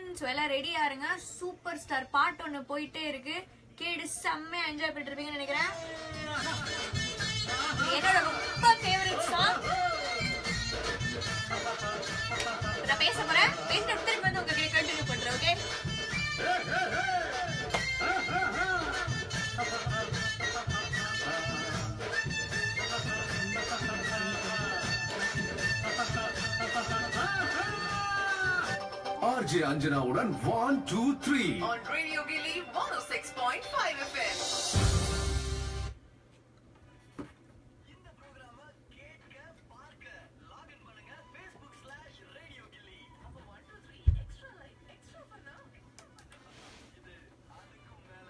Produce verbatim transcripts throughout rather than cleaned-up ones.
So எல்லாம் ரெடியா இருங்க. சூப்பர் ஸ்டார் பாட்டு ஒண்ணு போயிட்டே இருக்கு. கேடு செம்மையா என்ஜாய் பண்ணிட்டு இருப்பீங்கன்னு நினைக்கிறேன். என்னோட ரொம்ப ஃபேவரட் சாங். நான் பேச போறேன். பேசிட்டு திருப்பி வந்து உங்ககிட்ட கண்டினியூ பண்றேன். Okay? R J Anjana udan one two three on Radio Gilly one oh six point five F M. இந்த புரோகிராம கேட்க பார்க்க லாகின் பண்ணுங்க Facebook slash Radio Gilly. அப்ப one two three extra life extra பண்ணா இது அதுக்கும் மேல.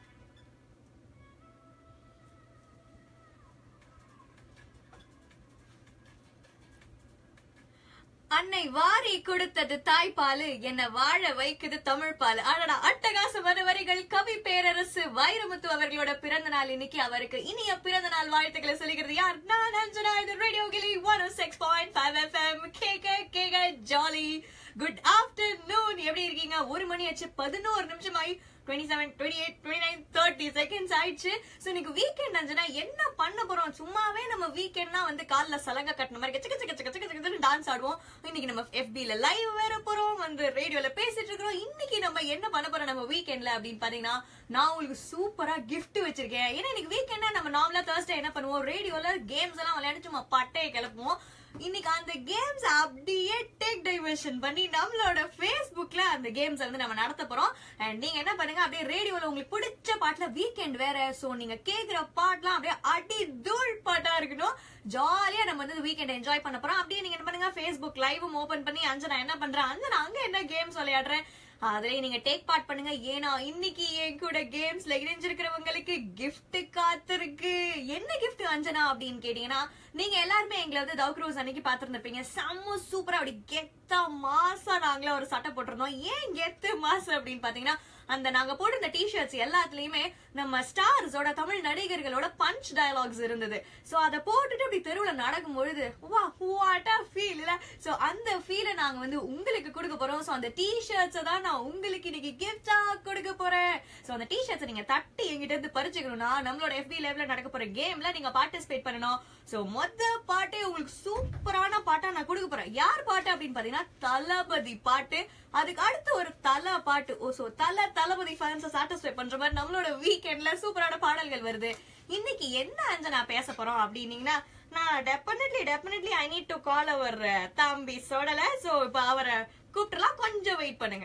அன்னை வாரி கொடுத்தது தாய்ப்பாலு, என்ன வாழ வைக்குது தமிழ் பால். அடடா, அட்டகாசமான வரிகள். கவி பேரரசு வைரமுத்து அவர்களோட பிறந்த நாள் இன்னைக்கு. அவருக்கு இனிய பிறந்த நாள் வாழ்த்துக்களை சொல்லிக்கிறது யார்? நான் அஞ்சனா. இது ரேடியோ கிளி one oh six point five F M. கேக்க கேக்க ஜாலி. Good afternoon. எப்படி இருக்கீங்க? ஒரு மணி ஆச்சு, பதினோரு நிமிஷம் ஆயி twenty-seven, twenty-eight, twenty-nine, thirty seconds ஆயிடுச்சு. சோ இன்னைக்கு வீக்கெண்ட் அஞ்சனா என்ன பண்ண போறோம்? சும்மாவே நம்ம வீக்கெண்ட்னா வந்து கால்ல சலங்க கட்டின மாதிரி கச்ச கச்ச கச்ச கச்ச கச்ச டான்ஸ் ஆடுவோம். இன்னைக்கு நம்ம F B ல லைவ் வேற போறோம், வந்து ரேடியோல பேசிட்டு இருக்கோம். இன்னைக்கு நம்ம என்ன பண்ண போறோம் நம்ம வீக்கெண்ட்ல அப்படின்னு பாத்தீங்கன்னா, நான் உங்களுக்கு சூப்பரா கிஃப்ட் வச்சிருக்கேன். ஏன்னா இன்னைக்கு வீக்கெண்டா நம்ம நார்மலா Thursday என்ன பண்ணுவோம், ரேடியோல கேம்ஸ் எல்லாம் விளையாண்டு சும்மா பட்டையை கிளப்புவோம். இன்னைக்கு அந்த கேம்ஸ் அப்படியே டேக் டைவர்ஷன் பண்ணி நம்மளோட Facebookல அந்த கேம்ஸ் வந்து நம்ம நடத்த போறோம். அண்ட் நீங்க என்ன பண்ணுங்க, அப்படியே ரேடியோல உங்களுக்கு பிடிச்ச பாட்டுல வீக்கெண்ட் வேற, சோ நீங்க கேக்குற பாட்டுலாம் அப்படியே அடி தூள் பாட்டா இருக்கணும். ஜாலியா நம்ம வந்து வீக்கெண்ட் என்ஜாய் பண்ண போறோம். அப்படியே நீங்க என்ன பண்ணுங்க, Facebook லைவும் ஓபன் பண்ணி அஞ்சனா என்ன பண்றேன், அஞ்சனா அங்க என்ன கேம்ஸ் விளையாடுறேன் அதுல நீங்க டேக் பார்ட் பண்ணுங்க. ஏன்னா இன்னைக்கு என் கூட கேம்ஸ்ல இணைஞ்சிருக்கிறவங்களுக்கு கிஃப்ட் காத்திருக்கு. என்ன கிஃப்ட் அஞ்சனா அப்படின்னு கேட்டீங்கன்னா, நீங்க எல்லாருமே எங்களை வந்து தவுக்ரோஸ் அன்னைக்கு பாத்துருந்துருப்பீங்க. செம்ம சூப்பரா அப்படி கெத்தா மாசா நாங்களே ஒரு சட்டை போட்டிருந்தோம். ஏன் கெத்து மாசு அப்படின்னு பாத்தீங்கன்னா, அந்த நாங்க போட்டிருந்த டிஷர்ட்ஸ் எல்லாத்துலயுமே நம்ம ஸ்டார்ஸோட தமிழ் நடிகர்களோட பஞ்ச் டயலாக்ஸ் இருந்தது. சோ அதை போட்டுட்டு அப்படி தெருவுல நடக்கும் பொழுது வா வாட் a feel இல்ல. சோ அந்த ஃபீலை நாங்க வந்து உங்களுக்கு கொடுக்க போறோம். சோ அந்த டிஷர்ட்ஸ் தான் நான் உங்களுக்கு இன்னைக்கு கிஃப்டா கொடுக்க போறேன். சோ அந்த டிஷர்ட்ஸ் நீங்க தட்டி எங்கிட்ட இருந்து பறிச்சுக்கணும்னா, நம்மளோட F B லைவ்ல நடக்க போற கேம்ல நீங்க பார்ட்டிசிபேட் பண்ணணும். சோ மொத்த பாட்டே உங்களுக்கு சூப்பரான பாட்டா நான் கொடுக்க போறேன். யார் பாட்டு அப்படின்னு பாத்தீங்கன்னா, தளபதி பாட்டு. அதுக்கு அடுத்து ஒரு தல பாட்டு. ஓ சோ தல தளபதி ஃபேன்ஸை சாட்டிஸ்ஃபை பண்ற மாதிரி நம்மளோட வீக்கெண்ட்ல சூப்பரான பாடல்கள் வருது. இன்னைக்கு என்ன அஞ்சனா பேச போறோம் அப்படின்னீங்கன்னா, நான் definitely definitely I need to call அவர் தம்பி சோடல. சோ இப்ப அவரை கூப்பிட்டுலாம், கொஞ்சம் வெயிட் பண்ணுங்க.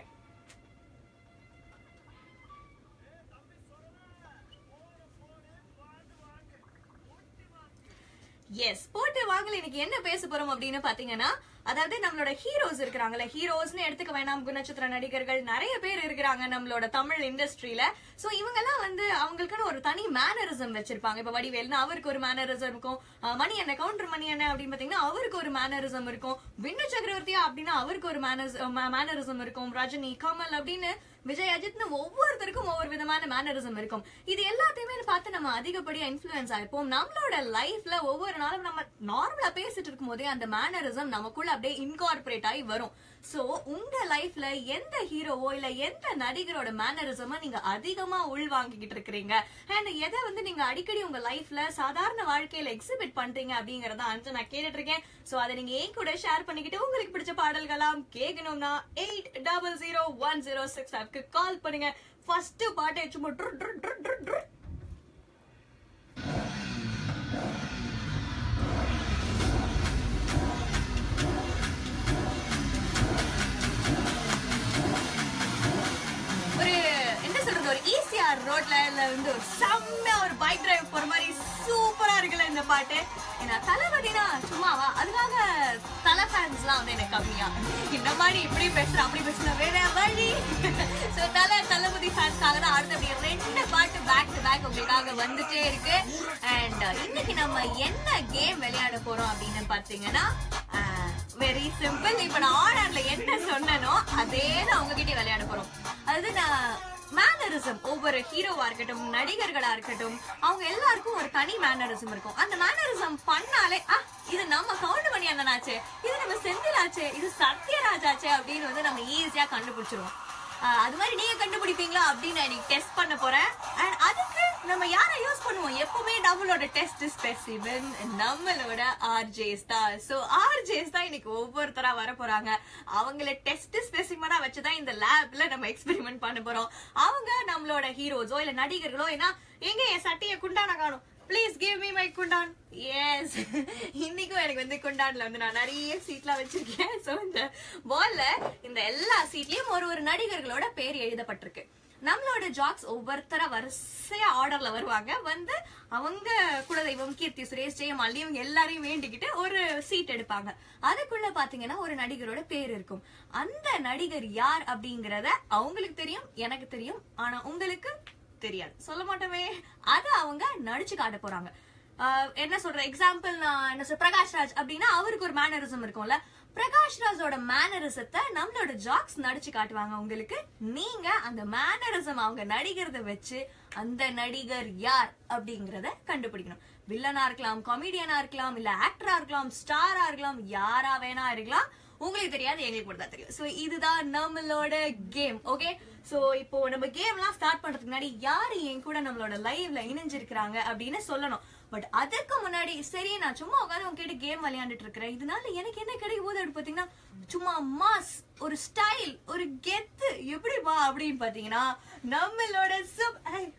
எஸ், போட்டு வாங்கல. இன்னைக்கு என்ன பேச போறோம் அப்படின்னு பாத்தீங்கன்னா, அதாவது நம்மளோட ஹீரோஸ் இருக்கிறாங்கல்ல, ஹீரோஸ்னு எடுத்துக்க வேணாம், குணச்சித்திர நடிகர்கள் நிறைய பேர் இருக்கிறாங்க நம்மளோட தமிழ் இண்டஸ்ட்ரியில. சோ இவங்க எல்லாம் வந்து அவங்களுக்குன்னு ஒரு தனி மேனரிசம் வச்சிருப்பாங்க. இப்ப வடிவேல்னா அவருக்கு ஒரு மேனரிசம் இருக்கும், மணி என்ன கவுண்டர் மணி என்ன அப்படின்னு பாத்தீங்கன்னா அவருக்கு ஒரு மேனரிசம் இருக்கும், விண்ணு சக்கரவர்த்தியா அப்படின்னா அவருக்கு ஒரு மேனரிசம் இருக்கும், ரஜினி, கமல் அப்படின்னு விஜய், அஜித்னு ஒவ்வொருத்தருக்கும் ஒவ்வொரு விதமான மேனரிசம் இருக்கும். இது எல்லாத்தையுமே பார்த்து நம்ம அதிகப்படியா இன்ஃபுளுன்ஸ் ஆயிருப்போம். நம்மளோட லைஃப்ல ஒவ்வொரு நாளும் நம்ம நார்மலா பேசிட்டு இருக்கும் போதே அந்த மேனரிசம் நமக்குள்ள அப்படியே இன்கார்பரேட் ஆகி வரும். சோ உங்க லைஃப்ல எந்த ஹீரோவோ இல்ல எந்த நடிகரோட மேனரிசமா நீங்க அதிகமா உள்வாங்கிக்கிட்டு இருக்கிறீங்க, அண்ட் எதை வந்து நீங்க அடிக்கடி உங்க லைஃப்ல சாதாரண வாழ்க்கையில எக்ஸிபிட் பண்றீங்க அப்படிங்கறத அஞ்சு நான் கேட்டுட்டு இருக்கேன். சோ அதை நீங்க ஏன் கூட ஷேர் பண்ணிக்கிட்டு உங்களுக்கு பிடிச்ச பாடல்களாம் கேட்கணும்னா eight double zero one zero six ஃபைவ்க்கு கால் பண்ணுங்க. ஃபர்ஸ்ட் பாட்டை சும்மா ஒரு ஈசிஆர் ரோட்ல வந்து ஒரு செம்ம ஒரு பைக் டிரைவ் போற மாதிரி சூப்பரா இருக்குல்ல இந்த பாட்டு. ஏன்னா தளபதினா சும்மாவா, அதுக்காக தலை ஃபேன்ஸ் எல்லாம் வந்து எனக்கு கம்மியா, இந்த மாதிரி இப்படி பேசுற அப்படி பேசுற வேற வழி. சோ தலை தளபதி ஃபேன்ஸ்க்காக தான் அடுத்த ரெண்டு பாட்டு பேக் டு பேக் உங்களுக்காக வந்துட்டே இருக்கு. அண்ட் இன்னைக்கு நம்ம என்ன கேம் விளையாட போறோம் அப்படின்னு பாத்தீங்கன்னா, வெரி சிம்பிள். இப்ப நான் ஆர்டர்ல என்ன சொன்னனோ அதே தான் உங்ககிட்ட விளையாட போறோம். அதாவது நான் மேனர் மேனரிசம் ஒவ்வொரு ஹீரோவா இருக்கட்டும், நடிகர்களா இருக்கட்டும், அவங்க எல்லாருக்கும் ஒரு தனி மேனரிசம் இருக்கும். அந்த மேனரிசம் பண்ணாலே ஆ இது நம்ம கவுண்டமணி அண்ணனாச்சே, இது நம்ம செந்திலாச்சே, இது சத்யராஜ் ஆச்சே அப்படின்னு வந்து நம்ம ஈஸியா கண்டுபிடிச்சிருவோம். அது மாதிரி நீங்க கண்டுபிடிப்பீங்களா அப்படின்னு நான் இன்னைக்கு டெஸ்ட் பண்ண போறேன். அண்ட் அதுக்கு நம்ம யாரை யூஸ் பண்ணுவோம்? எப்பவுமே நம்மளோட டெஸ்ட் ஸ்பெசிமென் நம்மளோட ஆர்ஜேஸ் தான். சோ ஆர்ஜேஸ் தான் இன்னைக்கு ஒவ்வொருத்தரா வர போறாங்க. அவங்கள டெஸ்ட் ஸ்பெசிமெனா வச்சுதான் இந்த லேப்ல நம்ம எக்ஸ்பெரிமெண்ட் பண்ண போறோம். அவங்க நம்மளோட ஹீரோஸோ இல்ல நடிகர்களோ, ஏன்னா எங்க என் சட்டைய குண்டான காணும், ப்ளீஸ் கிவ் மீ மை குண்டான். எஸ், இன்னைக்கும் எனக்கு வந்து குண்டான்ல வந்து நான் நிறைய சீட்லாம் வச்சிருக்கேன். சோ இந்த பால்ல இந்த எல்லா சீட்லயும் ஒரு ஒரு நடிகர்களோட பேர் எழுதப்பட்டிருக்கு. நம்மளோட ஜாக்ஸ் ஒவ்வொருத்தர வரிசையா ஆர்டர்ல வருவாங்க. வந்து அவங்க குலதெய்வம் கீர்த்தி சுரேஷ், ஜெயமாலினி இவங்க எல்லாரையும் வேண்டிக்கிட்டு ஒரு சீட் எடுப்பாங்க. அதுக்குள்ள பாத்தீங்கன்னா ஒரு நடிகரோட பேர் இருக்கும். அந்த நடிகர் யார் அப்படிங்கறத அவங்களுக்கு தெரியும், எனக்கு தெரியும், ஆனா உங்களுக்கு தெரியாது. சொல்ல மாட்டோமே. அத அவங்க நடிச்சு காட்ட போறாங்க. என்ன சொல்ற எக்ஸாம்பிள், நான் என்ன சொல்ற, பிரகாஷ் ராஜ் அப்படின்னா அவருக்கு ஒரு மேனரிசம் இருக்கும்ல. பிரகாஷ் ராஜோட மேனரிசத்தை நம்மளோட ஜாக்ஸ் நடிச்சு காட்டுவாங்க உங்களுக்கு. நீங்க அந்த மேனரிசம் அவங்க நடிகரத வச்சு அந்த நடிகர் யார் அப்படிங்கறத கண்டுபிடிக்கணும். வில்லனா இருக்கலாம், காமெடியனா இருக்கலாம், இல்ல ஆக்டரா இருக்கலாம், ஸ்டாரா இருக்கலாம், யாரா வேணா இருக்கலாம். உங்களுக்கு தெரியாது, எங்களுக்கு மட்டும் தான் தெரியும். சோ இதுதான் நம்மளோட கேம். ஓகே, சோ இப்போ நம்ம கேம் எல்லாம் ஸ்டார்ட் பண்றதுக்கு முன்னாடி யாரு என் கூட நம்மளோட லைவ்ல இணைஞ்சிருக்கிறாங்க அப்படின்னு சொல்லணும். பட் அதுக்கு முன்னாடி சரி, நான் சும்மா உட்காந்து உங்ககிட்ட கேம் விளையாண்டுட்டு இருக்கிறேன், இதனால எனக்கு என்ன கிடைக்கும் போது அப்படி பாத்தீங்கன்னா சும்மா மாஸ், ஒரு ஸ்டைல், ஒரு கெத்து எப்படிப்பா அப்படின்னு பாத்தீங்கன்னா நம்மளோட சூப்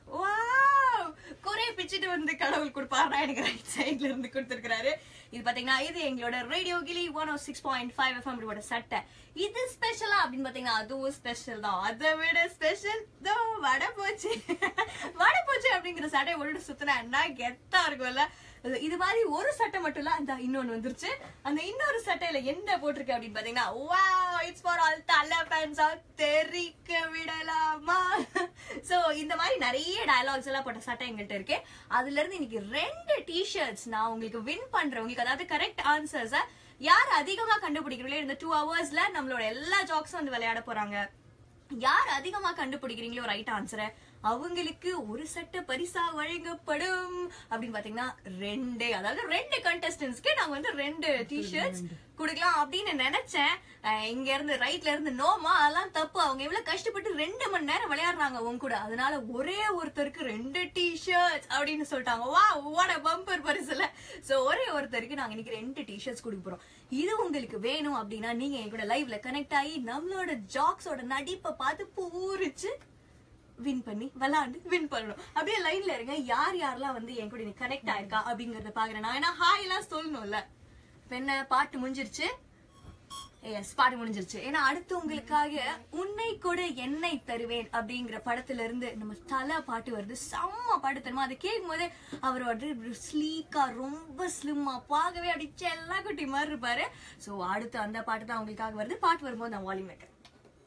குறை பிச்சுட்டு வந்து கடவுள் கொடுப்பாரா எனக்கு ரைட் சைட்ல இருந்து கொடுத்திருக்கிறாரு. இது பாத்தீங்கன்னா இது எங்களோட radio Kili one O six point five FM சட்டை. இது ஸ்பெஷலா அப்படின்னு பாத்தீங்கன்னா அதுவும் ஸ்பெஷல் தான். அதை விட ஸ்பெஷல் வட போச்சு வட போச்சு அப்படிங்கிற சட்டை ஒன்று சுத்தினா என்ன கெத்தா இருக்கும்ல. இது மாதிரி ஒரு சட்டை மட்டும் இல்ல, அந்த இன்னொன்னு வந்துருச்சு. அந்த இன்னொரு சட்டையில என்ன போட்டிருக்கு அப்படின்னு பாத்தீங்கன்னா wow, it's for all Thala fans off தெரிக்க விடலாமா. சோ இந்த மாதிரி நிறைய டயலாக்ஸ் எல்லாம் போட்ட சட்டை எங்கள்கிட்ட இருக்கு. அதுல இருந்து இன்னைக்கு ரெண்டு டிஷர்ட்ஸ் நான் உங்களுக்கு வின் பண்றேன். உங்களுக்கு அதாவது கரெக்ட் ஆன்சர்ஸ யார் அதிகமா கண்டுபிடிக்கிறீங்களோ இந்த டூ ஹவர்ஸ்ல நம்மளோட எல்லா ஜாக்ஸும் வந்து விளையாட போறாங்க. யார் அதிகமா கண்டுபிடிக்கிறீங்களோ ரைட் ஆன்சரை அவங்களுக்கு ஒரு சட்டை பரிசா வழங்கப்படும். அப்படின்னு பாத்தீங்கன்னா ரெண்டே, அதாவது ரெண்டு கண்டஸ்டன்ஸ்க்கு நாங்க வந்து ரெண்டு டிஷர்ட்ஸ் குடுக்கலாம் அப்படின்னு நினைச்சேன். இங்க இருந்து ரைட்ல இருந்து நோமா அதெல்லாம் தப்பு. அவங்க எவ்வளவு கஷ்டப்பட்டு ரெண்டு மணி நேரம் விளையாடுறாங்க உங்க கூட, அதனால ஒரே ஒருத்தருக்கு ரெண்டு டிஷர்ட்ஸ் அப்படின்னு சொல்லிட்டாங்க. வா வாட பம்பர் பரிசுல. சோ ஒரே ஒருத்தருக்கு நாங்க இன்னைக்கு ரெண்டு டிஷர்ட்ஸ் கொடுக்க போறோம். இது உங்களுக்கு வேணும் அப்படின்னா நீங்க என் கூட லைவ்ல கனெக்ட் ஆகி நம்மளோட ஜாக்ஸோட நடிப்பை பார்த்து பூரிச்சு வின் பண்ணி விளையாண்டு வின் பண்ணணும். அப்படியே லைன்ல இருங்க. யார் யாரெல்லாம் வந்து என் கூட நீ கனெக்ட் ஆயிருக்கா அப்படிங்கறத பாக்குறேன். ஏன்னா ஹாய் எல்லாம் சொல்லணும்ல. என்ன பாட்டு முடிஞ்சிருச்சு, எஸ் பாட்டு முடிஞ்சிருச்சு. ஏன்னா அடுத்து உங்களுக்காக உன்னை கூட என்னை தருவேன் அப்படிங்கிற படத்துல இருந்து நம்ம தலை பாட்டு வருது. செம்ம பாட்டு தருமா. அதை கேட்கும் போதே அவர் வந்து ஸ்லீக்கா ரொம்ப ஸ்லிம்மா பார்க்கவே அப்படி செல்லா குட்டி மாதிரி இருப்பாரு. சோ அடுத்து அந்த பாட்டு தான் உங்களுக்காக வருது. பாட்டு வரும்போது நான் வால்யூம் வைக்கிறேன்.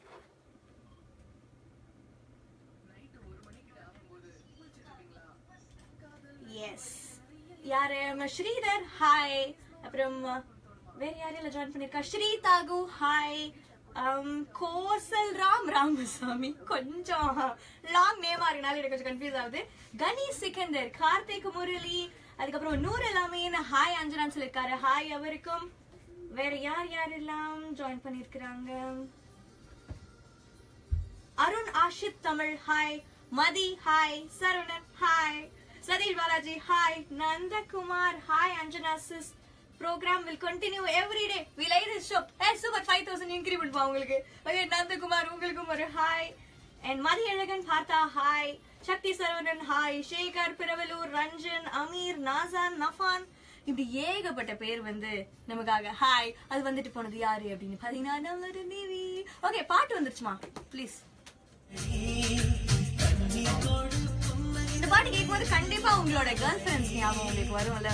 எஸ், யாரு? ஸ்ரீதர் ஹாய். அப்புறம் வேற யாரையில ஜாயின் பண்ணிருக்கா? ஸ்ரீ தாகு ஹாய். கோசல் ராம் ராமசாமி, கொஞ்சம் லாங் நேமா இருக்கனால எனக்கு கொஞ்சம் கன்ஃபியூஸ் ஆகுது. கணி சிக்கந்தர், கார்த்திக் முரளி, அதுக்கப்புறம் நூர் அலாமீன் ஹாய். அஞ்சனான்னு சொல்லிருக்காரு ஹாய் அவருக்கும். வேற யார் யாரெல்லாம் ஜாயின் பண்ணிருக்கிறாங்க? Arun Ashith Tamil hi. Mathi hi. Saravanan hi. Sathish Balaji hi. Nandakumar hi. Anjana sis, program will continue every day. We like this show. Hey, super five thousand increment பா உங்களுக்கு. Okay, நந்தகுமார் உங்களுக்கும் ஒரு hi. And Mathi Azhagan Partha hi. Sakthi Saravanan hi. Sekar Pravalur, Ranjan, Ameer, Nasan, Nafan, இப்படி ஏகப்பட்ட பேர் வந்து நமக்காக ஹாய். அது வந்துட்டு போனது யாரு அப்படின்னு பாத்தீங்கன்னா நம்மளோட நிவி. ஓகே, பாட்டு வந்துருச்சுமா ப்ளீஸ். இந்த பாட்டு கேட்கும்போது கண்டிப்பா உங்களோட கேர்ள் ஃபிரெண்ட்ஸ் ஞாபகம் உங்களுக்கு வரும்ல.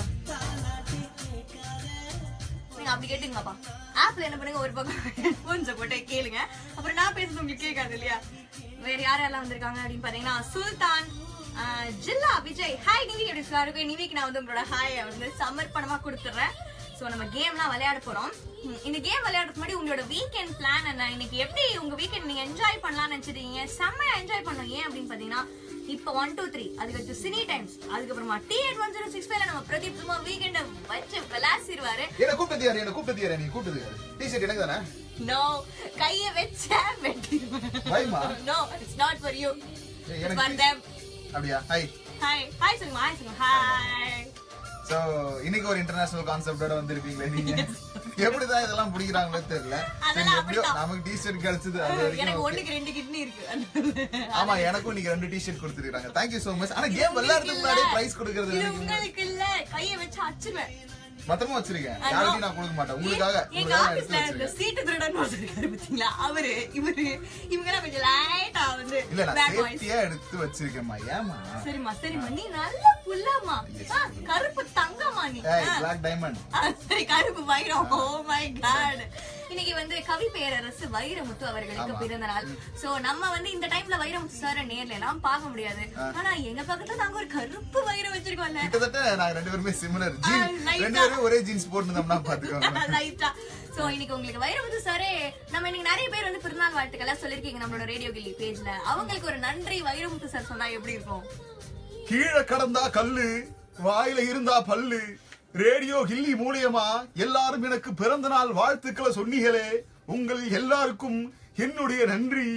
நீங்க அப்படி கேட்டுங்கப்பா. ஆப்ல என்ன பண்ணுங்க, ஒரு பக்கம் ஹெட்போன்ஸ போட்டு கேளுங்க. அப்புறம் நான் பேசுறது உங்களுக்கு கேட்காது இல்லையா. வேற யாரெல்லாம் வந்திருக்காங்க அப்படின்னு பாத்தீங்கன்னா சுல்தான், ஜில்லா, விஜய் ஹாய். நிவி எப்படி இருக்காரு? நிவிக்கு நான் வந்து உங்களோட ஹாய் வந்து சமர்ப்பணமா கொடுத்துறேன். சோ நம்ம கேம்லாம் விளையாட போறோம். இந்த கேம் விளையாடுறதுக்கு முன்னாடி உங்களோட வீக்கெண்ட் பிளான் என்ன? இன்னைக்கு எப்படி உங்க வீக்கெண்ட் நீங்க என்ஜாய் பண்ணலாம்னு நினைச்சிருக்கீங்க? செம்மையா என்ஜாய் பண்ணணும். ஏன் அப்படின்னு பாத்தீங்கன்னா இப்ப ஒன் டூ த்ரீ அதுக்கு சினி டைம்ஸ் அதுக்கப்புறமா D eight one zero six ஃபைவ்ல நம்ம பிரதீப் சும்மா வீக்கெண்ட வச்சு விளாசிடுவாரு. என்ன கூப்பிட்டது யாரு? என்ன கூப்பிட்டது யாரு? நீ கூப்பிட்டது யாரு? டி-ஷர்ட் எனக்கு தானே? நோ, கைய வெச்சா வெட்டிடுவேன். பயமா? No, it's not for you. எனக்கு ஃபார் them. அப்படியா? ஹாய் ஹாய் ஹாய் சொல்லுங்க. ஹாய் சொல்லுங்க. ஹாய். சோ இன்னைக்கு ஒரு இன்டர்நேஷனல் கான்செப்டோட வந்திருக்கீங்களே நீங்க. எப்படிதான் இதெல்லாம் பிடிக்கிறாங்களோ தெரியல. சரி, எப்படியோ நமக்கு டி-ஷர்ட் கிடைச்சது. அது எனக்கு வரைக்கும் ஒண்ணுக்கு ரெண்டு கிட்னி இருக்கு. ஆமா, எனக்கும் இன்னைக்கு ரெண்டு டி-ஷர்ட் கொடுத்துருக்காங்க. Thank you so much. ஆனா கேம் விளையாடுறதுக்கு முன்னாடி பிரைஸ் கொடுக்கிறது இது உங்களுக்கு இல்ல. கைய வச்சு அடிச்சிடுவேன். மொத்தமா வச்சிருக்கேன். யாருக்கும் நான் கொடுக்க மாட்டேன். உங்களுக்காக எங்க உங்களுக்காக எடுத்து ஆபீஸ்ல இந்த வச்சிருக்கேன். சீட்டு திருடன் இருக்காரு பாத்தீங்களா? அவரு இவரு இவங்க எல்லாம் கொஞ்சம் லைட்டா வந்து இல்ல நான் bad boys. சேஃப்டியா எடுத்து வச்சிருக்கேன்மா. ஏமா? சரிம்மா சரிம்மா, நீ நல்ல புள்ளம்மா. ஆ, கருப்பு தங்கம்மா நீ. ஏய், ஆ. Black Diamond. ஆ, சரி, கருப்பு வைரம். Oh my god. இன்னைக்கு வந்து கவி பேரரசு வைரமுத்து அவர்களுக்கு ஆமா. பிறந்த நாள். சோ நம்ம வந்து இந்த டைம்ல வைரமுத்து சார நேர்ல எல்லாம் பார்க்க முடியாது. ஆனா எங்க பக்கத்துல நாங்க ஒரு கருப்பு வைரம் வச்சிருக்கோம்ல. கிட்டத்தட்ட நாங்க ரெண்டு பேருமே சிமிலர். ஆ, light ரெண்டு ஆ. பேரும் ஒரே ஜீன்ஸ் போட்டுனோம்னா பாத்துக்கோங்க. ரைட்டா. சோ இன்னைக்கு உங்களுக்கு வைரமுத்து சாரே நம்ம இன்னைக்கு நிறைய பேர் வந்து பிறந்தநாள் வாழ்த்துக்கள் சொல்லிருக்கீங்க நம்மளோட ரேடியோ கில்லி பேஜ்ல. அவங்களுக்கு ஒரு நன்றி வைரமுத்து சார் சொன்னா எப்படி இருக்கும்? கீழே கடந்தா கல்லு, வாயில இருந்தா பல்லு, ரேடியோ கில்லி மூலியமா எல்லாரும் எனக்கு பிறந்த நாள் வாழ்த்துக்களை சொன்னீங்களே, உங்கள் எல்லாருக்கும் என்னுடைய நன்றி.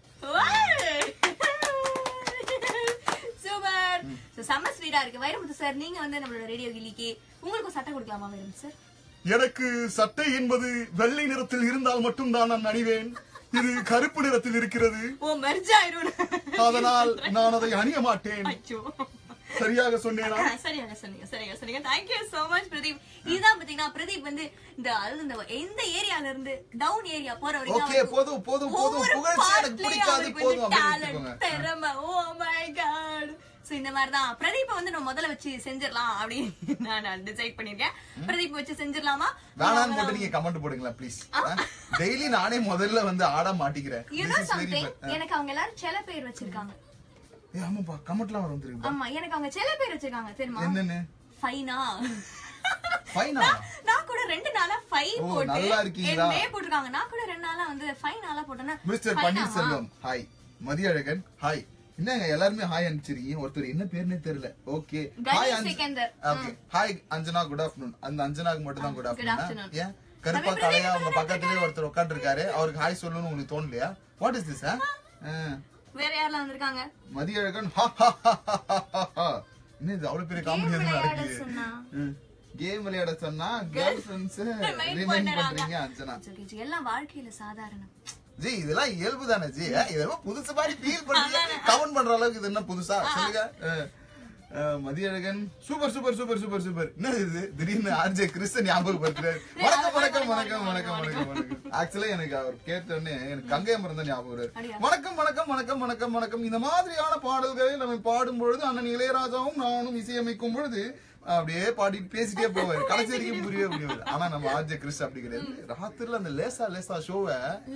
சூப்பர். சோ செம்ம ஸ்வீட்டா இருக்கு. வைரமுத்து சார், நீங்க வந்து நம்மளோட ரேடியோ கில்லிக்கு உங்களுக்கு சட்டை கொடுக்கலாமா வைரமுத்து சார்? எனக்கு சட்டை என்பது வெள்ளை நிறத்தில் இருந்தால் மட்டும் தான் நான் அணிவேன். இது கருப்பு நிறத்தில் இருக்கிறது. ஓ மெர்ஜாயிரும். அதனால் நான் அதை அணிய மாட்டேன். ஐயோ. சரியாக சொன்னேனா? சரியாக சொன்னீங்க சரியாக சொன்னீங்க. Thank you so much Pradeep. இதுதான் பாத்தீங்கன்னா பிரதீப் வந்து இந்த அதாவது இந்த எந்த ஏரியால இருந்து டவுன் ஏரியா போற வரைக்கும் ஓகே, போதும் போதும் போதும். புகழ்ச்சி எனக்கு பிடிக்காது, போதும். அப்படியே வச்சுக்கோங்க. திறமை. ஓ மை காட். சோ இந்த மாதிரி தான் பிரதீப்பை வந்து நம்ம முதல்ல வச்சு செஞ்சிடலாம் அப்படின்னு நான் டிசைட் பண்ணிருக்கேன். பிரதீப் வச்சு செஞ்சிடலாமா? வேணான்னு மட்டும் நீங்க கமெண்ட் போடுங்களா ப்ளீஸ். டெய்லி நானே முதல்ல வந்து ஆட மாட்டிக்கிறேன். You know something? எனக்கு அவங்க எல்லாரும் செல்ல பேர் வச்சிருக்காங்க. ஏய் ஆமாப்பா, கமெண்ட்லாம் வரும் தெரியுமா? ஆமா, எனக்கு அவங்க செல்ல பேர் வச்சிருக்காங்க தெரியுமா? என்னன்னு? ஃபைனா. ஃபைனா? நான் கூட ரெண்டு நாளா ஃபைவ் ஓ, போட்டு நல்லா இருக்கீங்களா? என்னே போட்டுருக்காங்க. நான் கூட ரெண்டு நாளா வந்து ஃபைவ் நாளா போட்டேன்னா mister Panneerselvam hi. Mathiyazhagan hi. என்னங்க எல்லாருமே ஹாய் அனுப்பிச்சிருக்கீங்க. ஒருத்தர் என்ன பேருனே தெரியல. Okay hi Sikandar. Okay hi Anjana, good afternoon. அந்த அஞ்சனாக்கு மட்டும் தான் குட் Good ஆஃப்டர்நூன். afternoon. ஏன் கருப்பா தலையா உங்க பக்கத்துலயே ஒருத்தர் உட்கார்ந்து இருக்காரு, அவருக்கு ஹாய் சொல்லணும்னு உங்களுக்கு தோணலையா? What is this? வேற யாரெல்லாம் வந்திருக்காங்க? மதியழகன் ஹா ஹா ஹா ஹா ஹா. என்ன இது அவ்வளவு பெரிய காமெடி விளையாட நடக்குது? சொன்னா கேம் விளையாட சொன்னா கேர்ள் ஃப்ரெண்ட்ஸ் ரிமைண்ட் பண்றீங்க அஞ்சனா. Okay, ஜி, எல்லாம் வாழ்க்கையில சாதாரணம். ஜி இதெல்லாம் இயல்பு தானே ஜி. இதெல்லாம் புதுசு மாதிரி ஃபீல் பண்றீங்க. கமெண்ட் பண்ற அளவுக்கு இது என்ன புதுசா சொல்லுங்க. Mathiyazhagan super super super super super. என்ன இது திடீர்னு ஆர்ஜே கிறிஸ் ஞாபகப்படுத்துறாரு. வணக்கம் வணக்கம் வணக்கம் வணக்கம் வணக்கம் வணக்கம். ஆக்சுவலா எனக்கு அவர் கேட்ட உடனே எனக்கு கங்கை அமரன் தான் ஞாபகம் வருது. வணக்கம் வணக்கம் வணக்கம் வணக்கம் வணக்கம். இந்த மாதிரியான பாடல்களை நம்ம பாடும் பொழுது அண்ணன் இளையராஜாவும் நானும் இசையமைக்கும் பொழுது அப்படியே பாடி பேசிட்டே போவாரு. கடைசி வரைக்கும் புரியவே முடியாது. ஆனா நம்ம ஆர்ஜே கிறிஸ் அப்படி கிடையாது. ராத்திரில அந்த லேசா லேசா ஷோவை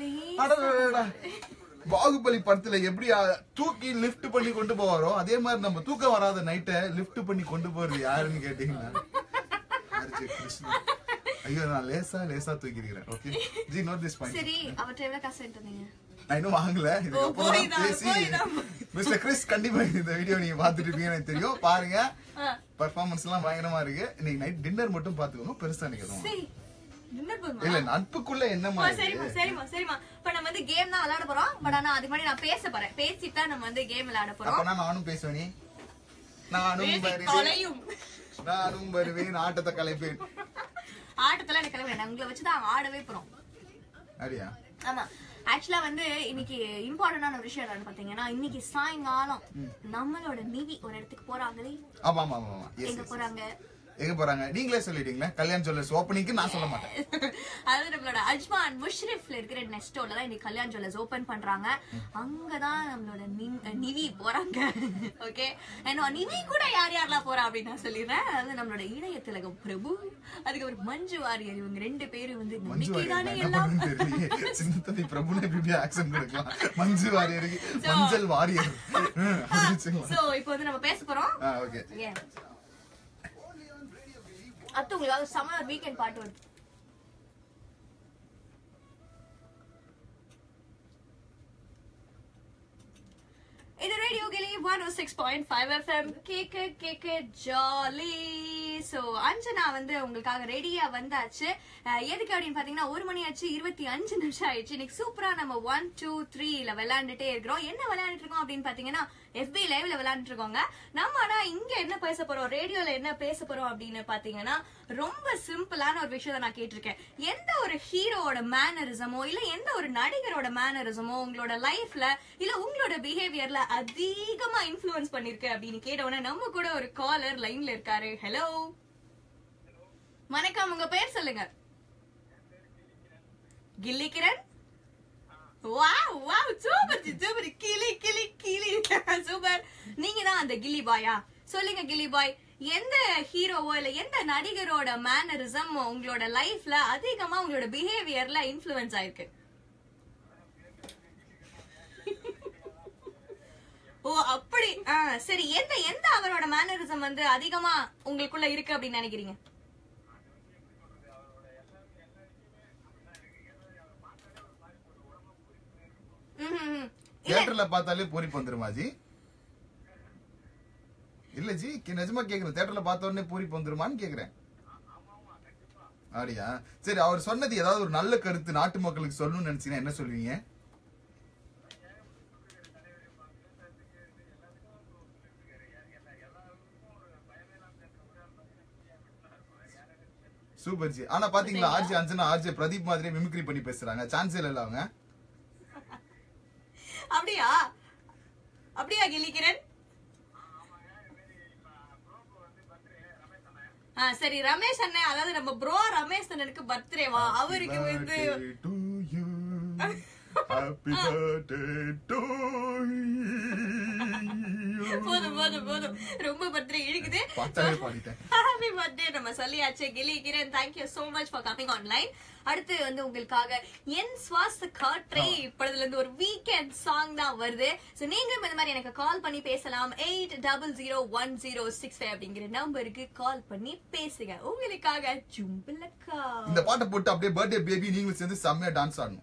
பாகுபலி படத்துல எப்படி தூக்கி லிப்ட் பண்ணி கொண்டு போவாரோ அதே மாதிரி நம்ம தூக்கம் வராத நைட்டை லிப்ட் பண்ணி கொண்டு போறது யாருன்னு கேட்டீங்கன்னா ஆர்ஜே கிருஷ்ணா. ஐயோ நான் லேசா லேசா தூக்கிக்கிறேன். Okay ji note this point. சரி, அவர்ட்ட எவ்வளவு காசு எடுத்தீங்க? நான் இன்னும் வாங்கல. இதுக்கப்புறம் பேசி மிஸ்டர் கிறிஸ் கண்டிப்பா இந்த வீடியோ நீங்க பாத்துட்டு இருப்பீங்கன்னு எனக்கு தெரியும். பாருங்க, பெர்ஃபார்மன்ஸ் எல்லாம் பயங்கரமா இருக்கு. இன்னைக்கு நைட் டின்னர் மட்டும் பாத்துக்கணும், பெருசா நினைக்கிறோம். இல்ல நட்புக்குள்ள என்னமா? சரிமா சரிமா சரிமா. இப்ப நம்ம வந்து கேம் தான் விளையாட போறோம். பட் ஆனா அதுக்கு முன்னாடி நான் பேச போறேன். பேசிட்டா நம்ம வந்து கேம் விளையாட போறோம். அப்ப நானும் பேசுவேன். நானும் வருவேன் நானும் வருவேன் ஆட்டத்தை கலைப்பேன். ஆட்டத்துல எனக்கு கிளம்புறேன். உங்களை வச்சுதான் ஆடவே போறோம். அப்படியா? ஆமா. ஆக்சுவலா வந்து இன்னைக்கு இம்பார்ட்டன்டான ஒரு விஷயம் என்னன்னு பாத்தீங்கன்னா, இன்னைக்கு சாயங்காலம் நம்மளோட நிவி ஒரு இடத்துக்கு போறாங்களே. ஆமா ஆமா ஆமா. எங்க போறாங்க? எங்க போறாங்க நீங்களே சொல்லிட்டீங்களா? கல்யாண் ஜுவல்லர்ஸ் ஓபனிங்க்கு நான் சொல்ல மாட்டேன். அதாவது நம்மளோட அஜ்மான் முஷ்ரிஃப்ல இருக்கிற நெஸ்டோல தான் இன்னைக்கு கல்யாண் ஜுவல்லர்ஸ் ஓபன் பண்றாங்க. அங்கதான் நம்மளோட நிவி போறாங்க. ஓகே, என்ன நிவி கூட யார் யாரெல்லாம் போறா அப்படின்னு நான் சொல்லிடுறேன். அதாவது நம்மளோட இளைய திலகம் பிரபு, அதுக்கப்புறம் மஞ்சு வாரியர், இவங்க ரெண்டு பேரும் வந்து நம்பிக்கைதானே எல்லாம். சின்ன தம்பி பிரபுனே இப்படி ஆக்சன் கொடுக்கலாம். மஞ்சு வாரியருக்கு மஞ்சள் வாரியர். சோ இப்போ வந்து நம்ம பேச போறோம். ஓகே அத்து உங்களுக்கு சம்மர் வீக்கெண்ட் பாட்டு வருது. இது ரேடியோ கிளி one oh six point five F M கேக்க கேக்க ஜாலி. சோ அஞ்சனா வந்து உங்களுக்காக ரெடியா வந்தாச்சு. எதுக்கு அப்படின்னு பாத்தீங்கன்னா ஒரு மணி ஆச்சு, இருபத்தி அஞ்சு நிமிஷம் ஆயிடுச்சு. இன்னைக்கு சூப்பரா நம்ம ஒன் டூ த்ரீல விளையாண்டுட்டே இருக்கிறோம். என்ன விளையாண்டுட்டு இருக்கோம் அப்படின்னு பாத்தீங்கன்னா எஃபி லைவ்ல விளையாண்டுட்டு இருக்கோங்க. நம்ம ஆனா இங்க என்ன பேச போறோம், ரேடியோல என்ன பேச போறோம் அப்படின்னு பாத்தீங்கன்னா ரொம்ப சிம்பிளான ஒரு விஷயத்தை நான் கேட்டிருக்கேன். எந்த ஒரு ஹீரோவோட மேனரிசமோ இல்ல எந்த ஒரு நடிகரோட மேனரிசமோ உங்களோட லைஃப்ல இல்ல உங்களோட பிஹேவியர்ல அதிகமா இன்ஃப்ளூயன்ஸ் பண்ணிருக்கு அப்படின்னு கேட்டவொடனே நம்ம கூட ஒரு காலர் லைன்ல இருக்காரு. ஹலோ வணக்கம், உங்க பேர் சொல்லுங்க. Gilli Kiran. Wow wow super super, Kili Kili கிளி சூப்பர். நீங்க தான் அந்த கில்லி பாயா? சொல்லுங்க கில்லி பாய், எந்த ஹீரோவோ இல்ல எந்த நடிகரோட மேனரிசம் உங்களோட லைஃப்ல அதிகமா உங்களோட பிஹேவியர்ல இன்ஃப்ளூயன்ஸ் ஆயிருக்கு? ஓ அப்படி. சரி, எந்த எந்த அவரோட மேனரிசம் வந்து அதிகமா உங்களுக்குள்ள இருக்கு அப்படின்னு நினைக்கிறீங்க? தியேட்டர்ல பார்த்தாலே பூரிப்பு வந்துருமா ஜி? இல்ல ஜி, நிஜமா கேக்குறேன். தியேட்டர்ல பார்த்த உடனே பூரிப்பு வந்துருமான்னு கேக்குறேன். அப்படியா? சரி, அவர் சொன்னது ஏதாவது ஒரு நல்ல கருத்து நாட்டு மக்களுக்கு சொல்லணும்னு நினைச்சீங்கன்னா என்ன சொல்லுவீங்க? சூப்பர் ஜி. ஆனா பாத்தீங்களா ஆர்ஜி அஞ்சனா ஆர்ஜி பிரதீப் மாதிரியே மிமிக்ரி பண்ணி பேசுறாங்க. சான்ஸே இல்ல அவங்க. அப்படியா? அப்படியா கிளிக்கிறேன்? சரி, ரமேஷ் அண்ணன், அதாவது நம்ம ப்ரோ ரமேஷ் அண்ணனுக்கு பர்த்டேவா? அவருக்கு வந்து போதும் போதும் போதும், ரொம்ப பர்த்டே இழுக்குது. ஹாப்பி பர்த்டே நம்ம சொல்லியாச்சு Kili Kiran. Thank you so much for coming online. அடுத்து வந்து உங்களுக்காக என் சுவாச காற்றே இப்பொழுதுல இருந்து ஒரு வீக்கெண்ட் சாங் தான் வருது. சோ நீங்களும் இந்த மாதிரி எனக்கு கால் பண்ணி பேசலாம். Eight double zero one zero six five அப்படிங்கிற நம்பருக்கு கால் பண்ணி பேசுங்க. உங்களுக்காக ஜும்பலக்கா இந்த பாட்டை போட்டு அப்படியே பர்த்டே பேபி நீங்களும் சேர்ந்து செம்மையா டான்ஸ் ஆடணும்.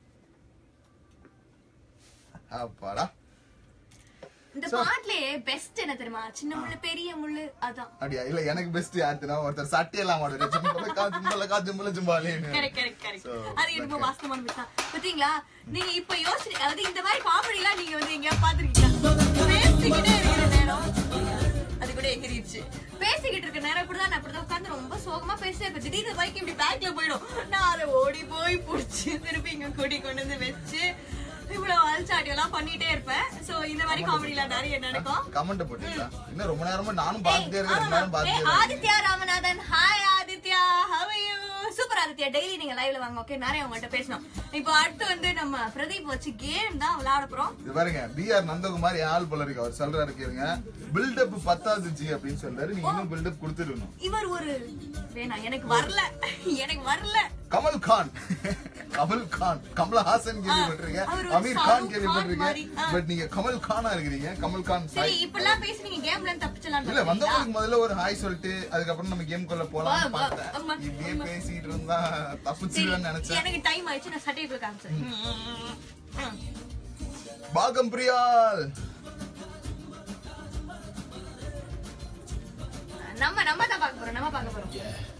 அப்பாடா. இந்த பாட்லயே பெஸ்ட் என்ன தெரியுமா? சின்ன முள்ளு பெரிய முள்ளு அதான். அப்படியா? இல்ல, எனக்கு பெஸ்ட் யாருன்னா ஒருத்தர் சட்டையெல்லாம் மாடுற ஜும்பலக்கா ஜும்பலக்கா ஜும்பல ஜும்பாலேன்னு. Correct correct correct. அது ரொம்ப வாஸ்தவமான விஷயம். பாத்தீங்களா, நீங்க இப்ப யோசிச்சு, அதாவது இந்த மாதிரி காமெடி எல்லாம் நீங்க வந்து எங்கயா பாத்துருக்கீங்களா? பேசிக்கிட்டே இருக்கிற நேரம் அது கூட எகிரிச்சு. பேசிக்கிட்டு இருக்க நேரம் கூட நான் அப்படிதான் உட்காந்து ரொம்ப சோகமா பேசிட்டே இருப்பேன். திடீர்னு பைக் இப்படி பேக்ல போயிடும். நான் அதை ஓடி போய் புடிச்சு திருப்பி இங்க கூடி கொண்டு வந்து வச்சு இவ்வளவு அல்சாட்டி எல்லாம் பண்ணிட்டே இருப்பேன். சோ இந்த மாதிரி காமெடி எல்லாம் நிறைய நடக்கும். கமெண்ட் போட்டுட்டா இன்னும் ரொம்ப நேரமா நானும் பாத்துட்டே இருக்கேன். Aditya Ramanathan, hi Aditya, how are you? Super Aditya, daily நீங்க லைவ்ல வாங்க. ஓகே, நிறைய உங்கள்ட்ட பேசணும். இப்போ அடுத்து வந்து நம்ம பிரதீப் வச்சு கேம் தான் விளையாட போறோம். இது பாருங்க, பி ஆர் நந்தகுமார் ஆள் போல இருக்கு. அவர் சொல்றாரு கேளுங்க, பில்டப் பத்தாது ஜி அப்படின்னு சொல்றாரு. நீங்க இன்னும் பில்டப் கொடுத்துடணும். இவர் ஒரு வேணாம், எனக்கு வரல எனக்கு வரல. கமல் கான் கமல் கான் கமலஹாசன் கேள்விப்பட்டிருக்கீங்க, அமீர் கான் கேள்விப்பட்டிருக்கீங்க. பட் நீங்க கமல் கானா இருக்கிறீங்க. கமல் கான். சரி, இப்பெல்லாம் பேசி நீங்க கேம்ல தப்பிச்சலாம். இல்ல, வந்தவங்களுக்கு முதல்ல ஒரு ஹாய் சொல்லிட்டு அதுக்கப்புறம் நம்ம கேம் குள்ள போலாம் பார்த்தேன். இப்படியே பேசிட்டு இருந்தா தப்பிச்சிடுவேன்னு நினைச்சேன். எனக்கு டைம் ஆயிடுச்சு, நான் சட்டையை போய் காமிச்சேன். பாகம் பிரியால். நம்ம நம்ம தான் பார்க்க போறோம். நம்ம பார்க்க போறோம்.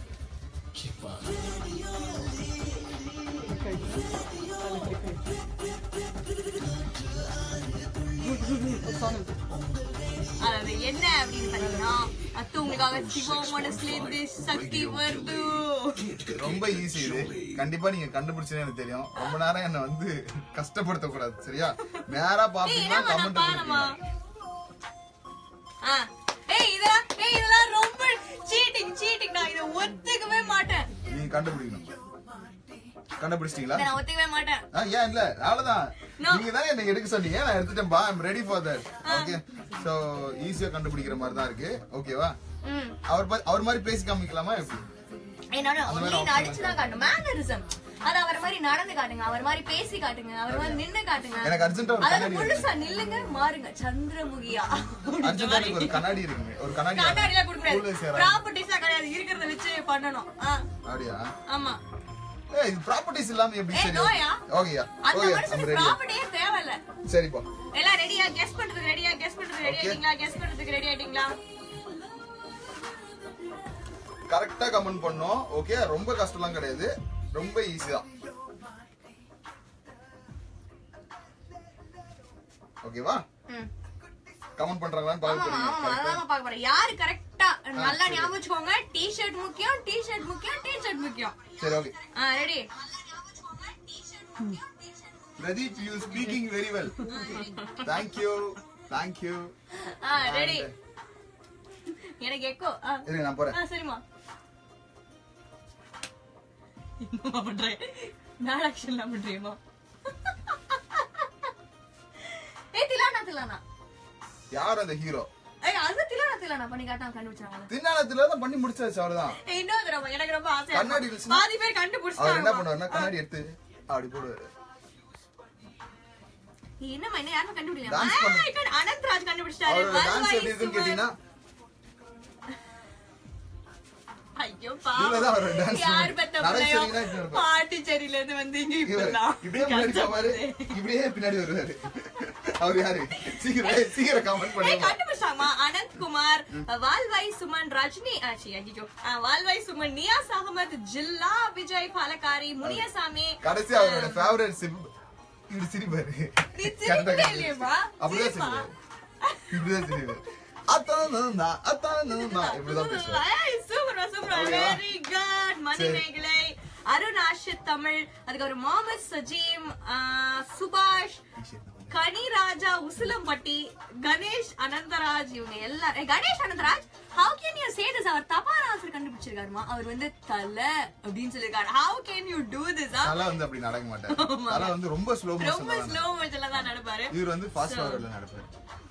அதாவது என்ன அப்படின்னு பாத்தீங்கன்னா, அத்து உங்களுக்காக சிவா மனசுல இருந்து சக்தி வருது. ரொம்ப ஈஸி இது. கண்டிப்பா நீங்க கண்டுபிடிச்சே எனக்கு தெரியும். ரொம்ப நேரம் என்ன வந்து கஷ்டப்படுத்த கூடாது, சரியா? நேரா பாப்பீங்கன்னா கமெண்ட் பண்ணுங்க. ஏய் இதெல்லாம் ஏய் இதெல்லாம் ரொம்ப சீட்டிங் சீட்டிங். நான் இத ஒத்துக்கவே மாட்டேன். நீங்க கண்டுபிடிக்கணும். கண்டுபிடிச்சிட்டீங்களா? நான் ஒத்துக்கவே மாட்டேன். ஏன் இல்ல? அவ்வளவுதான். நீங்க தான் என்ன எடுக்க சொன்னீங்க, நான் எடுத்துட்டேன். பா, I'm ready for that. Okay, so ஈஸியா கண்டுபிடிக்கிற மாதிரி தான் இருக்கு. ஓகேவா? அவர் அவர் மாதிரி பேசி காமிக்கலாமா எப்படி? என்னோட நீ நடிச்சு தான் காட்டணும். மேனரிசம் அது அவர் மாதிரி நடந்து காட்டுங்க, அவர் மாதிரி பேசி காட்டுங்க, அவர் மாதிரி நின்னு காட்டுங்க. எனக்கு அர்ஜென்ட்டா ஒரு அதாவது கண்ணாடி முழுசா நில்லுங்க, மாறுங்க, சந்திரமுகியா. அர்ஜென்ட்டா எனக்கு ஒரு கண்ணாடி இருக்குங்க. ஒரு கண்ணாடி கண்ணாடிலாம் கொடுக்க ஸ்கூல்ல கூடாது. சேரா. ப்ராப்பர்ட்டிஸா கிடையாது, இருக்கிறத வச்சு பண்ணணும். ஆ, அப்படியா? ஆமா. ஏய் இது ப்ராப்பர்ட்டிஸ் இல்லாம எப்படி ஏய், சரி? நோயா? ஓகேயா? அந்த ஓகே, மனுஷனுக்கு I'm ready. ப்ராப்பர்ட்டியே தேவையில்ல. சரிப்பா. எல்லாம் ரெடியா? கெஸ் பண்றதுக்கு ரெடியா? கெஸ் பண்றதுக்கு ரெடி Okay. ஆயிட்டீங்களா? கெஸ் பண்றதுக்கு ரெடி ஆயிட்டீங்களா? கரெக்ட்டா கமெண்ட் பண்ணோம். ஓகே, ரொம்ப கஷ்டம்லாம் கிடையாது. ரொம்ப ஈஸி தான். ஓகேவா? ம். கமெண்ட் பண்றாங்களான்னு ஆமா, பாக்க ஆமா, போறீங்க. அதான் பார்க்க போறேன். யாரு கரெக்டா நல்லா ஞாபகம் வச்சுக்கோங்க. டி-ஷர்ட் முக்கியம், டி-ஷர்ட் முக்கியம், டி-ஷர்ட் முக்கியம். சரி ஓகே. ஆ, ready? Pradeep, you speaking very well. Thank you. Thank you. ஆ, ரெடி? எனக்கு எக்கோ. ஆ, இருங்க நான் போறேன். ஆ, சரிம்மா. என்னம்மா பண்ற? நான் ஆக்ஷன்லாம் பண்றியேம்மா. ஏய், திலானா திலானா. யார் அந்த ஹீரோ? ஏய், அது திலானா திலானா பண்ணி காட்டா கண்டுபிடிச்சாங்க. தின்னாலத்துல தான் பண்ணி முடிச்சாச்சு அவ்வளவுதான். ஏய், இன்னொரு தடவை, எனக்கு ரொம்ப ஆசையா கண்ணாடி இருக்கு. இருந்துச்சுன்னா பாதி பேர் அவர் என்ன கண்டுபிடிச்சாங்க. பண்ணுவாருன்னா கண்ணாடி எடுத்து அப்படி போடுவாரு. என்னம்மா என்ன யாரும் கண்டுபிடிக்கல. Dance பண்ணு. ஏய், கண்டு- அனந்த்ராஜ் கண்டுபிடிச்சாரு. அவரோட டான்ஸ் வல்வாய் எப்படி இருக்குன்னு சுமன். கேட்டீங்கன்னா ஐயோ இவர்தான் அவரோட பாவம். dance யார் பண்ணு. பெத்த நரேஷ் பிள்ளையோ? சரிங்களா இப்படி இருப்பாரு. பாண்டிச்சேரியில இருந்து வந்தீங்க இவர் இப்பெல்லாம். இப்படியே முன்னாடி போவாரு, இப்படியே பின்னாடி வருவாரு. அவர் யாரு? சீக்கிரம் சீக்கிரம் கமெண்ட் ஏய், பண்ணுங்க. கண்டுபிடிச்சாமா? அனந்த் குமார், வால்வாய் சுமன், ரஜினி, ஆச்சி, ஐயோ, ஆ, வால்வாய் சுமன், நியாஸ் அகமது, ஜில்லா விஜய் பாலக்காரி, முனியசாமி. கடைசி அவரோட ஃபேவரட் சிப் இப்படி சிரிப்பாரு. நீ சிரிக்கவே இல்லையேம்மா. அப்படிதான் சிரிப்பா. சிரிப்பாரு. இப்படிதான் சிரிப்பாரு. அத்தான் நான் அத்தான் நான் இப்படிதான் பேசுவாரு. ஏய், சூப்பர்மா, சூப்பர்மா. அப்படியா? Very good. மணிமேகலை, அருண் ஆஷித் தமிழ், அதுக்கப்புறம் முகமது சஜீம், ஆ, சுபாஷ், கனிராஜா உசிலம்பட்டி, கணேஷ் அனந்தராஜ், இவங்க எல்லாரும். ஏய், Ganesh Anandraj, how can you say this? அவர் தப்பான ஆன்சர் கண்டுபிடிச்சிருக்காருமா. அவர் வந்து தலை அப்படின்னு சொல்லிருக்காரு. how can you do this? ஆ? தலை வந்து அப்படி நடக்க மாட்டாரு. தலை வந்து ரொம்ப ஸ்லோ ரொம்ப மோஷன். ஸ்லோ மோஷன்ல தான் நடப்பாரு. இவர் வந்து ஃபாஸ்ட் ஃபார்வர்ட்ல நடப்பாரு.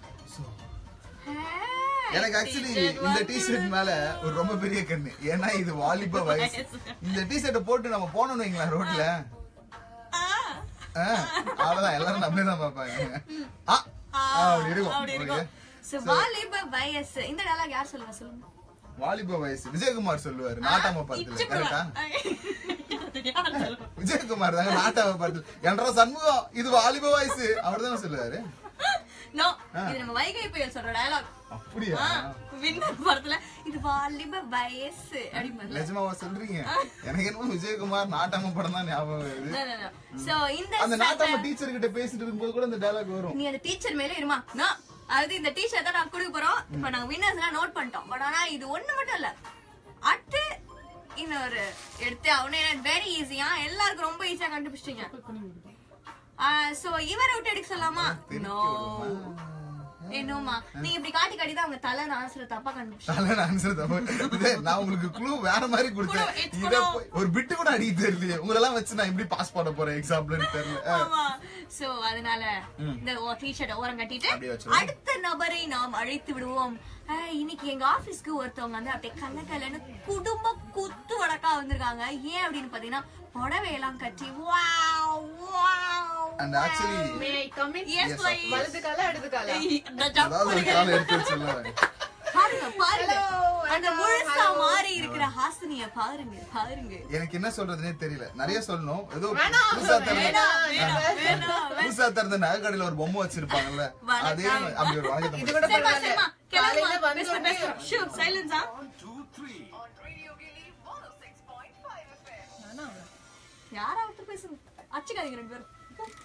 Hey, எனக்கு ஆக்சுவலி t-shirt இந்த டிஷர்ட் மேல ஒரு ரொம்ப பெரிய கண்ணு. ஏன்னா இது வாலிப வயசு. இந்த டிஷர்ட்டை போட்டு நம்ம போனோம்னு வைங்களேன் ரோட்ல, ஆ, ஆ, அவ்வளவுதான் எல்லாரும் நம்மளே தான் பார்ப்பாங்க. ஆ, ஆ, அப்படி இருக்கும். அப்படி இருக்கும். Okay. So, வாலிப வயசு. இந்த டயலாக் யார் சொல்லுவா சொல்லுங்க? வாலிப வயசு விஜயகுமார் சொல்லுவாரு நாட்டாம படத்துல. கரெக்டா? விஜயகுமார் தாங்க நாட்டாம படத்துல என்ற சண்முகம் இது வாலிப வயசு அவர்தான் சொல்லுவாரு. நோ, இது நம்ம வைகை புயல் சொல்ற டயலாக். அப்படியா? வின்னர் படத்துல இது வாலிப வயசு அப்படிம்பாங்க. நிஜமாவா சொல்றீங்க? எனக்கு என்னமோ விஜயகுமார் நாட்டாம படம் தான் ஞாபகம் வருது. No, no, no. So, இந்த அந்த சட்டை- நாட்டாம டீச்சர் கிட்ட பேசிட்டு இருக்கும்போது கூட அந்த டயலாக் வரும். நீ அந்த டீச்சர் மேல இருமா. No. அது இந்த டீச்சர் தான் நான் கொடுக்க போறோம். இப்ப நாங்க வின்னர்ஸ் எல்லாம் நோட் பண்ணிட்டோம். பட் ஆனா இது ஒண்ணு மட்டும் இல்ல, அடுத்து இன்னொரு எடுத்து அவனே வெரி ஈஸியா எல்லாருக்கும் ரொம்ப ஈஸியா கண்டுபிடிச்சிட்டீங்க. சோ இவரை விட்டு எடுக்க சொல்லாமா? நோ, என்னோமா நீங்க இப்படி காட்டி காட்டி தான் அவங்க தலை ஆன்சர் தப்பா கண்டுபிடிச்சாங்க. தலை ஆன்சர் தப்பு. இதே நான் உங்களுக்கு க்ளூ வேற மாதிரி கொடுத்தேன். Clue, it's இத clue. போய் ஒரு பிட்டு கூட அடிக்க தெரியல. உங்களெல்லாம் வச்சு நான் எப்படி பாஸ் பண்ண போறேன் எக்ஸாம்ல தெரியல. ஆமா. சோ அதனால இந்த டீ-ஷர்ட் ஓரம் கட்டிட்டு அப்படியே வச்சிருவோம். அடுத்த நபரை நாம் அழைத்து விடுவோம். ஆஹ், இன்னைக்கு எங்க ஆபீஸ்க்கு ஒருத்தவங்க வந்து அப்படியே கல்ல கல்லன்னு குடும்ப குத்து வடக்கா வந்திருக்காங்க. ஏன் அப்படின்னு பாத்தீங்கன்னா புடவையெல்லாம் கட்டி wow wow. And actually May I come in? Yes, Yes, of please. வலது கால இடது கால இந்த jump அதாவது ஒரு பண்ணுங்க. கால எடுத்து வச்சிடலாம். பாருங்க பாருங்க Hello, அந்த hello, முழுசா hello. மாறி இருக்கிற ஹாசினிய பாருங்க பாருங்க. எனக்கு என்ன சொல்றதுனே தெரியல. நிறைய சொல்லணும். ஏதோ வேணாம், புதுசா திறந்த வேணாம் வேணாம் வேணாம். புதுசா திறந்த நகைக்கடையில ஒரு பொம்மை வச்சிருப்பாங்கல்ல, அதே வணக்கம். அப்படி ஒரு வணக்கத்தை இது மட்டும். கூட சரிமா பரவாயில்ல. சரிமா காலையில கிளம்புமா. வந்த பேசுறோம் உடனே பேசுறோம். ஷூ சைலன்ஸா. One, two, three. on Radio Gilly one oh six point five F M. யாரா ஒருத்தர் பேசுங்க. அச்சுக்காதீங்க ரெண்டு பேரும்.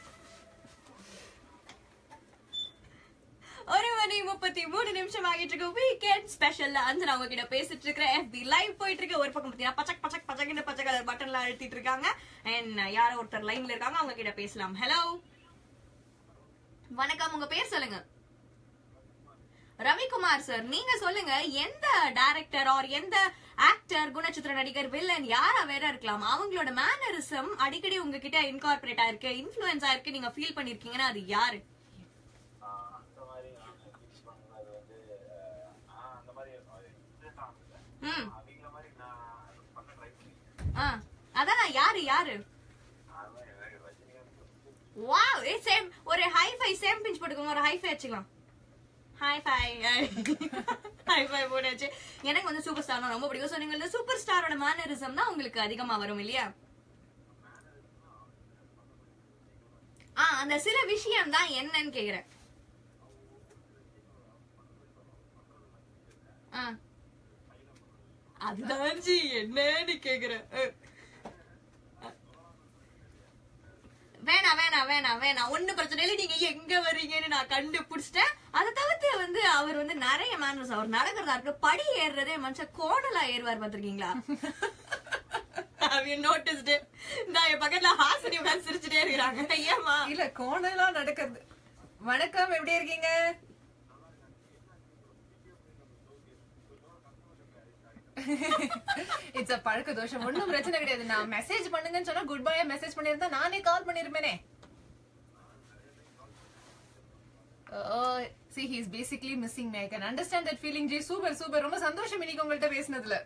ஒரு மணி முப்பத்தி மூணு நிமிஷம் ஆகிட்டு இருக்கு. வீக்கெண்ட் ஸ்பெஷல்ல அஞ்சனா அவங்க கிட்ட பேசிட்டு இருக்கிற எஃபி லைவ் போயிட்டு இருக்கு. ஒரு பக்கம் பாத்தீங்கன்னா பச்சக் பச்சக் பச்சக்னு பச்சை கலர் பட்டன்ல அழுத்திட்டு இருக்காங்க. அண்ட் யாரோ ஒருத்தர் லைன்ல இருக்காங்க, அவங்க கிட்ட பேசலாம். ஹலோ வணக்கம், உங்க பேர் சொல்லுங்க. ரவிக்குமார் சார், நீங்க சொல்லுங்க, எந்த டைரக்டர் ஆர் எந்த ஆக்டர், குணச்சித்திர நடிகர், வில்லன் யாரா வேற இருக்கலாம், அவங்களோட மேனரிசம் அடிக்கடி உங்ககிட்ட இன்கார்பரேட் ஆயிருக்கு, இன்ஃப்ளூயன்ஸ் ஆயிருக்கு, நீங்க ஃபீல் பண்ணிருக்கீங்கன்னா அது யாரு? ம். ஆ, அதான் யாரு யாரு வாவ் ஏ சேம் ஒரு ஹை ஃபை சேம் பிஞ்ச் போட்டுக்கோங்க ஒரு ஹை ஃபை வச்சுக்கலாம் ஹை ஃபை ஹை ஃபை போட்டாச்சு எனக்கு வந்து சூப்பர் ஸ்டார்னா ரொம்ப பிடிக்கும் சோ நீங்க சூப்பர் ஸ்டாரோட மேனரிசம் தான் உங்களுக்கு அதிகமா வரும் இல்லையா ஆ அந்த சில விஷயம் தான் என்னன்னு கேக்குறேன் அதுதான் ஜி என்னன்னு கேக்குறேன் வேணா வேணா வேணா வேணா ஒண்ணு பிரச்சனை இல்லை நீங்க எங்க வர்றீங்கன்னு நான் கண்டுபிடிச்சிட்டேன் அதை தவிர்த்து வந்து அவர் வந்து நிறைய மேனர்ஸ் அவர் நடக்கிறதா இருக்கு படி ஏறுறதே மனுஷன் கோடலா ஏறுவார் பாத்திருக்கீங்களா நோட்டிஸ்டு நான் என் பக்கத்துல ஹாசினி உட்கார்ந்து சிரிச்சுட்டே இருக்கிறாங்க ஏமா இல்ல கோணலா நடக்கிறது வணக்கம் எப்படி இருக்கீங்க இட்ஸ் அ பழக்க தோஷம் ஒண்ணும் பிரச்சனை கிடையாது நான் மெசேஜ் பண்ணுங்கன்னு சொன்னா குட் பை மெசேஜ் பண்ணிருந்தா நானே கால் பண்ணிருப்பேனே oh see he is basically missing me I can understand that feeling Jay super super ரொம்ப சந்தோஷம் இன்னைக்கு உங்கள்ட்ட பேசினதுல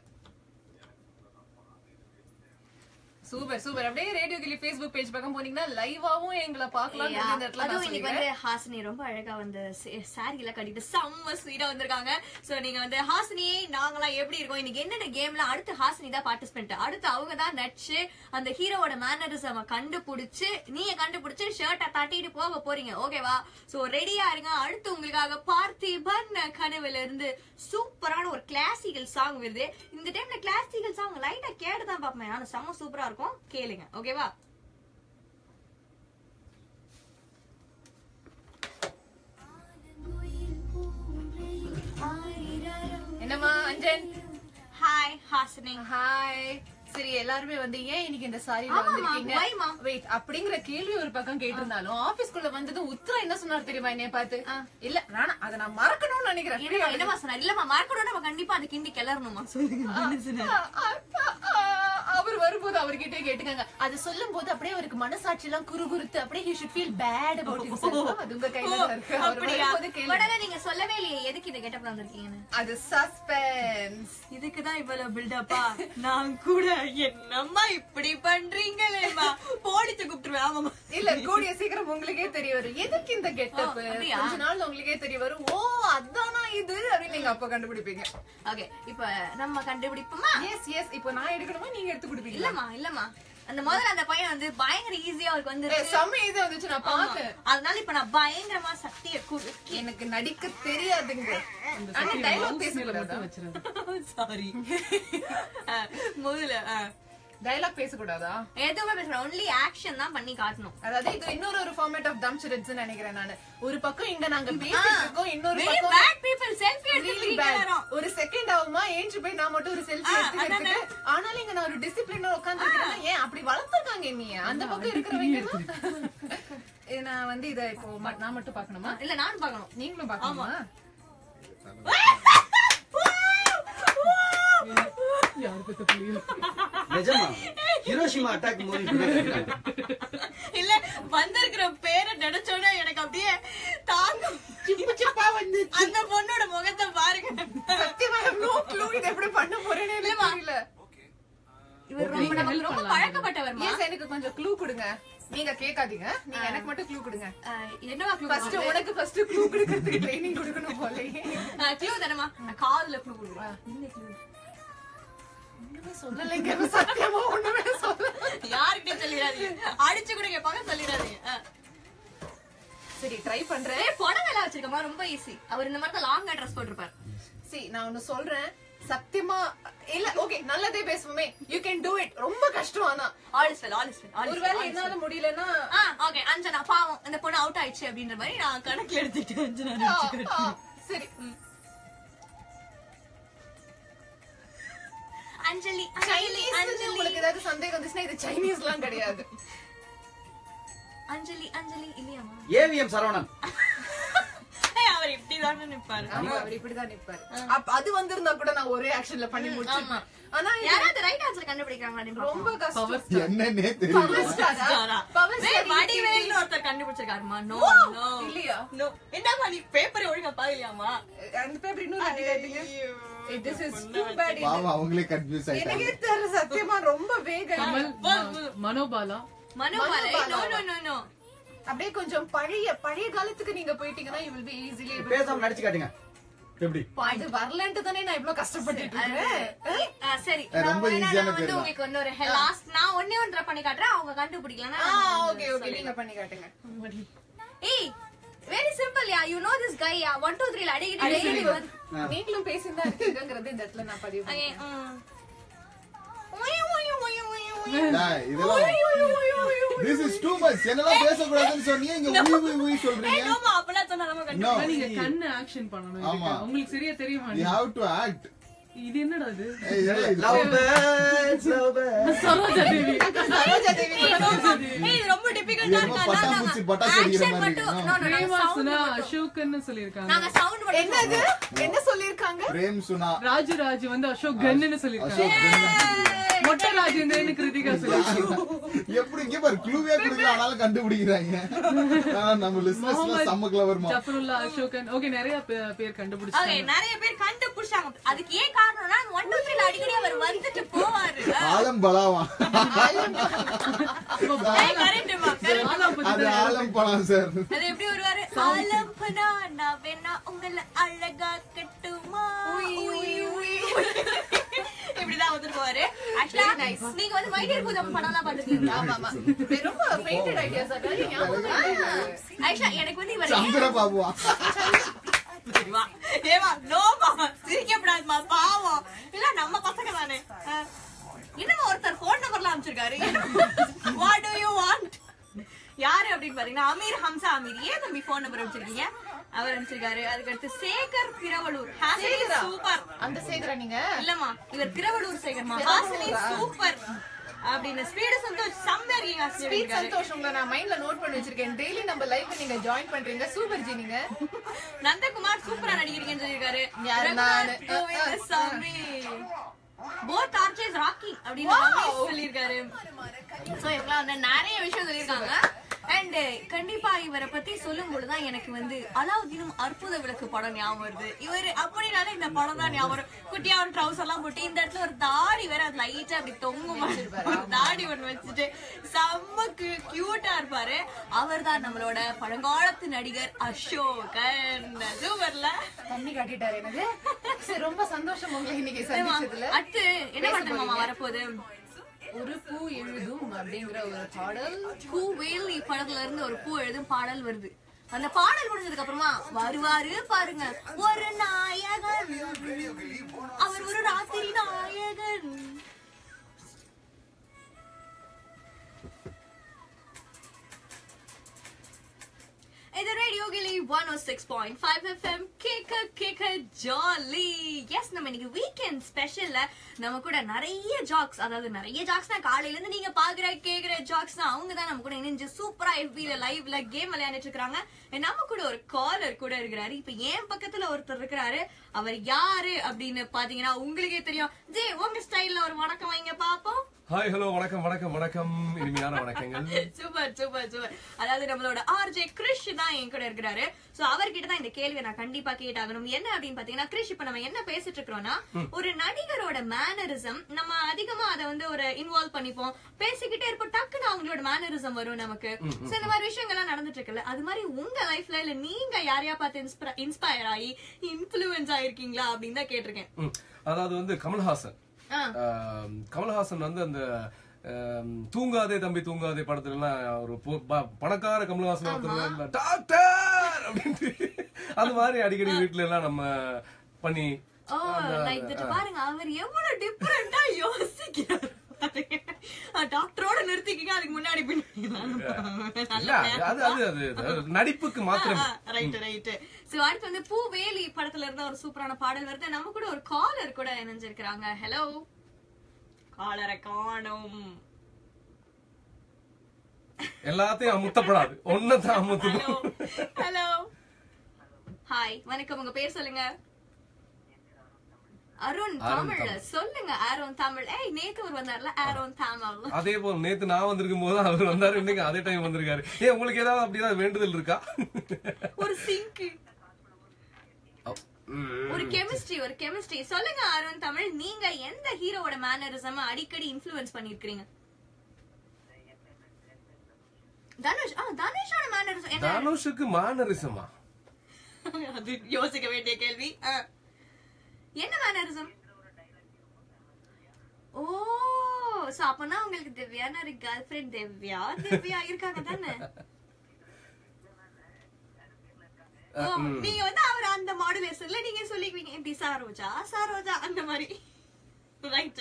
சூப்பர் சூப்பர் அப்படியே ரேடியோ கிளி Facebook பேஜ் பக்கம் போனீங்கன்னா லைவாவும் எங்களை பார்க்கலாம் இந்த இடத்துல அதுவும் இன்னைக்கு வந்து ஹாசினி ரொம்ப அழகா வந்து சாரில கட்டிட்டு செம்ம ஸ்வீட்டா வந்திருக்காங்க சோ நீங்க வந்து ஹாசினி நாங்களாம் எப்படி இருக்கோம் இன்னைக்கு என்னென்ன கேம்ல அடுத்து ஹாசினி தான் பார்ட்டிசிபென்ட் அடுத்து அவங்க தான் நடிச்சு அந்த ஹீரோவோட மேனரிசம் கண்டுபிடிச்சு நீங்க கண்டுபிடிச்சு ஷர்ட்டை தட்டிட்டு போக போறீங்க ஓகேவா சோ ரெடியா இருங்க அடுத்து உங்களுக்காக பார்த்திபன் கனவுல இருந்து சூப்பரான ஒரு கிளாசிக்கல் சாங் வருது இந்த டைம்ல கிளாசிக்கல் சாங் லைட்டா கேட்டுதான் பாப்பேன் ஆனா செம்ம சூப்பரா இருக்கும் கேளுங்க ஓகேவா என்னம்மா அஞ்சன் ஹாய் ஹாசினி ஹாய் சரி எல்லாருமே வந்து ஏன் இன்னைக்கு இந்த சாரில வந்திருக்கீங்க வெயிட் அப்படிங்கிற கேள்வி ஒரு பக்கம் கேட்டிருந்தாலும் ஆபீஸ்க்குள்ள வந்தது உத்தரா என்ன சொன்னார் தெரியுமா என்னைய பார்த்து இல்ல வேணா அதை நான் மறக்கணும்னு நினைக்கிறேன் என்னமா சொன்னார் இல்லமா மறக்கணும் நம்ம கண்டிப்பா அந்த கிண்டி கிளறணுமா சொல்லுங்க அவர் வரும்போது அவர்கிட்ட கேட்டுக்காங்க அது சொல்லும் போது அப்படியே அவருக்கு மனசாட்சி எல்லாம் குறுகுறுத்து அப்படியே he should feel bad about himself அது உங்க கையில தான் இருக்கு அவர் வரும்போது கேளுங்க நீங்க சொல்லவே இல்லையே எதுக்கு இந்த கெட்டப் வந்திருக்கீங்கன்னு அது சஸ்பென்ஸ் இதுக்குதான் இவ்வளவு பில்டப்பா நான் கூட என்னம்மா இப்படி பண்றீங்களேமா போடிச்சு கூப்பிட்டுருவேன் ஆமாமா இல்ல கூடிய சீக்கிரம் உங்களுக்கே தெரிய வரும் எதுக்கு இந்த கெட்டப் கொஞ்ச நாள் உங்களுக்கே தெரிய வரும் ஓ அதானா இது அப்படின்னு நீங்க அப்ப கண்டுபிடிப்பீங்க ஓகே இப்ப நம்ம கண்டுபிடிப்போமா எஸ் எஸ் இப்போ நான் எடுக்கணுமா நீங்க எடுத்து கொடுப்பீங்க இல்லம்மா இல்லம்மா அந்த முதல்ல அந்த பையன் வந்து பயங்கர ஈஸியா அவருக்கு வந்து செம்ம ஈஸியா வந்துச்சு நான் பார்த்தேன் அதனால இப்ப நான் பயங்கரமா சக்தியை எனக்கு நடிக்க தெரியாதுங்க ஆனா டயலாக் பேசக்கூடாது சாரி முதல்ல டயலாக் பேசக்கூடாதா எதுவுமே பேசக்கூடாது ஒன்லி ஆக்ஷன் தான் பண்ணி காட்டணும் அதாவது இது இன்னொரு ஒரு ஃபார்மேட் ஆஃப் தம் ஷிட்ஸ் நினைக்கிறேன் நானு ஒரு பக்கம் இங்க நாங்க பேசிட்டு இருக்கோம் இன்னொரு பக்கம் பேட் பீப்பிள் செல்ஃபி எடுத்துக்கிறீங்க ஒரு செகண்ட் ஆகுமா ஏஞ்சு போய் நான் மட்டும் ஒரு செல்ஃபி எடுத்துக்கிட்டு ஆனாலும் இங்க நான் ஒரு டிசிப்ளினா உட்கார்ந்திருக்கேன் ஏன் அப்படி வளர்த்திருக்காங்க நீ அந்த பக்கம் இருக்கிறவங்க நான் வந்து இத இப்போ நான் மட்டும் பார்க்கணுமா இல்ல நானும் பார்க்கணும் நீங்களும் பார்க்கணுமா நிஜமா ஹிரோஷிமா அட்டாக் மூவி இல்ல வந்திருக்கிற பேரை நினைச்சோட எனக்கு அப்படியே தாங்க அந்த பொண்ணோட முகத்தை பாருங்க சத்தியமா நோ க்ளூ இது எப்படி பண்ண போறேனே தெரியல இவர் ரொம்ப நமக்கு ரொம்ப பழக்கப்பட்டவர் எஸ் எனக்கு கொஞ்சம் க்ளூ கொடுங்க நீங்க கேட்காதீங்க நீங்க எனக்கு மட்டும் க்ளூ கொடுங்க என்னவா க்ளூ ஃபர்ஸ்ட் உனக்கு ஃபர்ஸ்ட் க்ளூ கொடுக்கிறதுக்கு ட்ரெய்னிங் கொடுக்கணும் போல க்ளூ தரமா காதுல க்ளூ கொடுங்க என்ன க்ளூ ஒண்ணுமே சொல்லலைங்க சத்தியமா ஒண்ணுமே சொல்ல யார்கிட்ட சொல்லிராதீங்க அடிச்சு கூட கேட்பாங்க சொல்லிராதீங்க சரி ட்ரை பண்றேன் புடவை வச்சிருக்கமா ரொம்ப ஈஸி அவர் இந்த மாதிரி தான் லாங்கா ட்ரெஸ் போட்டுருப்பாரு சரி நான் ஒன்னு சொல்றேன் சத்தியமா இல்ல ஓகே நல்லதே பேசுவோமே யூ கேன் டு இட் ரொம்ப கஷ்டம் ஆனா all is well all is well ஒருவேளை என்னால முடியலன்னா ஓகே அஞ்சனா பாவம் அந்த பொண்ணு அவுட் ஆயிடுச்சு அப்படின்ற மாதிரி நான் கணக்குல எடுத்துட்டு அஞ்சனா சரி அஞ்சலி அஞ்சலி அஞ்சலி உங்களுக்கு ஏதாவது சந்தேகம் வந்துச்சுன்னா இது சைனீஸ்லாம் கிடையாது அஞ்சலி அஞ்சலி இல்லையாமா ஏவிஎம் சரவணன் அவர் இப்படிதான் நிப்பாரு ஆமா அவர் இப்படிதான் நிப்பாரு அது வந்திருந்தா கூட நான் ஒரே ஆக்ஷன்ல பண்ணி முடிச்சிருப்பேன் ஆனா யாராவது ரைட் ஆன்சர் கண்டுபிடிக்கிறாங்களா ரொம்ப கஷ்டம் என்னன்னே தெரியல பவர் ஸ்டாரா பவர் ஸ்டார் வடிவேல்னு ஒருத்தர் கண்டுபிடிச்சிருக்காருமா நோ நோ இல்லையா நோ என்னமா நீ பேப்பரை ஒழுங்கா பாக்கலையாமா அந்த பேப்பர் இன்னும் ரெடி ஆயிட்டீங்க this is too bad பாவம் அவங்களே கன்ஃபியூஸ் ஆயிட்டாங்க எனக்கு தெரியல சத்தியமா ரொம்ப வேகம் மனோபாலா மனோபாலை நோ நோ நோ நோ அப்படியே கொஞ்சம் பழைய பழைய காலத்துக்கு நீங்க போயிட்டீங்கன்னா you will be easily able பேசாம நடிச்சு காட்டுங்க எப்படி அது வரலன்ட்டு தானே நான் இவ்ளோ கஷ்டப்பட்டுட்டு இருக்கேன். ஆ, சரி ரொம்ப நான் வேணா easy-யான நான் வந்து பேர் தான். உங்களுக்கு இன்னொரு லாஸ்ட் நான் ஒண்ணே ஒன்றரை பண்ணி காட்டுறேன் அவங்க கண்டுபிடிக்கலன்னா ஆ நான் வந்து ஓகே ஓகே சொல்லிடுறேன். நீங்க பண்ணி காட்டுங்க. ஏய் very simple ya you know this கை யா one two three ல அடிக்கடி daily வந்து நீங்களும் பேசிதான் இருக்கீங்கங்கறது இந்த இடத்துல நான் பதிவு Okay, பண்ணேன். ம். உய், உய், உய், உய், உய். டேய், இதெல்லாம் this is too much. என்னலாம் பேசக்கூடாதுன்னு சொன்னீங்க இங்க உய் உய் உய் ஏய், சொல்றீங்க. no, மா, அப்பெல்லாம் சொன்னா நம்ம No. கண்டுபிடிக்கலாம். நீங்க கண்ணு ஆக்ஷன் பண்ணணும் ஆமா. இதுக்கு. உங்களுக்கு சரியா தெரியுமா You have to act. இது என்னடா இது ஏய், ஏய், இது- love birds love birds Saroja Devi Saroja Devi ஏய், no, ma. ஏய், இது ரொம்ப difficult-ஆ என்னமோ இருக்கு. அதான் பட்டாம்பூச்சி, நாங்க பட்டாசு அடிக்கிற action மாதிரி மட்டும்- இருக்கு. no, no, நாங்க sound பிரேமாசுனா மட்டும். அசோக்னு சொல்லிருக்காங்க நாங்க sound மட்டும் என்னது என்ன சொல்லிருக்காங்க? பிரேம் சுனா ராஜு ராஜு வந்து அசோக் கன்னு சொல்லிருக்காங்க அசோக் மொட்டை ராஜேந்திரன் கிருத்திகா சொல்லிருக்காங்க எப்படி இங்க பாரு க்ளூவே கொடுக்கல ஆனாலும் கண்டுபிடிக்கிறாங்க. ஆனா நம்ம லிஸ்னஸ்ல செம்ம கிளவர்மா. ஜஃபருல்லா அசோகன் ஓகே நிறைய பே- பேர் Okay, கண்டுபிடிச்சாங்க நிறைய பேர் கண்டுபிடிச்சாங்க. அதுக்கு ஏன் காரணம்னா one two three ல அடிக்கடி அவர் வந்துட்டு போவாரு. ஆலம் பலாவா ஏய், correct மா, correct. ஆலம் பத்தி அது ஆலம் பழம் சார். அது எப்படி வருவாரு? ஆலம்பனா, நான் வேணா உங்களை அழகா கட்டுமா? உய், உய். இப்படிதான் வந்துட்டு போவாரு. Actually, நீங்க வந்து My Dear Budam படம்லாம் பார்த்திருக்கீங்களா? ஆமா ஆமா ரொம்ப ஃபெயிண்டட் ஐடியாஸ் அதெல்லாம் ஞாபகம் இல்ல. Actually, எனக்கு வந்து இவர் சந்திர பாபுவா ஏமா, ஏமா, நோமா, சிரிக்கப்படாதுமா, பாவம். இல்ல, நம்ம பசங்க தானே. அஹ், என்னமா ஒருத்தர் போன் நம்பர்லாம் அனுப்பிச்சிருக்காரு. What do you want? யாரு அப்படின்னு பாத்தீங்கன்னா அமீர் ஹம்சா அமீர். ஏன் தம்பி போன் நம்பர் அனுப்பிச்சிருக்கீங்க? அவர் அனுப்பிச்சிருக்காரு. அதுக்கடுத்து சேகர் பிரவலூர். ஹாசினி சேகரா? சூப்பர். அந்த சேகரா நீங்க இல்லம்மா, இவர் திருவள்ளூர் சேகர்மா. ஹாசினி சூப்பர் அப்படின்னு ஸ்பீடு சந்தோஷ் செம்மையா இருக்கீங்க. ஹாசினி ஸ்பீட் இருக்காரு. சந்தோஷ் உங்களை நான் மைண்ட்ல நோட் பண்ணி வச்சிருக்கேன். டெய்லி நம்ம லைவ்ல நீங்க ஜாயின் பண்றீங்க. சூப்பர் ஜி நீங்க. நந்தகுமார் சூப்பரா நடிக்கிறீங்கன்னு சொல்லிருக்காரு. யாரு நானு? கோவிந்தசாமி. Both archers rocky அப்படின்னு ரமேஷ் சொல்லிருக்காரு. சோ இவங்க வந்து நிறைய விஷயம் சொல்லிருக்காங்க. அண்ட் கண்டிப்பா இவரை பத்தி சொல்லும் பொழுதுதான் எனக்கு வந்து அலாவுதீனும் அற்புத விளக்கு படம் ஞாபகம் வருது. இவர் அப்படினால இந்த படம் தான் ஞாபகம் வரும். குட்டியா ஒரு ட்ரவுசர் எல்லாம் போட்டு இந்த இடத்துல ஒரு தாடி வேற அது லைட்டா அப்படி தொங்கும். ஒரு தாடி ஒண்ணு வச்சுட்டு செம்ம கியூட்டா இருப்பாரு. அவர் தான் நம்மளோட பழங்காலத்து நடிகர் அசோகன். சூப்பர்ல தண்ணி காட்டிட்டாரு எனக்கு. சரி, ரொம்ப சந்தோஷம் உங்களை இன்னைக்கு சந்திச்சதுல. அடுத்து என்ன பண்றோமா வரப்போகுது? ஒரு பூ எழுதும் அப்படிங்கிற ஒரு பாடல். பூவேல் படத்துல இருந்து ஒரு பூ எழுதும் பாடல் வருது. அந்த பாடல் முடிஞ்சதுக்கு அப்புறமா வருவாரு பாருங்க ஒரு நாயகன், அவர் ஒரு ராத்திரி நாயகன். இது ரேடியோ கிளி one oh six point five F M கேக்க கேக்க ஜாலி. எஸ், நம்ம இன்னைக்கு வீக்கெண்ட் ஸ்பெஷல்ல நம்ம கூட நிறைய ஜாக்ஸ், அதாவது நிறைய ஜாக்ஸ்னா காலையில இருந்து நீங்க பாக்குற கேக்குற ஜாக்ஸ் தான். அவங்க தான் நம்ம கூட இணைஞ்சு சூப்பரா எஃபில லைவ்ல கேம் விளையாண்டுட்டு இருக்காங்க. நம்ம கூட ஒரு காலர் கூட இருக்கிறாரு. இப்ப என் பக்கத்துல ஒருத்தர் இருக்கிறாரு. அவர் யாரு அப்படின்னு பாத்தீங்கன்னா உங்களுக்கே தெரியும். ஜே, உங்க ஸ்டைல்ல ஒரு வணக்கம் வைங்க பாப்போம். ஹாய் ஹலோ வணக்கம் வணக்கம் வணக்கம் இனிமையான வணக்கங்கள். Super super super. அதாவது நம்மளோட ஆர்ஜே கிரிஷ் தான் என் கூட இருக்கிறாரு. சோ அவர்கிட்ட தான் இந்த கேள்வியை நான் கண்டிப்பா கேட்டாகணும். என்ன அப்படின்னு பாத்தீங்கன்னா, கிரிஷ், இப்ப நம்ம என்ன பேசிட்டு இருக்கிறோம்னா, ஒரு நடிகரோட மேனரிசம் நம்ம அதிகமா அதை வந்து ஒரு இன்வால்வ் பண்ணிப்போம், பேசிக்கிட்டே இருப்போம், டக்குன்னு அவங்களோட மேனரிசம் வரும் நமக்கு. சோ இந்த மாதிரி விஷயங்கள்லாம் நடந்துட்டு இருக்குல்ல, அது மாதிரி உங்க லைஃப்ல இல்ல நீங்க யாரையா பார்த்து இன்ஸ்பயர் ஆகி இன்ஃபுளுன்ஸ் ஆயிருக்கீங்களா அப்படின்னு தான் கேட்டிருக்கேன். ம், அதாவது வந்து கமல்ஹாசன் ஆம், கமல்ஹாசன் வந்து அந்த ஆம், தூங்காதே தம்பி தூங்காதே படத்துல எல்லாம் ஒரு பொ- ப- பணக்கார கமல்ஹாசன் ஒருத்தர் டாக்டர் அப்படின்ட்டு அந்த மாதிரி அடிக்கடி வீட்டுல எல்லாம் நம்ம பண்ணி ஓ, லைக் தட். பாருங்க அவர் எவ்வளவு டிஃபரெண்டா யோசிக்கிறாரு. டாக்டரோட நிறுத்திக்கீங்க, அதுக்கு முன்னாடி இல்ல, அது அது அது அது நடிப்புக்கு மாத்திரம். Right right. சோ அடுத்து வந்து பூவேலி படத்துல இருந்த ஒரு சூப்பரான பாடல் வருது. நம்ம கூட ஒரு காலர் கூட இணைஞ்சிருக்காங்க. ஹலோ, காலரை காணோம். எல்லாத்தையும் அமுத்தப்படாது, ஒன்னதான் அமுத்தணும். ஹலோ, ஹாய், வணக்கம். உங்க பேர் சொல்லுங்க. அருண் தமிழ். சொல்லுங்க அருண் தமிழ். ஏய், நேத்து ஒரு வந்தார்ல அருண் தமிழ். அதே போல நேத்து நான் வந்திருக்கும் போது அவர் வந்தாரு, இன்னைக்கு அதே டைம் வந்திருக்காரு. ஏன் உங்களுக்கு ஏதாவது அப்படிதான் வேண்டுதல் இருக்கா? ஒரு சிங்க், ஒரு கெமிஸ்ட்ரி, ஒரு கெமிஸ்ட்ரி. சொல்லுங்க அருண் தமிழ், நீங்க எந்த ஹீரோவோட மேனரிசம் அடிக்கடி இன்ஃப்ளூயன்ஸ் பண்ணிருக்கீங்க? தனுஷ் ஆ தனுஷோட மேனரிசம் என்ன? தனுஷுக்கு மேனரிசமா? அது யோசிக்க வேண்டிய கேள்வி. ஆ. என்ன மேனரிசம்? ஓ சோ அப்பனா உங்களுக்கு திவ்யான்னு ஒரு கேர்ள் ஃப்ரெண்ட் திவ்யா திவ்யா இருக்காங்க தானே? ஓ, நீங்க வந்து அவர் அந்த மாடுலேஷன்ல நீங்க சொல்லிக்குவீங்க இப்படி சரோஜா சரோஜா அந்த மாதிரி ரைட்.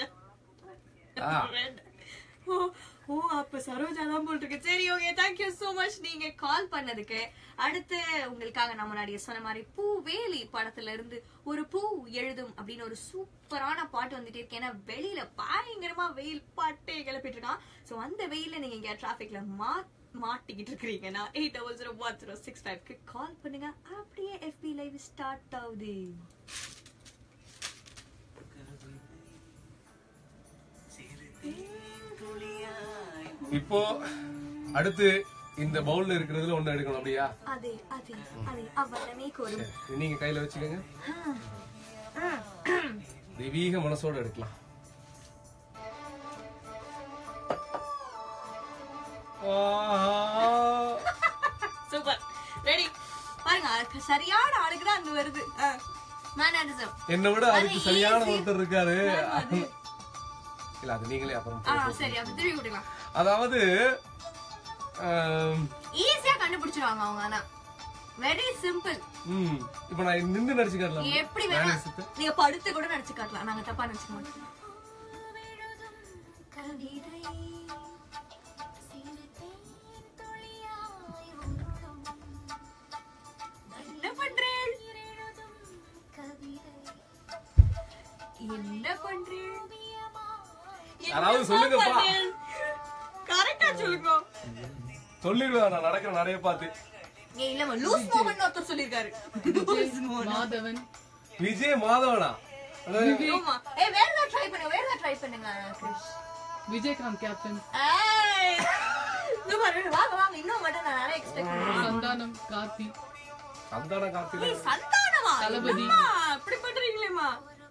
ஓ ஓ அப்ப சரோஜா தான் போல் இருக்கு. சரி ஓகே, தேங்க்யூ சோ மச் நீங்க கால் பண்ணதுக்கு. அடுத்து உங்களுக்காக நான் முன்னாடியே சொன்ன மாதிரி பூவேலி படத்துல இருந்து ஒரு பூ எழுதும் அப்படின்னு ஒரு சூப்பரான பாட்டு வந்துட்டே இருக்கு. ஏன்னா வெளியில பயங்கரமா வெயில் பாட்டே கிளப்பிட்டு இருக்கான். சோ அந்த வெயில நீங்க இங்க டிராபிக்ல மா மாட்டிக்கிட்டு இருக்கீங்கன்னா eight double zero one zero six ஃபைவ்க்கு கால் பண்ணுங்க. அப்படியே எஃபி லைவ் ஸ்டார்ட் ஆகுது. இப்போ அடுத்து இந்த பவுல்ல இருக்கிறதுல ஒண்ணு எடுக்கணும் அப்படியா? அதே அதே அதே அவனே கோரும். சரி, நீங்க கையில வச்சுக்கோங்க. தெய்வீக மனசோட எடுக்கலாம். சூப்பர் ரெடி பாருங்க. அதுக்கு சரியான ஆளுக்கு தான் அங்க வருது. மேனரிசம் என்னை விட அதுக்கு சரியான ஒருத்தர் இருக்காரு. இல்ல அது நீங்களே அப்புறம் ஆ சரி அப்ப திருப்பி விடுங்க. அதாவது ஈஸியா கண்டுபிடிச்சிருவாங்க அவங்க. ஆனா வெரி சிம்பிள். ம் இப்போ நான் நின்னு நடிச்சு காட்டலாம். எப்படி வேணா நீங்க படுத்து கூட நடிச்சு காட்டலாம். நாங்க தப்பா நடிச்சுக்க மாட்டோம். என்ன பண்றேன் என்ன பண்றேன் யாராவது சொல்லுங்கப்பா. கரெக்டா சொல்லுங்க. சொல்லிடுவேன் நான் நடக்கிற நடைய பார்த்து. ஏ இல்லம்மா லூஸ் மோமெண்ட் ஒருத்தர் சொல்லிருக்காரு. மாதவன் விஜய் மாதவனா? ஆமா. ஏ வேற ஏதாவது ட்ரை பண்ணுங்க. வேற ஏதாவது ட்ரை பண்ணுங்க கிரிஷ். விஜயகாந்த் கேப்டன் ஏய் இது பாரு வாங்க வாங்க இன்னும் மட்டும் நான் நிறைய எக்ஸ்பெக்ட் பண்ணேன். சந்தானம் கார்த்தி சந்தான கார்த்தில ஏய் சந்தானமா தளபதி. என்னம்மா இப்படி பண்றீங்களேம்மா?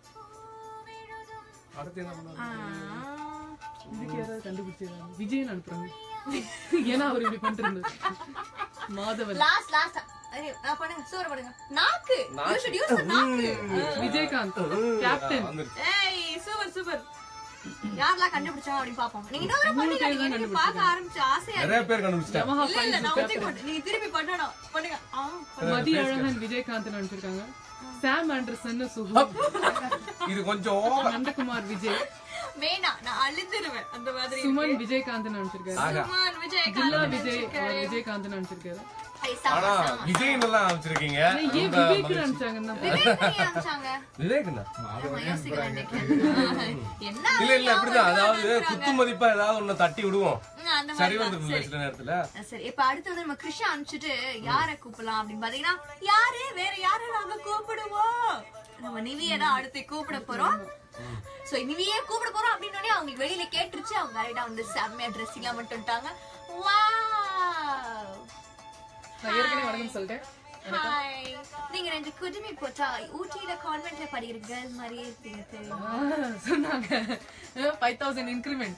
அடுத்து என்ன பண்ணலாம்? இதுக்கு யாராவது கண்டுபிடிச்சிருக்காங்க? விஜயன் அனுப்புறாங்க. ஏன்னா அவர் இப்படி பண்ணிட்டு மாதவன் லாஸ்ட் லாஸ்ட் ஐயோ நான் பண்ணுங்க சோறு பண்ணுங்க. நாக்கு யூ ஷட் யூஸ் தி நாக்கு. விஜயகாந்த் கேப்டன். ஏய் சூப்பர் சூப்பர். யாரெல்லாம் கண்டுபிடிச்சாங்க அப்படி பாப்போம். நீங்க இன்னொரு பண்ணுங்க. நீங்க பார்க்க ஆரம்பிச்சு ஆசையா நிறைய பேர் கண்டுபிடிச்சிட்டாங்க. யமஹா இல்ல இல்ல நான் ஃபைவ் ஒத்தி போட்டு நீங்க திருப்பி பண்ணணும் பண்ணுங்க. ஆ மதி அழகன் விஜயகாந்த் நினைச்சிருக்காங்க. சாம் ஆண்டர்சன் சுஹு இது கொஞ்சம் நந்தகுமார் விஜய் வேணா நான் அழுதுருவேன் அந்த மாதிரி. சுமன் விஜயகாந்த் நினைச்சிருக்காரு. ஆகா. சுமன் விஜய் ஜில்லா விஜய் அவர் விஜயகாந்த் நினைச்சிருக்காரு. ஆனா விஜய் நல்லா அமைச்சிருக்கீங்க. ஏன் விவேக் நினைச்சாங்கன்னா விவேக்னா என்ன இல்ல இல்ல அப்படிதான். அதாவது குத்து மதிப்பா ஏதாவது ஒண்ணு தட்டி விடுவோம். அந்த சரி மாதிரி வந்து சில நேரத்துல. சரி இப்ப அடுத்து வந்து நம்ம கிருஷா அனுப்பிச்சுட்டு யார கூப்பிடலாம் அப்படின்னு பாத்தீங்கன்னா யாரு வேற யார நாங்க கூப்பிடுவோம். நம்ம நிவியை தான் அடுத்து கூப்பிட போறோம். சோ நிவியே கூப்பிட போறோம் அப்படின்னு அவங்களுக்கு வெளியில கேட்டுருச்சு. அவங்க கரெக்டா வந்து செம்மையா ட்ரெஸ் எல்லாம் மட்டும்ட்டாங்க. வாவ் நான் ஏற்கனவே வணக்கம் சொல்லிட்டேன். ஹாய் நீங்க ரெண்டு குடுமி போட்டா ஊட்டியில கான்வென்ட்ல படிக்கிற கேர்ள் மாதிரியே இருப்பீங்க தெரியுமா? சொன்னாங்க ஃபைவ் தௌசண்ட் இன்கிரிமெண்ட்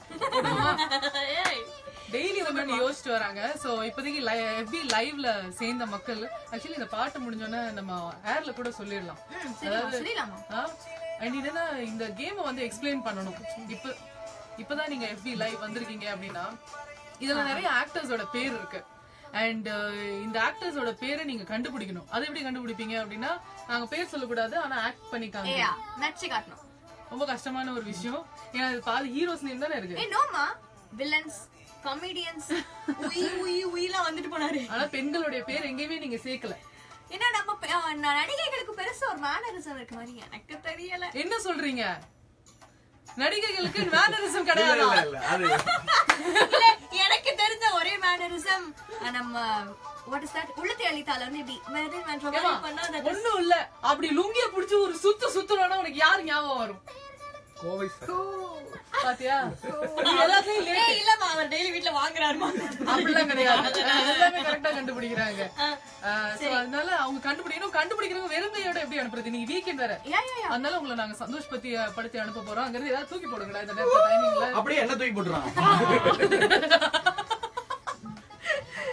டெய்லி வந்து யோசிச்சுட்டு வராங்க. சோ இப்போதைக்கு எஃபி லைவ்ல சேர்ந்த மக்கள் ஆக்சுவலி இந்த பாட்டு முடிஞ்சோன்னா நம்ம ஏர்ல கூட சொல்லிடலாம். சொல்லிடலாமா? அண்ட் இதுனா இந்த கேம் வந்து எக்ஸ்பிளைன் பண்ணணும். இப்ப இப்பதான் நீங்க எஃபி லைவ் வந்திருக்கீங்க அப்படின்னா இதுல நிறைய ஆக்டர்ஸோட பேர் இருக்கு. அண்ட் இந்த ஆக்டர்ஸோட பேரை நீங்க கண்டுபிடிக்கணும். அது எப்படி கண்டுபிடிப்பீங்க அப்படின்னா நாங்க பேர் சொல்லக்கூடாது ஆனா ஆக்ட் பண்ணி காட்டணும். ரொம்ப கஷ்டமான ஒரு விஷயம். ஏன்னா பாதி ஹீரோஸ் நேம் தானே இருக்கு. நோமா வில்லன்ஸ் காமெடியன்ஸ் உயி உயி உயிலாம் வந்துட்டு போனாரு. ஆனா பெண்களுடைய பேர் எங்கேயுமே நீங்க சேர்க்கல. என்ன நம்ம நடிகைகளுக்கு பெருசா ஒரு மேனரிசம் இருக்கு மாதிரி எனக்கு தெரியல. என்ன சொல்றீங்க? நடிகைகளுக்கு மேனரிசம் கிடையாது. இல்ல எனக்கு தெரிஞ்ச ஒரே மேனரிசம் நம்ம வாட் இஸ் தட் உள்ளத்தை அளித்தால வந்து இப்படி மேனரிசம் பண்ணா ஒண்ணும் இல்ல. அப்படி லுங்கிய புடிச்சு ஒரு சுத்து சுத்துறோம்னா உனக்கு யார் ஞாபகம் வரும்? கோவை பாத்தியா? இல்லமா அவர் டெய்லி வீட்ல வாங்குறாருமா? அப்படிலாம் கிடையாது. எல்லாமே கரெக்டா கண்டுபிடிக்கிறாங்க. அதனால அவங்க கண்டுபிடிக்கணும். கண்டுபிடிக்கிறவங்க வெறுங்கையோட எப்படி அனுப்புறது? நீங்க வீக்கெண்ட் வேற. அதனால உங்களை நாங்க சந்தோஷ் பத்தி படுத்தி அனுப்ப போறோம். அங்க இருந்து ஏதாவது தூக்கி போடுங்கடா இந்த நேரத்துல டைமிங்ல. அப்படியே என்ன தூக்கி போட்டுறான்?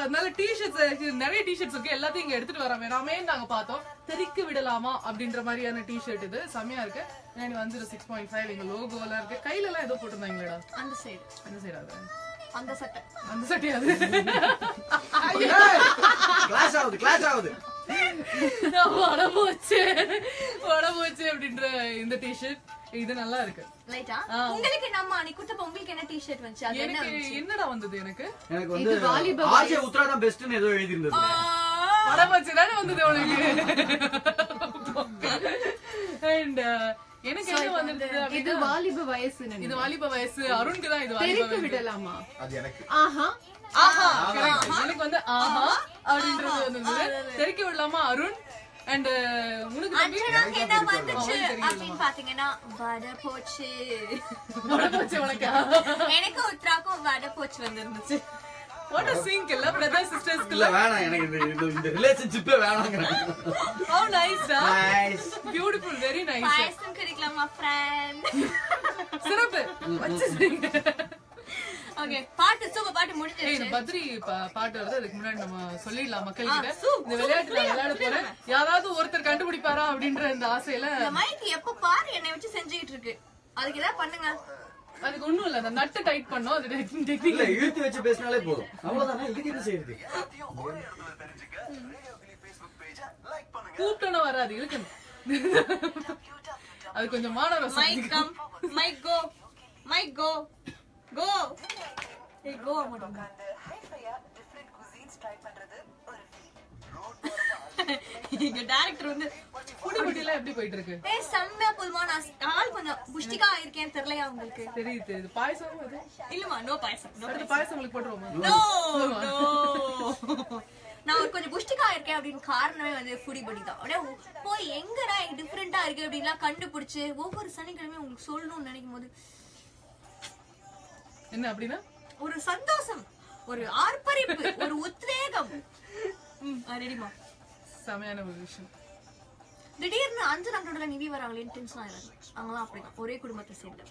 அதனால டிஷர்ட்ஸ் நிறைய டிஷர்ட்ஸ் இருக்கு, எல்லாத்தையும் இங்க எடுத்துட்டு வர வேணாமே நாங்க பார்த்தோம். தெரிக்க விடலாமா அப்படின்ற மாதிரியான டிஷர்ட் இது செமையா இருக்கு. வந்து சிக்ஸ் பாயிண்ட் ஃபைவ் எங்க லோகோ எல்லாம் இருக்கு. கையில எல்லாம் ஏதோ போட்டிருந்தாங்களேடா அந்த சைடு அந்த சைடு அது அந்த சட்டை அந்த சட்டை அது கிளாஸ் ஆகுது கிளாஸ் ஆகுது வடபோச்சு வடபோச்சு அப்படின்ற இந்த டிஷர்ட் இது நல்லா இருக்கு. லைட்டா உங்களுக்கு நம்ம அன்னைக்கு கொடுத்தப்ப உங்களுக்கு என்ன டி-ஷர்ட் வந்துச்சு? அது என்ன எனக்கு என்னடா வந்தது? எனக்கு எனக்கு வந்து ஆர்ஜே உத்ரா தான் பெஸ்ட்னு ஏதோ எழுதி இருந்தது. வடபோச்சு தானே வந்தது உனக்கு. அண்ட் எனக்கு என்ன வந்திருந்தது? இது வாலிப வயசு. இது வாலிப வயசு. அருண்க்கு தான் இது வாலிப வயசு. விடலாமா? அது எனக்கு ஆஹா ஆஹா கரெக்ட். எனக்கு வந்து ஆஹா அப்படின்றது வந்தது. தெரிக்க விடலாமா அருண்? அண்ட் உனக்கு அஞ்சனாக்கு என்ன வந்துச்சு அப்படின்னு பாத்தீங்கன்னா வட போச்சு. வட போச்சு உனக்கு. எனக்கு உத்ராக்கும் வட போச்சு வந்திருந்துச்சு. வாட் a sync இல்ல பிரதர் சிஸ்டர்ஸ் இல்ல வேணாம், எனக்கு இந்த இந்த ரிலேஷன்ஷிப்பே வேணாம்ங்கறாங்க. How nice டா. Nice Beautiful, very nice. பாயசம் குடிக்கலாமா ஃப்ரெண்ட்? சிறப்பு. வச்சு சரிங்க. ஓகே, பாட்டு சூப்பர் பாட்டு ஏய் முடிஞ்சிருச்சு. இந்த பத்ரி பா- பாட்டு வருது. அதுக்கு முன்னாடி நம்ம சொல்லிடலாம் மக்கள்கிட்ட இந்த விளையாட்டு நான் விளையாட போறேன், யாராவது ஒருத்தர் கண்டுபிடிப்பாரா அப்படின்ற இந்த ஆசையில. இந்த மைக் எப்ப பாரு என்னை வச்சு செஞ்சுக்கிட்டு இருக்கு. அதுக்கு ஏதாவது பண்ணுங்க. அதுக்கு ஒண்ணும் இல்ல, அந்த நட்டு டைட் பண்ணோம். அது இல்ல டெக்னிக் இழுத்து வச்சு பேசினாலே போதும், அவ்வளவுதானே. இதுக்கு என்ன செய்யுது? எல்லாத்தையும் ஒரே இடத்துல தெரிஞ்சுக்க ரேடியோ கிளி ஃபேஸ்புக் பேஜ லைக் பண்ணுங்க. கூப்பிட்டோன்னு வராது, இழுக்கணும். அது கொஞ்சம் மாணவர் mic come, mic go, mic go, go. ஏய் கோ மாட்டோம். இங்க டைரக்டர் வந்து குடிபுட்டி எல்லாம் எப்படி போயிட்டு இருக்கு? ஏய் செம்ம புல்மா. நான் ஆள் கொஞ்சம் புஷ்டிகா இருக்கேன் தெரியலையா உங்களுக்கு? தெரியுது தெரியுது. பாயசம் அது இல்லமா நோ பாயசம். நோ அடுத்த பாயசம் உங்களுக்கு போட்டுருவோமா? No no. நான் ஒரு கொஞ்சம் புஷ்டிகா இருக்கேன் அப்படின்னு காரணமே வந்து ஃபுடி படி தான். அப்படியே போய் எங்கடா டிஃபரெண்டா இருக்கு அப்படின்லாம் கண்டுபிடிச்சு ஒவ்வொரு சனிக்கிழமையும் உங்களுக்கு சொல்லணும்னு நினைக்கும் போது என்ன அப்படின்னா ஒரு சந்தோஷம், ஒரு ஆர்ப்பரிப்பு, ஒரு உத்வேகம். ரெடிமா செமையான ஒரு விஷயம். திடீர்னு அஞ்சு நாட்டோட நிவி வராங்களேன்னு டென்ஷன் ஆயிடுறாங்க. அவங்களாம் அப்படிதான் ஒரே குடும்பத்தை சேர்ந்த.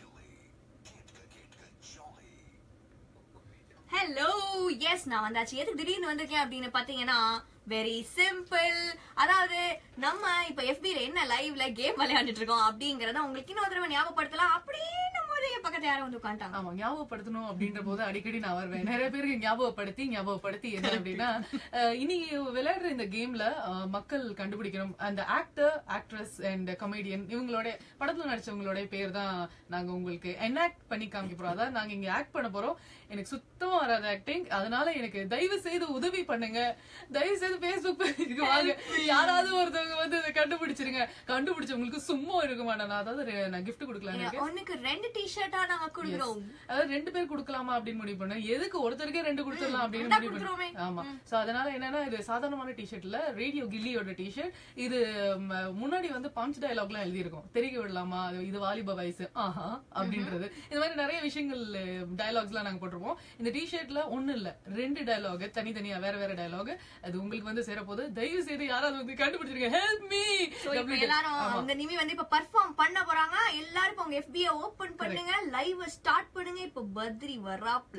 ஹலோ, எஸ் நான் வந்தாச்சு. எதுக்கு திடீர்னு வந்திருக்கேன் அப்படின்னு பாத்தீங்கன்னா வெரி சிம்பிள். அதாவது நம்ம இப்ப எஃபில என்ன லைவ்ல கேம் விளையாண்டுட்டு இருக்கோம் அப்படிங்கறத உங்களுக்கு இன்னொரு தடவை ஞாபகப்படுத்தலாம். அப்படியே நம்ம பக்கத்துல யாரும் வந்து உட்காந்துட்டாங்க. ஆமா, ஞாபகப்படுத்தணும் அப்படின்ற போது அடிக்கடி நான் வருவேன். நிறைய பேருக்கு ஞாபகப்படுத்தி ஞாபகப்படுத்தி என்ன அப்படின்னா இனி விளையாடுற இந்த கேம்ல மக்கள் கண்டுபிடிக்கணும் அந்த ஆக்டர், ஆக்ட்ரஸ் அண்ட் கமெடியன் இவங்களோட படத்துல நடிச்சவங்களோட பேர் தான் நாங்க உங்களுக்கு என்ஆக்ட் பண்ணி காமிக்க போறோம். அதாவது நாங்க இங்க ஆக்ட் பண்ண போறோம். எனக்கு சுத்தமா வராது ஆக்டிங். அதனால எனக்கு தயவு செய்து உதவி பண்ணுங்க. தயவு செய்து பேஸ்புக் பேஜுக்கு வாங்க, யாராவது ஒருத்தவங்க வந்து இதை கண்டுபிடிச்சிருங்க. கண்டுபிடிச்சவங்களுக்கு சும்மா இருக்க மாட்டேன். அதாவது நான் கிஃப்ட் கொடுக்கலாம். உனக்கு ரெண்டு டி-ஷர்ட்டா நாங்க கொடுக்குறோம். அதாவது ரெண்டு பேர் கொடுக்கலாமா அப்படின்னு முடிவு பண்ணேன். எதுக்கு ஒருத்தருக்கே ரெண்டு கொடுத்துடலாம் அப்படின்னு முடிவு பண்ணேன். ஆமா, சோ அதனால என்னன்னா இது சாதாரணமான டி-ஷர்ட் இல்ல, ரேடியோ கில்லியோட டி-ஷர்ட். இது முன்னாடி வந்து பஞ்ச் டயலாக் எல்லாம் எழுதி இருக்கும். தெரிக்க விடலாமா, இது வாலிப வயசு ஆஹா அப்படின்றது. இந்த மாதிரி நிறைய விஷயங்கள் டயலாக்ஸ் எல்லாம் நாங்க போட்டிருப்போம். இந்த டி-ஷர்ட்ல ஒண்ணு இல்ல, ரெண்டு டயலாக் தனித்தனியா வேற வேற டயலாக். அது உங்களுக்கு வந்து சேரப்போது. தயவு செய்து யாராவது வந்து கண்டுபிடிச்சிருங்க. Help me. எல்லாரும் அந்த நிமி வந்து இப்ப பெர்ஃபார்ம் பண்ண போறாங்க. எல்லாரும் இப்ப உங்க எஃபிஐ ஓபன் பண்ணுங்க, லைவ் ஸ்டார்ட் பண்ணுங்க. இப்ப பத்ரி வராப்ல.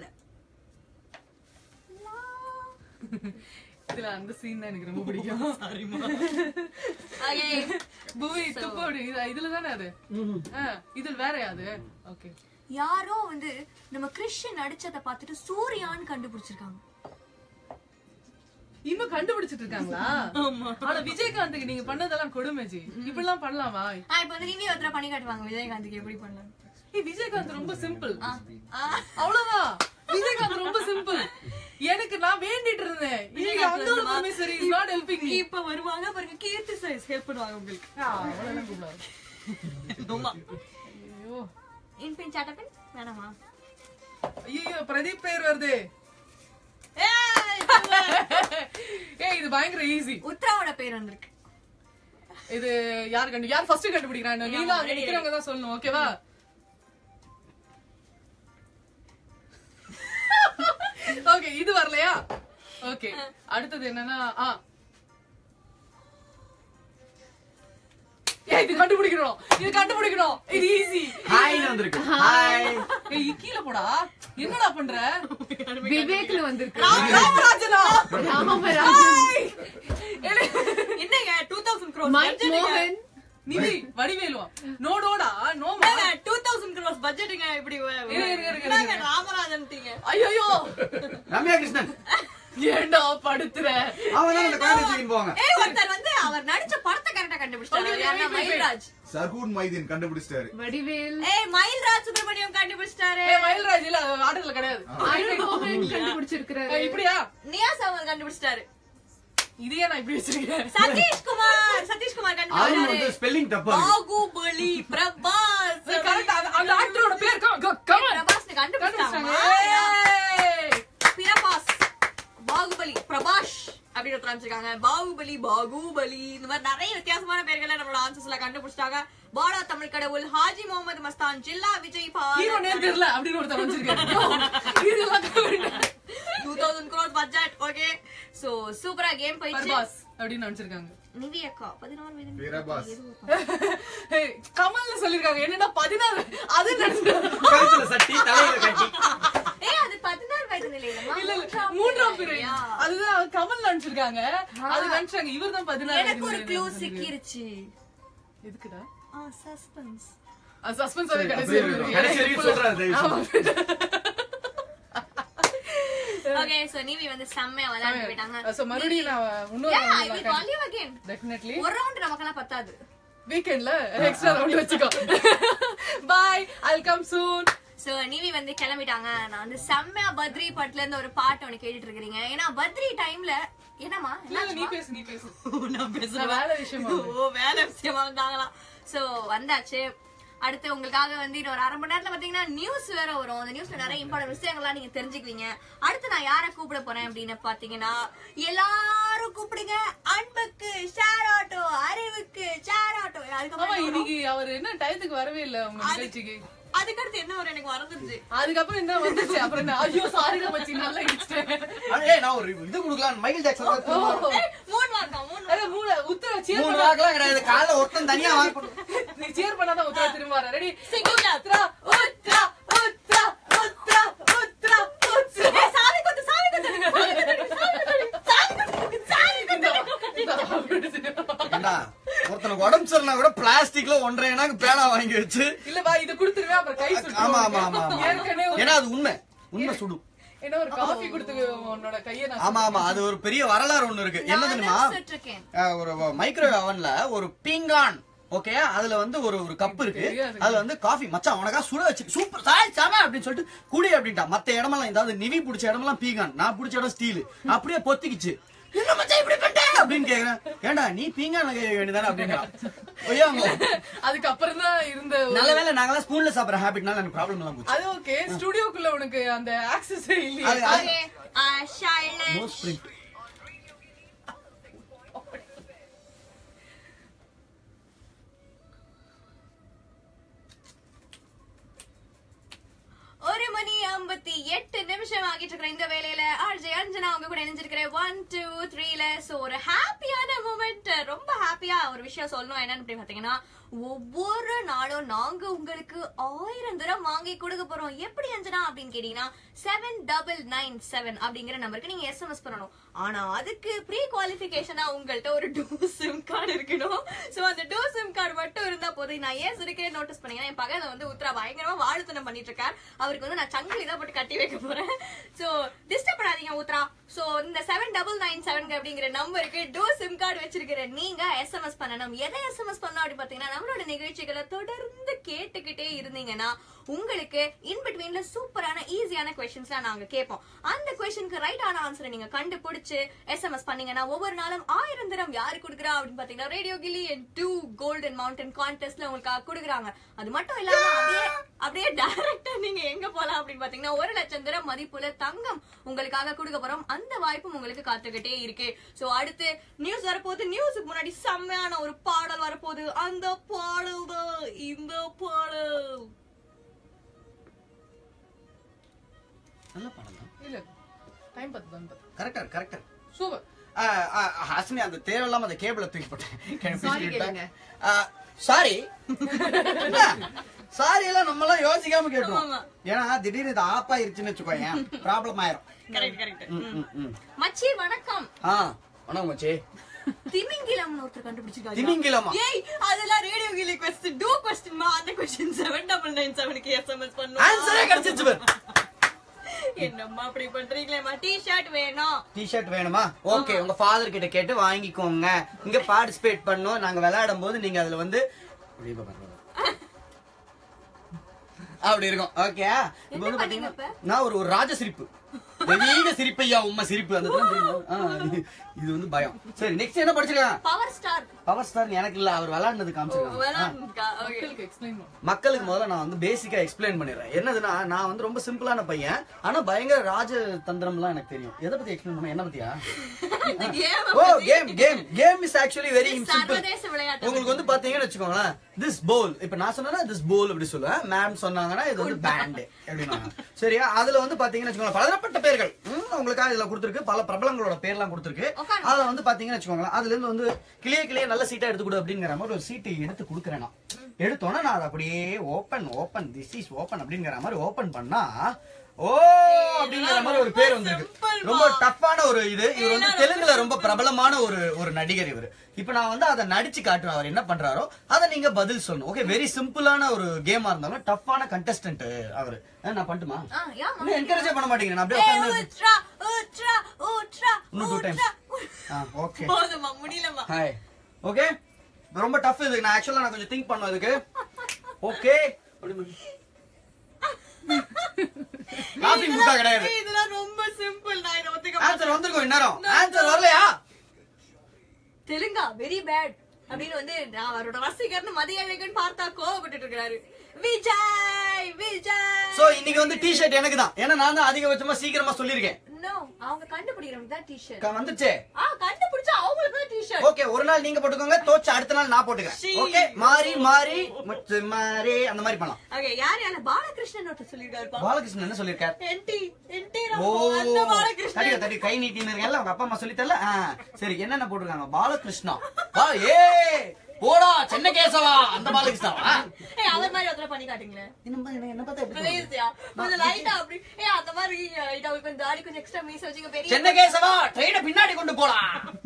இதுல அந்த சீன் தான் எனக்கு ரொம்ப பிடிக்கும். சாரிமா. ஓகே பூவி துப்பு அப்படி இதுல தானே அது. இதுல வேறயா அது? ஓகே. யாரோ வந்து நம்ம கிறிஸ்டியன் நடிச்சத பார்த்துட்டு சூர்யான்னு கண்டுபிடிச்சிருக்காங்க. இன்னும் கண்டுபிடிச்சிட்டு இருக்காங்களா? ஆனா விஜயகாந்துக்கு நீங்க பண்ணதெல்லாம் கொடுமைஜி. இப்படி எல்லாம் பண்ணலாமா? இப்ப வந்து ரிவ்யூ ஒருத்தர பண்ணி காட்டுவாங்க விஜயகாந்துக்கு எப்படி பண்ணலாம். ஏய் விஜயகாந்த் ரொம்ப சிம்பிள். அவ்வளவுதான். விஜயகாந்த் ரொம்ப சிம்பிள். எனக்கு நான் வேண்டிட்டு இருந்தேன். நீங்க அந்த ஒரு promissory is not helping me. இப்ப வருவாங்க பாருங்க, கீர்த்தி சைஸ் ஹெல்ப் பண்ணுவாங்க உங்களுக்கு. அவ்வளவுதான் கூடாது. ரொம்ப ஐயோ. இன் பின் சாட் பின் வேணாமா? ஐயோ பிரதீப் பேர் வருது. ஏய் இது பயங்கர ஈஸி. உத்ராவோட பேர் வந்திருக்கு. இது யார் கண்டு யார் ஃபர்ஸ்ட் கண்டுபிடிக்கிறாங்க? நீங்க அங்க நிக்கிறவங்க தான் சொல்லணும். ஓகேவா? ஓகே, இது வரலையா? ஓகே, அடுத்தது என்னன்னா ஆ ஏய் இது கண்டுபிடிக்கணும் இது கண்டுபிடிக்கணும் இது ஈஸி ஹாய்னு வந்திருக்கு ஹாய் ஏய் கீழ போடா என்னடா பண்ற விவேக்ல வந்திருக்கு ராமராஜனா ராமராஜன் என்னங்க two thousand crores மைக் மோகன் நிதி வடிவேலுவா நோடோடா நோ two thousand crores பட்ஜெட்டுங்க இப்படி இரு, இரு, இரு, என்னங்க ராமராஜன்ட்டீங்க ஐயோ ரம்யா கிருஷ்ணன் ஏண்டா படுத்துற அவன் தான் அந்த குழந்தை தூக்கின்னு போவாங்க ஏய் ஒருத்தர் வந்து அவர் நடிச்ச படத்தை கரெக்டா கண்டுபிடிச்சாரு Okay, யாருன்னா wait, wait, wait. Mayilraj சர்கூன் Maideen கண்டுபிடிச்சிட்டாரு. Vadivel ஏய் மயில்ராஜ் சுப்ரமணியம் கண்டுபிடிச்சிட்டாரு ஏய் மயில்ராஜ் இல்ல ஆர்டர்ல கிடையாது அருண் மோகன் கண்டுபிடிச்சிருக்காரு ஏய், இப்படியா நியாஸ் அவர் கண்டுபிடிச்சிட்டாரு இதையே நான் இப்படி வச்சிருக்கேன் சதீஷ் குமார் சதீஷ் குமார் அவன் வந்து கண்டுபிடிச்சாரு ஸ்பெல்லிங் தப்பா இருக்கு பாகுபலி பிரபாஸ் கரெக்ட் அந்த ஆக்டரோட பேர் கமன் பிரபாஸ் கண்டுபிடிச்சாங்க ஏய் பிரபாஸ் பாகுபலி பிரபாஷ் அப்படின்னு ஒருத்தர் அமைச்சிருக்காங்க பாகுபலி பாகுபலி இந்த மாதிரி நிறைய வித்தியாசமான பேர்களை நம்மளோட ஆன்சர்ஸ்ல கண்டுபிடிச்சிட்டாங்க பாடா தமிழ் கடவுள் ஹாஜி முகமது மஸ்தான் ஜில்லா விஜய் ஹீரோ நேம் தெரியல அப்படின்னு ஒருத்தர் வச்சிருக்காரு இதெல்லாம் two thousand crores budget okay so சூப்பரா கேம் போயிடுச்சு பர்பாஸ் அப்படின்னு வச்சிருக்காங்க நிவி அக்கா பதினாறு வயது பிரபாஸ். ஏய் கமல்னு சொல்லிருக்காங்க என்னன்னா பதினாறு அது நினைச்சேன் கழுத்துல சட்டி தலையில கட்டி ஏய் அது பதினாறு வயது நிலையிலமா இல்ல இல்ல மூன்றாம் பிறை அதுதான் கமல் நினைச்சிருக்காங்க அது நினைச்சாங்க இவர் தான் பதினாறு எனக்கு ஒரு க்ளூ சிக்கிருச்சு எதுக்குடா ஆ சஸ்பென்ஸ் சஸ்பென்ஸ் அது கடைசி கடைசி வரைக்கும் சொல்றாரு தயவு செய்து. ஓகே சோ நிவி வந்து செம்மையா விளையாண்டு போயிட்டாங்க சோ மறுபடியும் நான் Yeah, I will இன்னொரு call you again. டெஃபினெட்லி ஒரு ரவுண்ட் நமக்கெல்லாம் பத்தாது வீக்கெண்ட்ல எக்ஸ்ட்ரா ரவுண்ட் வச்சுக்கோ bye I come soon so Nivi வந்து கிளம்பிட்டாங்க நான் வந்து செம்மையா பத்ரி பாட்டுல இருந்து ஒரு பாட்டு ஒண்ணு கேட்டுட்டு இருக்கீங்க ஏன்னா பத்ரி டைம்ல என்னமா இல்ல இல்ல, நீ பேசு நீ பேசு நான் நான் வேலை விஷயமா வந்தேன். ஓ வேலை விஷயமா வந்தாங்களாம் சோ வந்தாச்சு அடுத்து உங்களுக்காக வந்து இன்னொரு அரை மணி நேரத்துல பாத்தீங்கன்னா நியூஸ் வேற வரும் அந்த நியூஸ்ல நிறைய இம்பார்ட்டன்ட் விஷயங்கள்லாம் நீங்க தெரிஞ்சுக்குவீங்க அடுத்து நான் யாரை கூப்பிட போறேன் அப்படின்னு பாத்தீங்கன்னா எல்லாரும் கூப்பிடுங்க அன்புக்கு ஷேர் ஆட்டோ அறிவுக்கு ஷேர் ஆட்டோ ஆமா அதுக்கப்புறம் இன்னைக்கு அவர் என்ன டயத்துக்கு வரவே இல்ல உங்க நிகழ்ச்சிக்கு அதுக்கடுத்து என்ன வரும் எனக்கு மறந்துருச்சு அதுக்கப்புறம் என்ன வந்துச்சு அப்புறம் என்ன ஐயோ சாரி மச்சி நல்லா இடிச்சிட்டேன் ஏய் நான் ஒரு இது கொடுக்கலாம் மைக்கேல் ஜாக்சன் தான் திரும்ப ஏய், மூணு மார்க்கா மூணு அட மூணு உத்தர சேர் மூணு பண்ணா வாக்கெல்லாம் கிடையாது காலைல ஒருத்தன் தனியா வாங்க நீ சேர் பண்ணாதான் உத்தர திரும்ப வர ரெடி சிங்கிளா உத்ரா உத்ரா உத்ரா உத்ரா உத்ரா உத்ரா ஏய், சாவி கொத்து சாவி கொத்து சாவி கொத்து, சாவி கொத்து, சாவி கொத்து. ஏண்டா ஒருத்தனுக்கு உடம்பு சரியில்லை கூட பிளாஸ்டிக்ல ஒன்றரை எனக்கு பேனா வாங்கி வச்சு இல்ல வா இத குடுத்துருவே அப்புறம் கை சுட்டு ஆமா ஆமா ஆமா ஆமா ஏற்கனவே ஒரு- ஏன்னா அது உண்மை உண்மை சுடும் என்ன ஒரு காஃபி கொடுத்து உன்னோட கைய நான் ஆமா ஆமா அது ஒரு பெரிய வரலாறு ஒண்ணு இருக்கு என்ன நான் தெரியுமா நினைச்சிட்டு இருக்கேன். அஹ் ஒரு மைக்ரோவேவ் அவன்ல ஒரு பீங்கான் ஓகே அதுல வந்து ஒரு ஒரு கப் இருக்கு அதுல வந்து காஃபி மச்சான் உனக்கா சுட வச்சு சூப்பர் சாய் சாம அப்படின்னு சொல்லிட்டு குடி அப்படின்ட்டா மத்த இடமெல்லாம் ஏதாவது நிவி பிடிச்ச இடமெல்லாம் பீங்கான் நான் பிடிச்ச இடம் ஸ்டீல் அப்படியே பொத்திக்கிச்சு என்ன மச்சான் இப்படி பண்ணிட்ட அப்படின்னு கேக்குறேன் ஏண்டா நீ பீங்கான் கேட்க வேண்டியதானே அப்படின்னா அதுக்கப்புறம் தான் இருந்த ஒரு- நல்ல வேளை நாங்களாம் ஸ்பூன்ல சாப்பிடுற ஹேபிட்னால எனக்கு ப்ராப்ளம் எல்லாம் போச்சு அது ஓகே ஸ்டுடியோக்குள்ள உனக்கு அந்த ஆக்சஸ் இல்லையே அது- அது- Okay, uh, Charlotte. No sprint. ஒரு மணி ஐம்பத்தி எட்டு நிமிஷம் ஆகிட்டு இருக்கிற இந்த வேலையில ஆர்ஜே அஞ்சனா அவங்க கூட இணைஞ்சிருக்கிறேன் ஒன் டூ த்ரீல சோ ஒரு ஹாப்பியான மூமெண்ட் ரொம்ப ஹாப்பியா ஒரு விஷயம் சொல்லணும் என்னன்னு அப்படி பாத்தீங்கன்னா ஒவ்வொரு நாளும் நாங்க உங்களுக்கு ஆயிரம் தரம் வாங்கி கொடுக்க போறோம் எப்படி அஞ்சனா அப்படின்னு கேட்டீங்கன்னா செவன் டபுள் நைன் செவன் அப்படிங்கிற நம்பருக்கு நீங்க எஸ்எம்எஸ் பண்ணணும் ஆனா அதுக்கு ப்ரீ குவாலிபிகேஷனா உங்கள்ட்ட ஒரு டூ சிம் கார்டு இருக்கணும் சோ அந்த டூ சிம் கார்டு மட்டும் இருந்தா போதும் நான் ஏன் சிரிக்கிறேன் நோட்டீஸ் பண்ணீங்கன்னா என் பகல வந்து உத்தரா பயங்கரமா வாழ்த்தனம் பண்ணிட்டு இருக்கார் அவருக்கு வந்து நான் சங்கிலி தான் போட்டு கட்டி வைக்க போறேன் சோ டிஸ்டர்ப் பண்ணாதீங்க உத்தரா சோ இந்த செவன் டபுள் நைன் செவன் அப்படிங்கிற நம்பருக்கு டூ சிம் கார்டு வச்சிருக்கிற நீங்க எஸ்எம்எஸ் பண்ணணும் எதை எஸ்எம்எஸ் பண்ணணும் அப்படி பாத்தீங்கன்னா நம்மளோட நிகழ்ச்சிகளை தொடர்ந்து கேட்டுக்கிட்டே இருந்தீங்கன்னா உங்களுக்கு இன் பிட்வீன்ல சூப்பரான ஈஸியான கொஸ்டின்ஸ்லாம் நாங்க கேட்போம் அந்த கொஸ்டினுக்கு ரைட்டான ஆன்சரை நீங்க கண்டுபிடிச்சு எஸ்எம்எஸ் பண்ணீங்கன்னா ஒவ்வொரு நாளும் ஆயிரம் தரம் யாரு கொடுக்குறா அப்படின்னு பாத்தீங்கன்னா radio Gilli and two golden mountain கான்டெஸ்ட்ல உங்களுக்கு கொடுக்குறாங்க அது மட்டும் இல்லாம அப்படியே அப்படியே டைரக்டா நீங்க எங்க போலாம் அப்படின்னு பாத்தீங்கன்னா ஒரு லட்சம் தரம் மதிப்புல தங்கம் உங்களுக்காக கொடுக்க போறோம் அந்த வாய்ப்பும் உங்களுக்கு காத்துக்கிட்டே இருக்கு சோ அடுத்து நியூஸ் வரப்போகுது நியூஸுக்கு முன்னாடி செம்மையான ஒரு பாடல் வரப்போகுது அந்த பாடல் தான் இந்த பாடல் நல்ல படம் தான் இல்ல டைம் பத்து தான் கரெக்டா கரெக்டா சூப்பர் ஹாசினி அந்த தேவையில்லாம அந்த கேபிள தூக்கி போட்டேன் Sorry கேளுங்க. சாரி சாரி எல்லாம் நம்ம எல்லாம் யோசிக்காம கேட்டுருவோம். ஏன்னா திடீர்னு இது ஆப் ஆயிருச்சுன்னு வச்சுக்கோங்க ப்ராப்ளம் ஆயிரும். Correct correct. ம், ம், ம். மச்சி வணக்கம். ஆ வணக்கம் மச்சி. திமிங்கிலம்னு ஒருத்தர் கண்டுபிடிச்சிருக்காங்க. திமிங்கிலமா? ஏய் அதெல்லாம் ரேடியோ கிளி क्वेश्चन டூ क्वेश्चन மா அந்த question seven double nine seven க்கு எஸ்எம்எஸ் பண்ணு. ஆன்சரே கிடைச்சிச்சு பாரு. என்னம்மா அப்படி பண்றீங்களேம்மா? டி-ஷர்ட் வேணும். டி-ஷர்ட் வேணுமா? ஓகே உங்க ஃபாதர் கிட்ட கேட்டு வாங்கிக்கோங்க. இங்க பார்ட்டிசிபேட் பண்ணோம். நாங்க விளையாடும் போது நீங்க அதுல வந்து அப்படி இருக்கும். ஓகே இப்போ வந்து பாத்தீங்கன்னா நான் ஒரு ஒரு ராஜ சிரிப்பு வெளியில சிரிப்பையா உண்மை சிரிப்பு அந்த இது வந்து பயம். சரி நெக்ஸ்ட் என்ன படிச்சிருக்கான்? Power star. பவர் ஸ்டார் எனக்கு இல்ல, அவர் விளையாடுனது காமிச்சிருக்காங்க. மக்களுக்கு முதல்ல நான் வந்து பேசிக்கா எக்ஸ்பிளைன் பண்ணிடுறேன். என்னதுன்னா நான் வந்து ரொம்ப சிம்பிளான பையன், ஆனா பயங்கர ராஜ தந்திரம் எல்லாம் எனக்கு தெரியும். எதை பத்தி எக்ஸ்பிளைன் பண்ண? என்ன பத்தியா? Oh game game game is actually very simple. உங்களுக்கு வந்து பாத்தீங்கன்னு வச்சுக்கோங்களேன், திஸ் போல் இப்ப நான் சொன்னா திஸ் போல் அப்படி சொல்லுவேன், மேம் சொன்னாங்கன்னா இது வந்து பேண்ட் அப்படின்னா சரியா. அதுல வந்து பாத்தீங்கன்னு வச்சுக்கோங்களேன் பலதரப்பட்ட பேர்கள் உங்களுக்காக இதுல கொடுத்துருக்கு, பல பிரபலங்களோட பேர்லாம் கொடுத்துருக்கு. அதுல வந்து பாத்தீங்கன்னு வச்சுக்கோங்களேன் அதுல இருந்து வந்து கிளிய கிளிய நல்ல சீட்டா எடுத்து கொடு அப்படிங்கிற மாதிரி ஒரு சீட்டை எடுத்து கொடுக்குறேன். நான் எடுத்தோன்னா நான் அதை அப்படியே open open this is open அப்படிங்கிற மாதிரி ஓப்பன் பண்ணா ஓ அப்படிங்கிற மாதிரி ஒரு பேர் வந்திருக்கு. ரொம்ப டஃப்பான ஒரு இது. இவர் வந்து தெலுங்குல ரொம்ப பிரபலமான ஒரு ஒரு நடிகர் இவர். இப்ப நான் வந்து அதை நடிச்சு காட்டுறேன், அவர் என்ன பண்றாரோ அதை நீங்க பதில் சொல்லணும். ஓகே வெரி சிம்பிளான ஒரு கேமா இருந்தாலும் டஃப்பான கண்டஸ்டன்ட் அவரு. நான் பண்ணட்டுமா? என்கரேஜ் பண்ண மாட்டேங்கிறேன். அப்படியே இன்னும் two times. Okay hi. Okay ரொம்ப டஃப் இது. நான் ஆக்சுவலா நான் கொஞ்சம் திங்க் பண்ணேன் இதுக்கு. ஓகே காபி முட்டா கிடையாது. இதெல்லாம் ரொம்ப சிம்பிள். நான் இத ஒத்துக்க மாட்டேன். ஆன்சர் வந்திருக்கும் இன்னும். ஆன்சர் வரலையா? தெலுங்கா வெரி பேட் அப்படின்னு வந்து நான் அவரோட ரசிகர்னு மதியழகன் பார்த்தா கோவப்பட்டு இருக்காரு. விஜய் விஜய். சோ இன்னைக்கு வந்து டி-ஷர்ட் எனக்கு தான். ஏன்னா நான் தான் அதிகபட்சமா சீக்கிரமா சொல்லிருக்கேன். நோ அவங்க கண்டுபிடிக்கிறவங்க தான் டி-ஷர்ட். வந்துச்சே. ஆ கண்டுபிடிச்சா அவங்களுக்கு தான் டி-ஷர்ட். ஓகே ஒரு நாள் நீங்க போட்டுக்கோங்க, தோச்ச அடுத்த நாள் நான் போட்டுக்கிறேன். ஓகே மாறி மாறி முத்து மாறி அந்த மாதிரி பண்ணலாம். ஓகே யார் யார பாலகிருஷ்ணன் ஒருத்தர் சொல்லிருக்காரு. பாலகிருஷ்ணன் என்ன சொல்லிருக்காரு? என்டி என்டி ஓ அந்த பாலகிருஷ்ணன். தடி தடி கை நீட்டின்னு இருக்கல உங்க அப்பா அம்மா சொல்லி தரல. சரி என்னென்ன போட்டுருக்காங்க? பாலகிருஷ்ணா வா ஏ போடா சென்னை கேசவா அந்த பாலகிருஷ்ணாவா? ஏய் அவர் மாதிரி ஒருத்தர பண்ணி காட்டுங்களே. என்ன என்ன பார்த்தா எப்படி ப்ளீஸ்யா கொஞ்சம் லைட்டா அப்படி. ஏய் அந்த மாதிரி லைட்டா கொஞ்சம் தாடி கொஞ்சம் எக்ஸ்ட்ரா மீச வச்சுங்க பெரிய. சென்னை கேசவா ட்ரெயினை பின்னாடி கொண்டு போடா.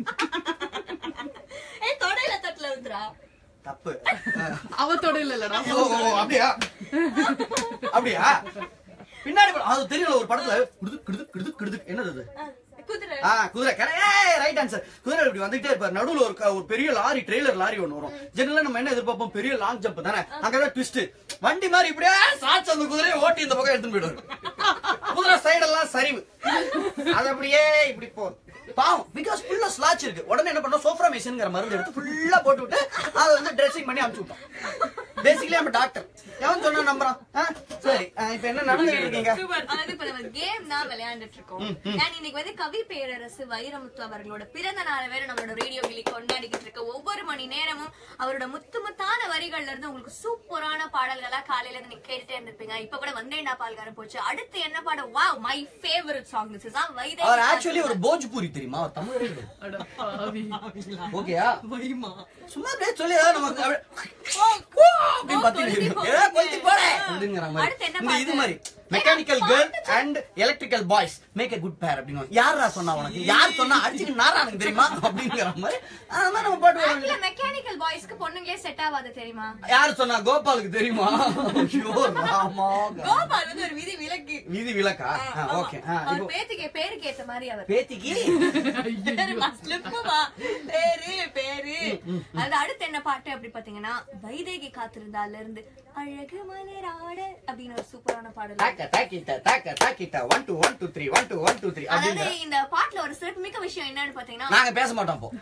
ஏய் தொடையில தட்டல ஊத்துறா. தப்பு. அவ தொடையில இல்லடா. ஓ அப்படியா அப்படியா பின்னாடி அது தெரியல ஒரு படத்துல கிடுது கிடுது கிடுது கிடுது என்னது அது? குதிரை. ஆ குதிரை கரெக்ட் ரைட் ஆன்சர். குதிரை இப்படி வந்துட்டே இருப்பார். நடுவுல ஒரு ஒரு பெரிய லாரி ட்ரெய்லர் லாரி ஒன்னு வரும். ஜெனரலா நம்ம என்ன எதிர்பார்ப்போம்? பெரிய லாங் ஜம்ப் தானே. அங்கதான் ட்விஸ்ட் வண்டி மாதிரி இப்படியே சாட்சி அந்த குதிரையை ஓட்டி இந்த பக்கம் எடுத்துட்டு போயிடுவாரு. குதிரை சைடெல்லாம் சரிவு அது அப்படியே இப்படி போ பாவம் பிகாஸ் ஃபுல்லா ஸ்லாட்ச் இருக்கு. உடனே என்ன பண்ணோம்? சோஃப்ராமேஷன்ங்கிற மருந்து எடுத்து ஃபுல்லா போட்டு விட்டு அதை வந்து ட்ரெஸ்ஸிங் பண்ணி அனுப்பிச்சு விட்டோம். பேசிக்கலி நம்ம டாக்டர் எவன் சொன்னா நம்புறான். சரி இப்ப என்ன நடந்துட்டு இருக்கீங்க? அதாவது இப்ப நம்ம கேம் தான் விளையாண்டுட்டு இருக்கோம். நான் இன்னைக்கு வந்து கவி பேரரசு வைரமுத்து அவர்களோட பிறந்த நாளை வேற நம்மளோட ரேடியோ கிளி கொண்டாடிக்கிட்டு இருக்க. ஒவ்வொரு மணி நேரமும் அவரோட முத்து முத்தான வரிகள்ல இருந்து உங்களுக்கு சூப்பரான பாடல்களா காலையில இருந்து நீங்க கேட்டுட்டே இருந்திருப்பீங்க. இப்ப கூட வந்தேண்டா பால்காரன் போச்சு. அடுத்து என்ன பாடம்? Wow my favourite song this is ah Vaidehi. அவர் ஆக்சுவலி ஒரு போஜ்பூரி தெரியுமா? அவர் தமிழ் கிடையாது. அட பாவி. ஓகேயா? வைமா சும்மா அப்படியே சொல்லி நமக்கு அப்படின்னு பாத்தீங்க ஏ கொல்தி போடே அப்படிங்கற மாதிரி. இது மாதிரி mechanical girl and electrical boys make a good pair அப்படிங்க. யாரா சொன்னா உனக்கு? யார் சொன்னா? அடிச்சுக்கு நாரா எனக்கு தெரியுமா அப்படிங்கற மாதிரி. அதான் நம்ம பாட்டு இல்ல மெக்கானிக்கல் பாய்ஸ்க்கு பொண்ணுங்களே செட் ஆகாது தெரியுமா? யார் சொன்னா? கோபாலுக்கு தெரியுமா? ஐயோ ராமா. கோபால் வந்து ஒரு விதி விலக்கு. விதி விலக்கா? ஓகே. அவர் பேத்திக்கு பேருக்கு ஏத்த மாதிரி அவர். பேத்திக்கு பேரு மஸ்லிப்புமா. பேரு பேரு. அது அடுத்து என்ன பாட்டு அப்படி பாத்தீங்கன்னா வைதேகி காத்திருந்தால இருந்து அழகு மலராட அப்படின்னு ஒரு சூப்பரான பாடல். தாக்க தாக்கிட்ட தாக்க தாக்கிட்ட one two one two three one two one two three. அதாவது இந்த பாட்டுல ஒரு சிறப்புமிக்க விஷயம் என்னன்னு பாத்தீங்கன்னா நாங்க பேச மாட்டோம் போ.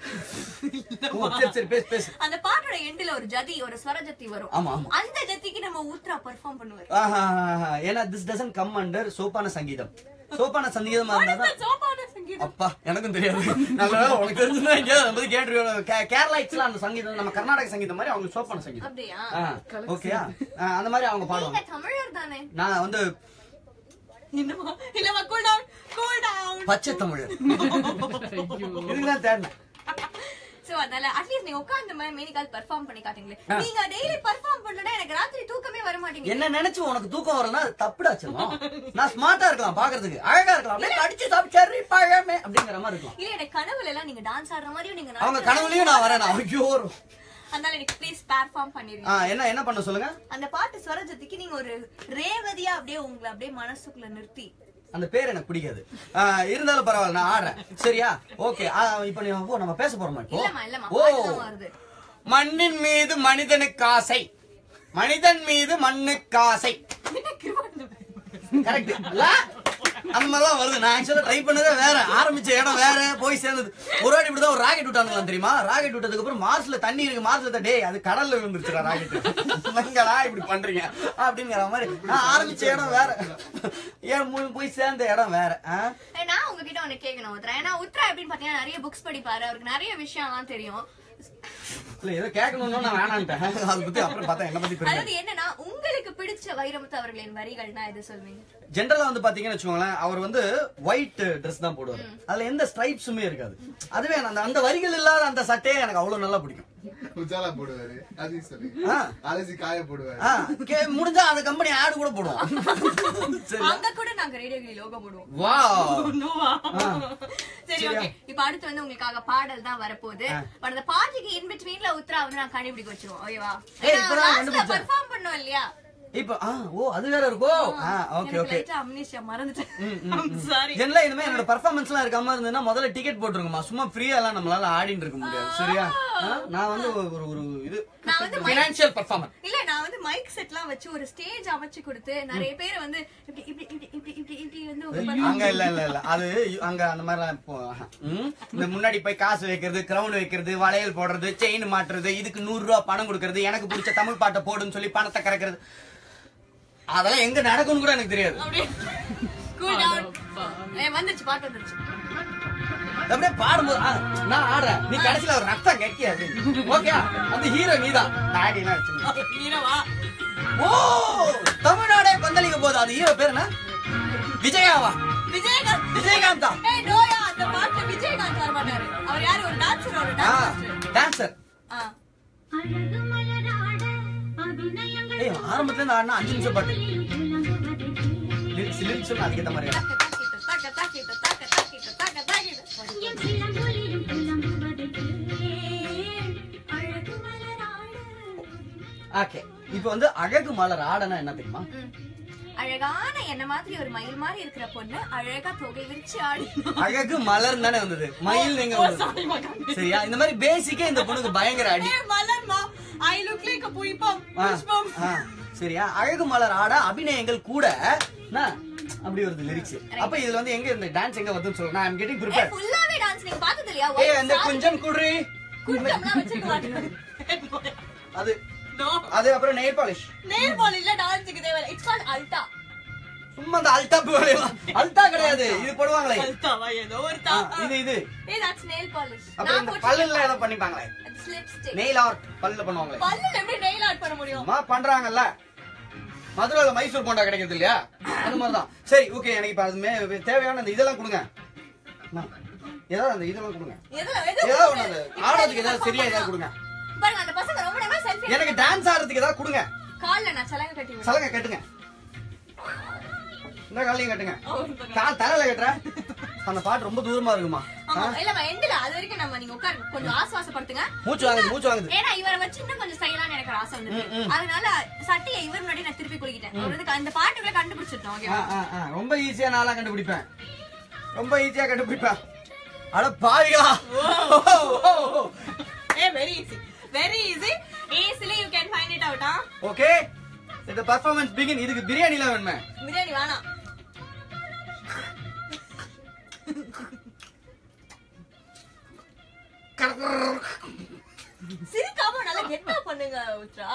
ஓ சரி சரி பேசு பேசு. அந்த பாட்டோட எண்ட்ல ஒரு ஜதி ஒரு ஸ்வர ஜதி வரும். ஆமா ஆமா. அந்த ஜதிக்கு நம்ம ஊத்ரா பெர்ஃபார்ம் பண்ணுவாரு. ஆஹா ஏனா this doesn't come under சோபான சங்கீதம். சோபான சங்கீதமா இருந்தா சோபான சங்கீதம் அப்பா எனக்கும் தெரியாது. நல்லா உனக்கு தெரிஞ்சுனா இங்க நம்ம கேட்றோம். கேரளால அந்த சங்கீதம் நம்ம கர்நாடக சங்கீதம் மாதிரி அவங்க சோபான சங்கீதம். அப்படியே ஓகேயா? அந்த மாதிரி அவங்க பாடுவாங்க. நீங்க தமிழர் தானே? நான் வந்து இன்னமா இல்லமா கூல் டவுன் கூல் டவுன் பச்சை தமிழர். இதுதான் தேடணும். சோ ஓகேவா? அதனால அட்லீஸ்ட் நீங்க உட்கார்ந்த மாதிரி மேனிகால் பெர்ஃபார்ம் பண்ணி காட்டுங்களே. நீங்க டெய்லி பெர்ஃபார்ம் பண்ணலனா எனக்கு ராத்திரி தூக்கமே வர மாட்டேங்குது. என்ன நினைச்சு உனக்கு தூக்கம் வரலனா தப்புடா செல்லம். நான் ஸ்மார்ட்டா இருக்கலாம், பாக்குறதுக்கு அழகா இருக்கலாம், அப்படியே கடிச்சு சாப்பிட்டு சரி பழமே அப்படிங்கிற மாதிரி இருக்கும். இல்ல எனக்கு கனவுல எல்லாம் நீங்க டான்ஸ் ஆடுற மாதிரியும் நீங்க அவங்க கனவுலயும் நான் வரேன். ஐயோ, அதனால எனக்கு ப்ளீஸ் பெர்ஃபார்ம் பண்ணிருங்க. என்ன என்ன பண்ண சொல்லுங்க. அந்த பாட்டு ஸ்வரஜதிக்கு நீங்க ஒரு ரேவதியா அப்படியே உங்களை அப்படியே மனசுக்குள்ள நிறுத்தி. அந்த பேர் எனக்கு பிடிக்காது, இருந்தாலும் பரவாயில்ல, நான் ஆடுறேன். சரியா? ஓகே. இப்ப நீ நம்ம பேச போறோமா இப்போ? இல்லம்மா இல்லம்மா, ஓ, பாட்டு வருது. மண்ணின் மீது மனிதனுக்கு ஆசை, மனிதன் மீது மண்ணுக்கு ஆசை. கரெக்ட் இல்ல? அந்த மாதிரிதான் வருது. நான் ஆக்சுவலா ட்ரை பண்ணதே வேற, ஆரம்பிச்ச இடம் வேற, போய் சேர்ந்தது. ஒரு வாட்டி இப்படிதான் ஒரு ராக்கெட் விட்டானுங்களா தெரியுமா? ராக்கெட் விட்டதுக்கு அப்புறம் மார்ஸ்ல தண்ணி இருக்கு, மார்ஸ்ல டே அது கடல்ல விழுந்துருச்சுடா ராக்கெட், நீங்களா இப்படி பண்றீங்க அப்படிங்கிற மாதிரி. நான் ஆரம்பிச்ச இடம் வேற, ஏன் போய் சேர்ந்த இடம் வேற. நான் உங்ககிட்ட ஒண்ணு கேட்கணும் உத்ரா. ஏன்னா உத்ரா எப்படின்னு பாத்தீங்கன்னா நிறைய புக்ஸ் படிப்பாரு, அவருக்கு நிறைய விஷயம்லாம் தெரியும். இல்ல ஏதோ கேட்கணும்னு நான் வேணான்ட்டேன். அதை பத்தி அப்புறம் பார்த்தா என்ன பத்தி பேசுறேன். அதாவது என்னன்னா உங்களுக்கு பிடிச்ச வைரமுத்து அவர்களின் வரிகள்னா எது சொல்வீங்க? ஜெனரலா வந்து பாத்தீங்கன்னு வச்சுக்கோங்களேன், அவர் வந்து ஒயிட் ட்ரெஸ் தான் போடுவாரு, அதுல எந்த ஸ்ட்ரைப்ஸுமே இருக்காது. அதுவே அந்த அந்த வரிகள் இல்லாத அந்த சட்டையே எனக்கு அவ்வளவு நல்லா பிடிக்கும். உஜாலா போடுவாரு, அது சொல்லி அலசி காய போடுவாரு. முடிஞ்சா அந்த கம்பெனி ஆடு கூட போடுவோம். அங்க கூட நாங்க ரேடியோ லோகோ போடுவோம். வாவ். சரி, ஓகே. இப்போ அடுத்து வந்து உங்களுக்காக பாடல் தான் வரப்போகுது. பட் அந்த பாட்டுக்கு இன் பிட்வீன்ல உத்ரா வந்து நான் கண்டுபிடிக்க வச்சிருவோம். ஓகேவா? பெர்ஃபார்ம் பண்ணோம் இல்லையா இப்ப? ஓ, அது வேற இருக்கோ? Okay okay. அம்னீஷியா மறந்துட்டேன், சாரி. ஜெனரலா இனிமே என்னோட பெர்ஃபார்மன்ஸ் எல்லாம் இருக்காம இருந்ததுன்னா முதல்ல டிக்கெட் போட்டுருங்கம்மா. சும்மா ஃப்ரீயா எல்லாம் நம்மளால ஆடிட்டு இருக்க முடியாது. சரியா? நான் வந்து ஒரு ஒரு இது நான் வந்து ஃபைனான்சியல் பெர்ஃபார்மர் இல்ல, நான் வந்து மைக் செட்லாம் வச்சு ஒரு ஸ்டேஜ் அமைச்சு கொடுத்து நிறைய பேர் வந்து இப்படி இப்படி இப்படி இப்படி இப்படி இப்படி வந்து அங்க இல்ல இல்ல இல்ல அது அங்க அந்த மாதிரி இந்த முன்னாடி போய் காசு வைக்கிறது, கிரவுன் வைக்கிறது, வளையல் போடுறது, செயின் மாட்டுறது, இதுக்கு நூறு ரூபாய் பணம் கொடுக்கறது, எனக்கு பிடிச்ச தமிழ் பாட்டை போடுன்னு சொல்லி பணத்தை கறக்கிறது, அதெல்லாம் எங்க நடக்கும்னு கூட எனக்கு தெரியாது. வந்துச்சு, பாட்டு வந்துருச்சு. அப்படியே பாடும்போது நான் ஆடுறேன், நீ கடைசியில ஒரு ரத்தம் கேட்கியா? ஓகே, அந்த ஹீரோ நீதான். ஹீரோவா? ஓ, தமிழ்நாடே கொந்தளிக்க போகுது. அது ஹீரோ பேர் என்ன? விஜயாவா? விஜயகாந்த். விஜயகாந்தா? ஏய் நோயா, அந்த பாட்டுல விஜயகாந்த் வர மாட்டாரு. அவர் யாரு? ஒரு டான்சர். ஒரு டான்சர். டான்சர். ஏய், ஆரம்பத்துல இருந்து ஆடினா அஞ்சு நிமிஷம் பாட்டு. லிரிக்ஸ் லிரிக்ஸ் எல்லாம் அதுக்கேற்ற மாதிரி. ஓகே, இப்போ வந்து அழகு மலர் ஆடனா என்ன தெரியுமா? அழகான என்ன மாதிரி ஒரு மயில் மாதிரி இருக்கிற பொண்ணு அழகா தொகை விரிச்சு ஆடி. அழகு மலர் தானே வந்தது, மயில் நீங்க. சரியா? இந்த மாதிரி பேசிக்கா இந்த பொண்ணுக்கு பயங்கர அடி. மலர்மா, ஐ லுக் லைக் a புஷ்பம். புஷ்பம். சரியா? அழகு மலர் ஆட அபிநயங்கள் கூட அப்படி வருது லிரிக்ஸ். அப்ப இதுல வந்து எங்க இந்த டான்ஸ் எங்க வருதுன்னு சொல்லுங்க. I am getting prepared. ஃபுல்லாவே டான்ஸ் நீங்க பார்த்தது இல்லையா? ஏய், அந்த கொஞ்சம் குடுறி குஞ்சம்லாம் வச்சிருக்க மாட்டீங்க. அது நோ, அது அப்புறம் நெயில் பாலிஷ். நெயில் பாலிஷ்ல டான்ஸ்க்கு தேவை. It's called alta. சும்மா அந்த அல்டா போடுவா. அல்டா கிடையாது, இது போடுவாங்களே. அல்டாவா? ஏதோ ஒரு தா. இது இது. ஏய், தட்ஸ் நெயில் பாலிஷ். அப்புறம் இந்த பல்லுல ஏதோ பண்ணிப்பாங்களே. it's lipstick. நெயில் ஆர்ட் பல்லுல பண்ணுவாங்களே. பல்லுல எப்படி நெயில் ஆர்ட் பண்ண முடியும்? அம்மா பண்றாங்கல்ல. மதுரையில மைசூர் போண்டா கிடைக்கிறது இல்லையா? அந்த மாதிரிதான். சரி, ஓகே. எனக்கு இப்ப அது தேவையான அந்த இதெல்லாம் கொடுங்க. ஏதாவது அந்த இதெல்லாம் கொடுங்க. ஏதாவது ஒண்ணு ஆடுறதுக்கு ஏதாவது சரியா ஏதாவது கொடுங்க. பாருங்க, அந்த பசங்க ரொம்ப நேரமா செல்ஃபி. எனக்கு டான்ஸ் ஆடுறதுக்கு ஏதாவது கொடுங்க. கால்ல நான் சலங்க கட்டி விடுறேன். சலங்க கட்டுங்க. இந்த காலையும் கட்டுங்க. கால் தலையில கட்டுற. அந்த பாட்டு ரொம்ப தூரமா இருக்குமா? இல்லம்மா, எண்டல அது வரைக்கும் நம்ம நீங்க உட்காருங்க, கொஞ்சம் ஆஸ்வாசப்படுத்துங்க. மூச்சு வாங்குது, மூச்சு வாங்குது. ஏன்னா இவரை வச்சு இன்னும் கொஞ்சம் ஸ்டைலான எனக்கு ஒரு ஆசை வந்துருக்கு. அதனால சட்டையை இவர் முன்னாடி நான் திருப்பி குளிக்கிட்டேன். அவருக்கு அந்த பாட்டுக்குள்ள கண்டுபிடிச்சிட்டோம். ஓகேவா? ரொம்ப ஈஸியா நாளா கண்டுபிடிப்பேன். ரொம்ப ஈஸியா கண்டுபிடிப்பேன். அட பாவிகளா. A very easy. Very easy. Easily you can find it out. Okay, இந்த பெர்ஃபார்மன்ஸ் பிகின். இதுக்கு பிரியாணில வேணுமே? பிரியாணி வேணாம். சிரிக்காம நல்லா கெட்டா பண்ணுங்க உத்ரா.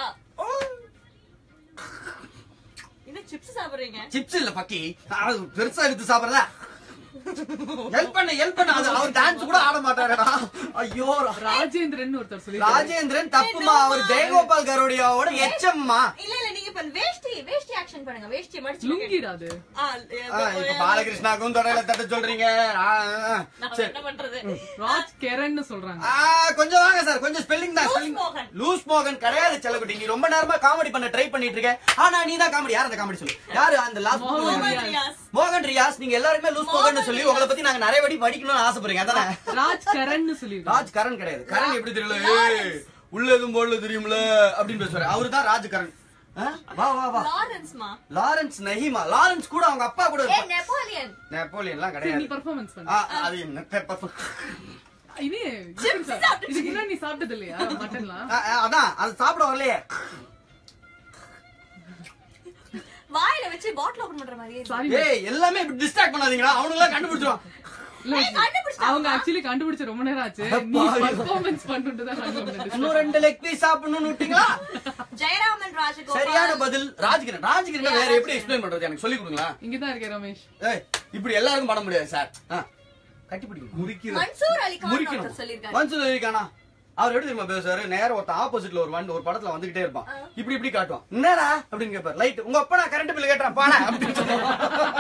என்ன சிப்ஸ் சாப்பிடுறீங்க? சிப்ஸ் இல்ல பக்கி, பெருசா எடுத்து சாப்பிடல. ஹெல்ப் பண்ண ஹெல்ப் பண்ண. அது அவர் டான்ஸ் கூட ஆட மாட்டாருடா. ஐயோ, ராஜேந்திரன் ஒருத்தர் சொல்லி. ராஜேந்திரன் தப்புமா, அவர் ஜெயகோபால் கரோடியாவோட எச்எம்மா. இல்ல இல்ல, நீங்க நீங்க இப்ப வேஷ்டி வேஷ்டி ஆக்ஷன் பண்ணுங்க. வேஷ்டி மடிச்சு லுங்கிடா அது. ஆ, இப்ப பாலகிருஷ்ணாக்கும் தொடையில தட்ட சொல்றீங்க. நான் என்ன பண்றது? ராஜ் கரண் சொல்றாங்க. கொஞ்சம் வாங்க சார், கொஞ்சம் ஸ்பெல்லிங் தான். லூஸ் மோகன். லூஸ் மோகன் கிடையாது செல்லக்குட்டி. நீ ரொம்ப நேரமா காமெடி பண்ண ட்ரை பண்ணிட்டு இருக்க. ஆனா நீ தான் காமெடி. யார் அந்த காமெடி சொல்லு? யாரு அந்த லாஸ்ட் மோகன் ரியாஸ். மோகன் ரியாஸ். நீங்க எல்லாருமே லூஸ் மோகன் சொல்லி உங்களை பத்தி நாங்க நிறைய வாட்டி படிக்கணும்னு ஆசைப்படுறீங்க. அதானே? ராஜ் கரண் சொல்லி. ராஜ் கரண் கிடையாது. கரண் எப்படி தெரியல? உள்ள எதுவும் போடல தெரியும்ல அப்படின்னு பேசுவாரு. அவருதான் ராஜ் கரண். வா வா வா. லாரன்ஸ்மா. லாரன்ஸ் நஹிமா. லாரன்ஸ் கூட அவங்க அப்பா கூட ஏ நெப்போலியன். நெப்போலியன் எல்லாம் நீ கிடையாது. பெர்ஃபார்மன்ஸ் பண்ணு. ஆ, அது என்ன பெப்பர். இது இதுக்கு முன்னாடி நீ சாப்பிட்டது இல்லையா மட்டன்லாம்? அதான் அது சாப்பிட வரலையே. வாயில வச்சு பாட்டில் ஓபன் பண்ற மாதிரியே. சாரி. ஏய் எல்லாமே இப்படி டிஸ்ட்ராக்ட் பண்ணாதீங்களா? அவனுங்க எல்லாம் கண்டுபிடிச்சிடுவான். அவங்க ஆக்சுவலி கண்டுபிடிச்ச ரொம்ப நேரம் ஆச்சு. நீ பெர்ஃபார்மன்ஸ் பண்ணிட்டு தான் நாங்க வந்தோம். இன்னும் ரெண்டு லெக் பீஸ் சாப்பிடணும்னு விட்டீங்களா? ஜெயராமன் ராஜகோபால். சரியான பதில் ராஜ்கிரண். ராஜ்கிரண் வேற எப்படி எக்ஸ்பிளைன் பண்றது எனக்கு சொல்லி கொடுங்களா? இங்க தான் இருக்கே ரமேஷ். ஏய் இப்படி எல்லாருக்கும் பண்ண முடியாது சார். கட்டி பிடிக்கணும். முறிக்கிறது. மன்சூர் அலி கான் முறிக்கணும். ஒருத்தர் சொல்லிருக்காரு. மன்சூர் அலி கானா அவர் எப்படி தெரியுமா பேசுவாரு? நேரம் ஒருத்த ஆப்போசிட்ல ஒரு வண்டி ஒரு படத்துல வந்துகிட்டே இருப்பான். இப்படி இப்படி காட்டுவான். என்னடா அப்படின்னு கேட்பாரு. லைட் உங்க அப்பா நான் கரண்ட் பில் கேட்டான் பாடா அப்படின்னு சொல்லுவான்.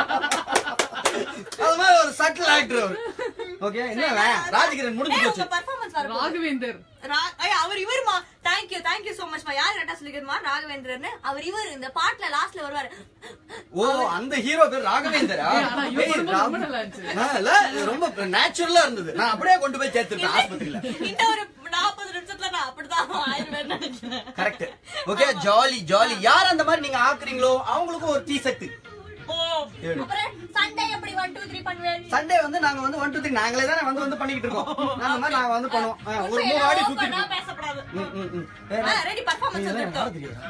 அது மாதிரி ஒரு சட்டில் ஆக்டர் அவர். ஓகே என்ன ராஜகிரண் முடிஞ்சு ஏய், போச்சு. உங்க பெர்ஃபார்மன்ஸ் வர ராகவேந்தர். அவர் இவருமா. Thank you thank you so much மா. யார் கரெக்டா சொல்லிக்கிறமா? ராகவேந்திரன். அவர் இவர் இந்த பாட்டுல லாஸ்ட்ல வருவாரு. ஓ அந்த ஹீரோ பேர் ராகவேந்தரா? ஏய், ஆனா இவன் ஏய், ரொம்ப ராம்- நல்லா இருந்துச்சு. ஆ, இல்ல, இது ரொம்ப நேச்சுரலா இருந்தது. நான் அப்படியே கொண்டு போய் சேர்த்துட்டேன் ஆஸ்பத்திரியில. இந்த ஒரு நாற்பது நிமிஷத்துல நான் அப்படிதான் ஆயிடுவேன் நினைக்கிறேன். கரெக்ட். Okay jolly jolly. யார் அந்த மாதிரி நீங்க ஆக்குறீங்களோ அவங்களுக்கும் ஒரு டீ செட்டு. ஓ, அப்புறம் சண்டே எப்படி ஒன் டூ த்ரீ பண்ணுவேன்? சண்டே வந்து நாங்க வந்து ஒன் டூ த்ரீ நாங்களே தானே வந்து வந்து பண்ணிக்கிட்டு இருக்கோம். அந்த மாதிரி நாங்க வந்து பண்ணுவோம். ஆ, ஒரு மூணு ஆடி சுத்தி நான் பேசப்படாது. ம், ம், ம். வேற? ரெடி பெர்ஃபார்மன்ஸ் வந்துட்டோம்.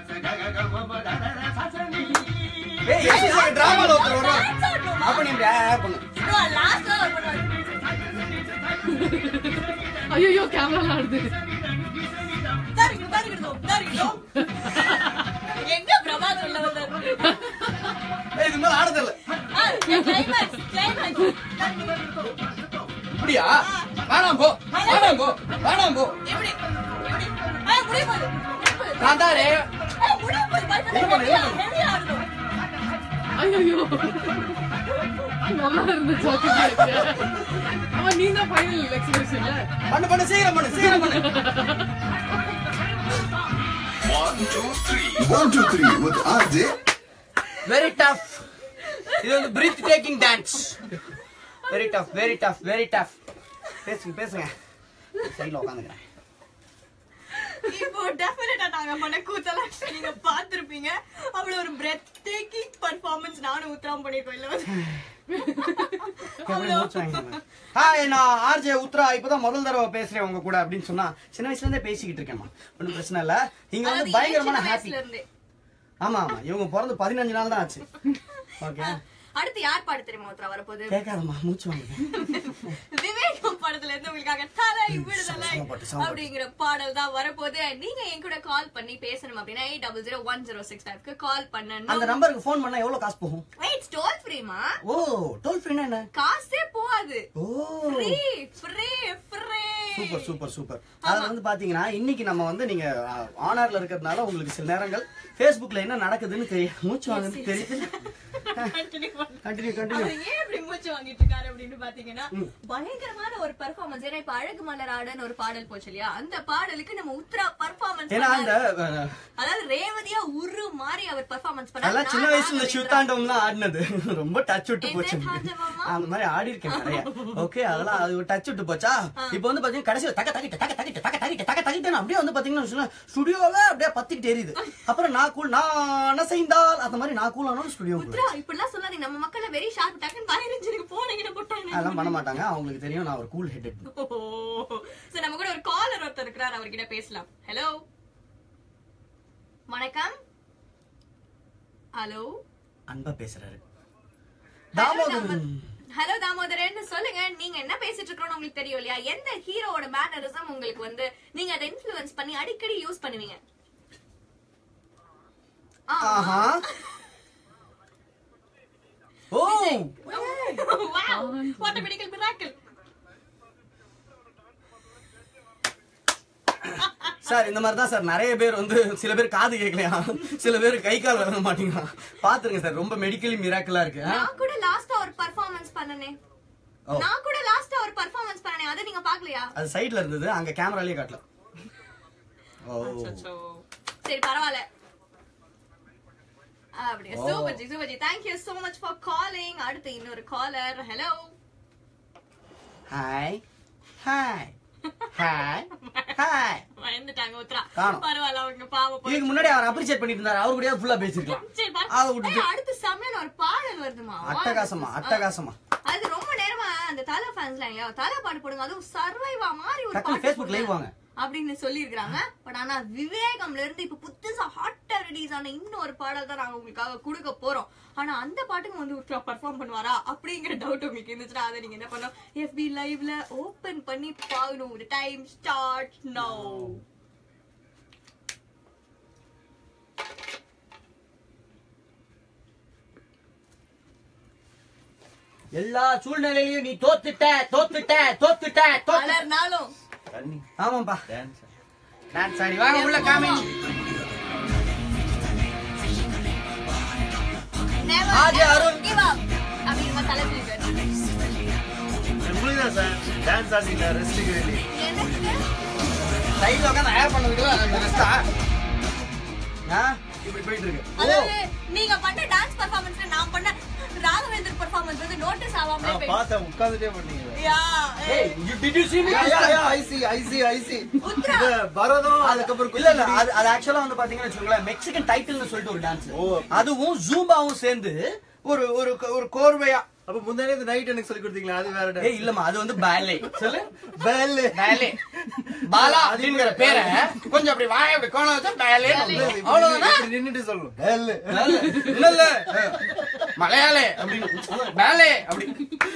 ஏய் எஸ்எஸ்சி டிராமால ஒருத்தர் வருவார். அப்ப நீ இப்படி ஆ பண்ணு. நோ லாஸ்ட்ல ஒரு பண்ணுவாரு. ஐயோ கேமரா ஆடுது. தரிங்க தரிங்க தரிங்க. எங்க பிரபா சொல்ல வந்தாரு? ஏய் இது மாதிரி ஆடுறது இல்ல. ஆ, கிளைமாக்ஸ் கிளைமாக்ஸ். இப்படியா? வேணாம் போ. வேணாம் போ. வேணாம் போ. எப்படி எப்படி? ஆ முடிய போகுது. நான் தான் ரே. ஆ முடிய போகுது. பைபிள் ஹெவியா ஆடுது. ஐயோ நல்லா இருந்துச்சு. அவன் நீ தான் ஃபைனல் எக்ஸ்பிரஷன்ல. பண்ணு பண்ணு சீக்கிரம் பண்ணு சீக்கிரம் பண்ணு. One, two, three. One, two, three with R J. Very tough. இது வந்து breathtaking dance. Very tough very tough very tough. பேசுங்க பேசுங்க. சைடுல உட்காந்துக்கிறேன். இப்போ டெஃபினட்டா நாங்க பண்ண கூத்தெல்லாம் நீங்க பாத்திருப்பீங்க. அவ்வளவு ஒரு பிரெத் டேக்கிங் பெர்ஃபார்மன்ஸ் நானும் உத்தரம் பண்ணிருக்கோம் இல்ல? ஹாய் நான் ஆர்ஜே உத்ரா. இப்பதான் முதல் தடவை பேசுறேன் உங்க கூட அப்படின்னு சொன்னா சின்ன வயசுல இருந்தே பேசிக்கிட்டு இருக்கேன்மா. ஒன்னும் பிரச்சனை இல்ல. இங்க வந்து பயங்கரமான ஹாப்பி. ஆமா ஆமா இவங்க பிறந்து பதினஞ்சு நாள் தான் ஆச்சு. ஓகே அடுத்து யார் பாடு தெரியுமா உத்தரா வரப்போகுது? கேட்காதம்மா மூச்சு வாங்க. விவேகம் படத்துல இருந்து உங்களுக்காக தலை விடுதலை அப்படிங்கிற பாடல் தான் வரப்போகுது. நீங்க என் கூட கால் பண்ணி பேசணும் அப்படின்னா eight double zero one zero six ஃபைவ்க்கு கால் பண்ணணும். அந்த நம்பருக்கு போன் பண்ணா எவ்வளவு காசு போகும்? இட்ஸ் டோல் ஃப்ரீமா. ஓ டோல் ஃப்ரீனா என்ன? காசே போகாது. ஓ free free free. Super super super. அதுல வந்து பாத்தீங்கன்னா இன்னைக்கு நம்ம வந்து நீங்க ஆனர்ல இருக்கிறதுனால உங்களுக்கு சில நேரங்கள் Facebookல என்ன நடக்குதுன்னு தெரியும். மூச்சு வாங்குது தெரியுது. Continue continue. ஏன் இப்படி மூச்சு வாங்கிட்டு இருக்காரு அப்படின்னு பாத்தீங்கன்னா பயங்கரமான ஒரு பெர்ஃபார்மன்ஸ். ஏன்னா இப்ப அழகு மலர் ஆடன்னு ஒரு பாடல் போச்சு இல்லையா? அந்த பாடலுக்கு நம்ம உத்ரா பெர்ஃபார்மன்ஸ் ஏன்னா அந்த அதாவது ரேவதியா உரு மாதிரி அவர் பெர்ஃபார்மன்ஸ் பண்ணாரு. அதெல்லாம் சின்ன வயசுல இந்த சிவதாண்டம் தான் ஆடினது ரொம்ப டச் விட்டு போச்சு. அந்த மாதிரி ஆடி இருக்கேன் நிறைய. ஓகே அதெல்லாம் அது டச் விட்டு போச்சா. இப்போ வந்து பாத்தீங்கன்னா கடைசியில தக்க தக்கிட்ட தக்க தக்கிட்ட தக்க தக்கிட்ட தக்க தக்கிட்டேன்னு அப்படியே வந்து பாத்தீங்கன்னா ஸ்டுடியோவே அப்படியே பத்திக்கிட்டு எரியுது. அப்புறம் நான் கூல் நான் செய்தால் அந்த மாதிரி நான் கூல் ஆனாலும் ஸ்டுடியோ இப்படிலாம் சொல்லாதீங்க. நம்ம மக்கள் வெரி ஷார்ப் டக்குன்னு பதினஞ்சுக்கு போனீங்க போட்டாங்க. அதெல்லாம் பண்ண மாட்டாங்க. அவங்களுக்கு தெரியும் நான் ஒரு கூல் ஹெட்டட். சோ நம்ம கூட ஒரு காலர் ஒருத்தர் இருக்கார். அவர்கிட்ட பேசலாம். ஹலோ வணக்கம். ஹலோ அன்பா பேசுறாரு தாமோதரன். ஹலோ தாமோதரன் சொல்லுங்க. நீங்க என்ன பேசிட்டு இருக்கோம்னு உங்களுக்கு தெரியும் இல்லையா? எந்த ஹீரோவோட மேனரிசம் உங்களுக்கு வந்து நீங்க அதை இன்ஃப்ளூயன்ஸ் பண்ணி அடிக்கடி யூஸ் பண்ணுவீங்க? ஆஹா oh wow what a medical miracle. Sir இந்த மாதிரி தான் சார் நிறைய பேர் வந்து சில பேர் காது கேட்கலையா, சில பேர் கை கால் வர மாட்டீங்களா, பாத்துருங்க சார். ரொம்ப மெடிக்கலி மிராக்கிளா இருக்கு. நான் கூட லாஸ்டா ஒரு பெர்ஃபார்மன்ஸ் பண்ணனே நான் கூட லாஸ்டா ஒரு பெர்ஃபார்மன்ஸ் பண்ணனே அதை நீங்க பாக்கலையா? அது சைடுல இருந்தது, அங்க கேமராலயே காட்டல. ஓ சரி பரவாயில்ல. அப்படியே super ji super ji. Thank you so much for calling. அடுத்து இன்னொரு caller. Hello. Hi hi hi hi. வந்துட்டாங்க உத்ரா. காணோம். பரவாயில்ல அவங்க பாவம். இதுக்கு முன்னாடி அவர் அப்ரிஷியேட் பண்ணிட்டு இருந்தாரு, அவர் கூட ஃபுல்லா பேசிருக்கலாம். சரி அத விட்டுட்டு அடுத்து சமையல் ஒரு பாடல் வருதுமா. அட்டகாசமா அட்டகாசமா. அது ரொம்ப நேரமா அந்த தல ஃபேன்ஸ்ல இல்லையா தல பாட்டு போடுங்க, அதுவும் சர்வைவா மாதிரி ஒரு டக்குனு ஃபேஸ்புக் லைவ் வாங்க அப்படின்னு சொல்லி இருக்காங்க. பட் ஆனா விவேகம்ல இருந்து இப்ப புதுசா ஹாட்டா ரிலீஸ் ஆன இன்னொரு பாடல் தான் நாங்க உங்களுக்காக கொடுக்க போறோம். ஆனா அந்த பாட்டுக்கு வந்து உத்ரா பெர்ஃபார்ம் பண்ணுவாரா அப்படிங்கிற டவுட் உங்களுக்கு இருந்துச்சுன்னா அதை நீங்க என்ன பண்ணணும், எஃபி லைவ்ல ஓபன் பண்ணி பாக்கணும். டைம் ஸ்டார்ட் நவ. எல்லா சூழ்நிலையிலும் நீ தோத்துட்ட தோத்துட்ட தோத்துட்ட பலர்னாலும். ஆமாப்பா டான்ஸ் ஆடி வாங்க உள்ள காமி. ஆஜி அருண் கிவ் அப் அப்படி நம்ம தலைப்பு இருக்கு. உங்களுக்கு தான் சார் டான்ஸ் ஆடிங்க ரெஸ்டிங் ரெடி. எனக்கு சைடுல உட்கார்ந்து ஹேர் பண்ணதுக்குள்ள அந்த ரெஸ்டா ஆ இப்படி போயிட்டு இருக்கு. அதாவது நீங்க பண்ண டான்ஸ் பெர்ஃபார்மன்ஸ்ல நான் பண்ண ராகவேந்தர் பெர்ஃபார்மன்ஸ் வந்து நோட்டீஸ் ஆகாமலே போய் பாத்த உட்கார்ந்துட்டே பண்ணீங்க. யா ஏய் you did you see me? Yeah yeah I see I see I see Uthra Bharatham அதுக்கு அப்புறம் இல்ல இல்ல அது அது ஆக்சுவலா வந்து பாத்தீங்கன்னா வெச்சுங்களேன் மெக்சிகன் டைட்டில்னு சொல்லிட்டு ஒரு டான்ஸ். அதுவும் ஜூம்பாவும் சேர்ந்து ஒரு ஒரு ஒரு கோர்வையா. அப்ப முந்தானே நைட் எனக்கு சொல்லி கொடுத்தீங்களா? அது வேற ஏய் இல்லம்மா அது வந்து பேலே. சொல்லு பேலே பேலே. பாலா அப்படிங்கற பேரை கொஞ்சம் அப்படி வாய் அப்படி கோண வச்சா பேலே. அவ்வளவுதான். நின்னுட்டு சொல்லணும் பேலே. இல்ல இல்ல மலையாளே அப்படி பேலே அப்படி.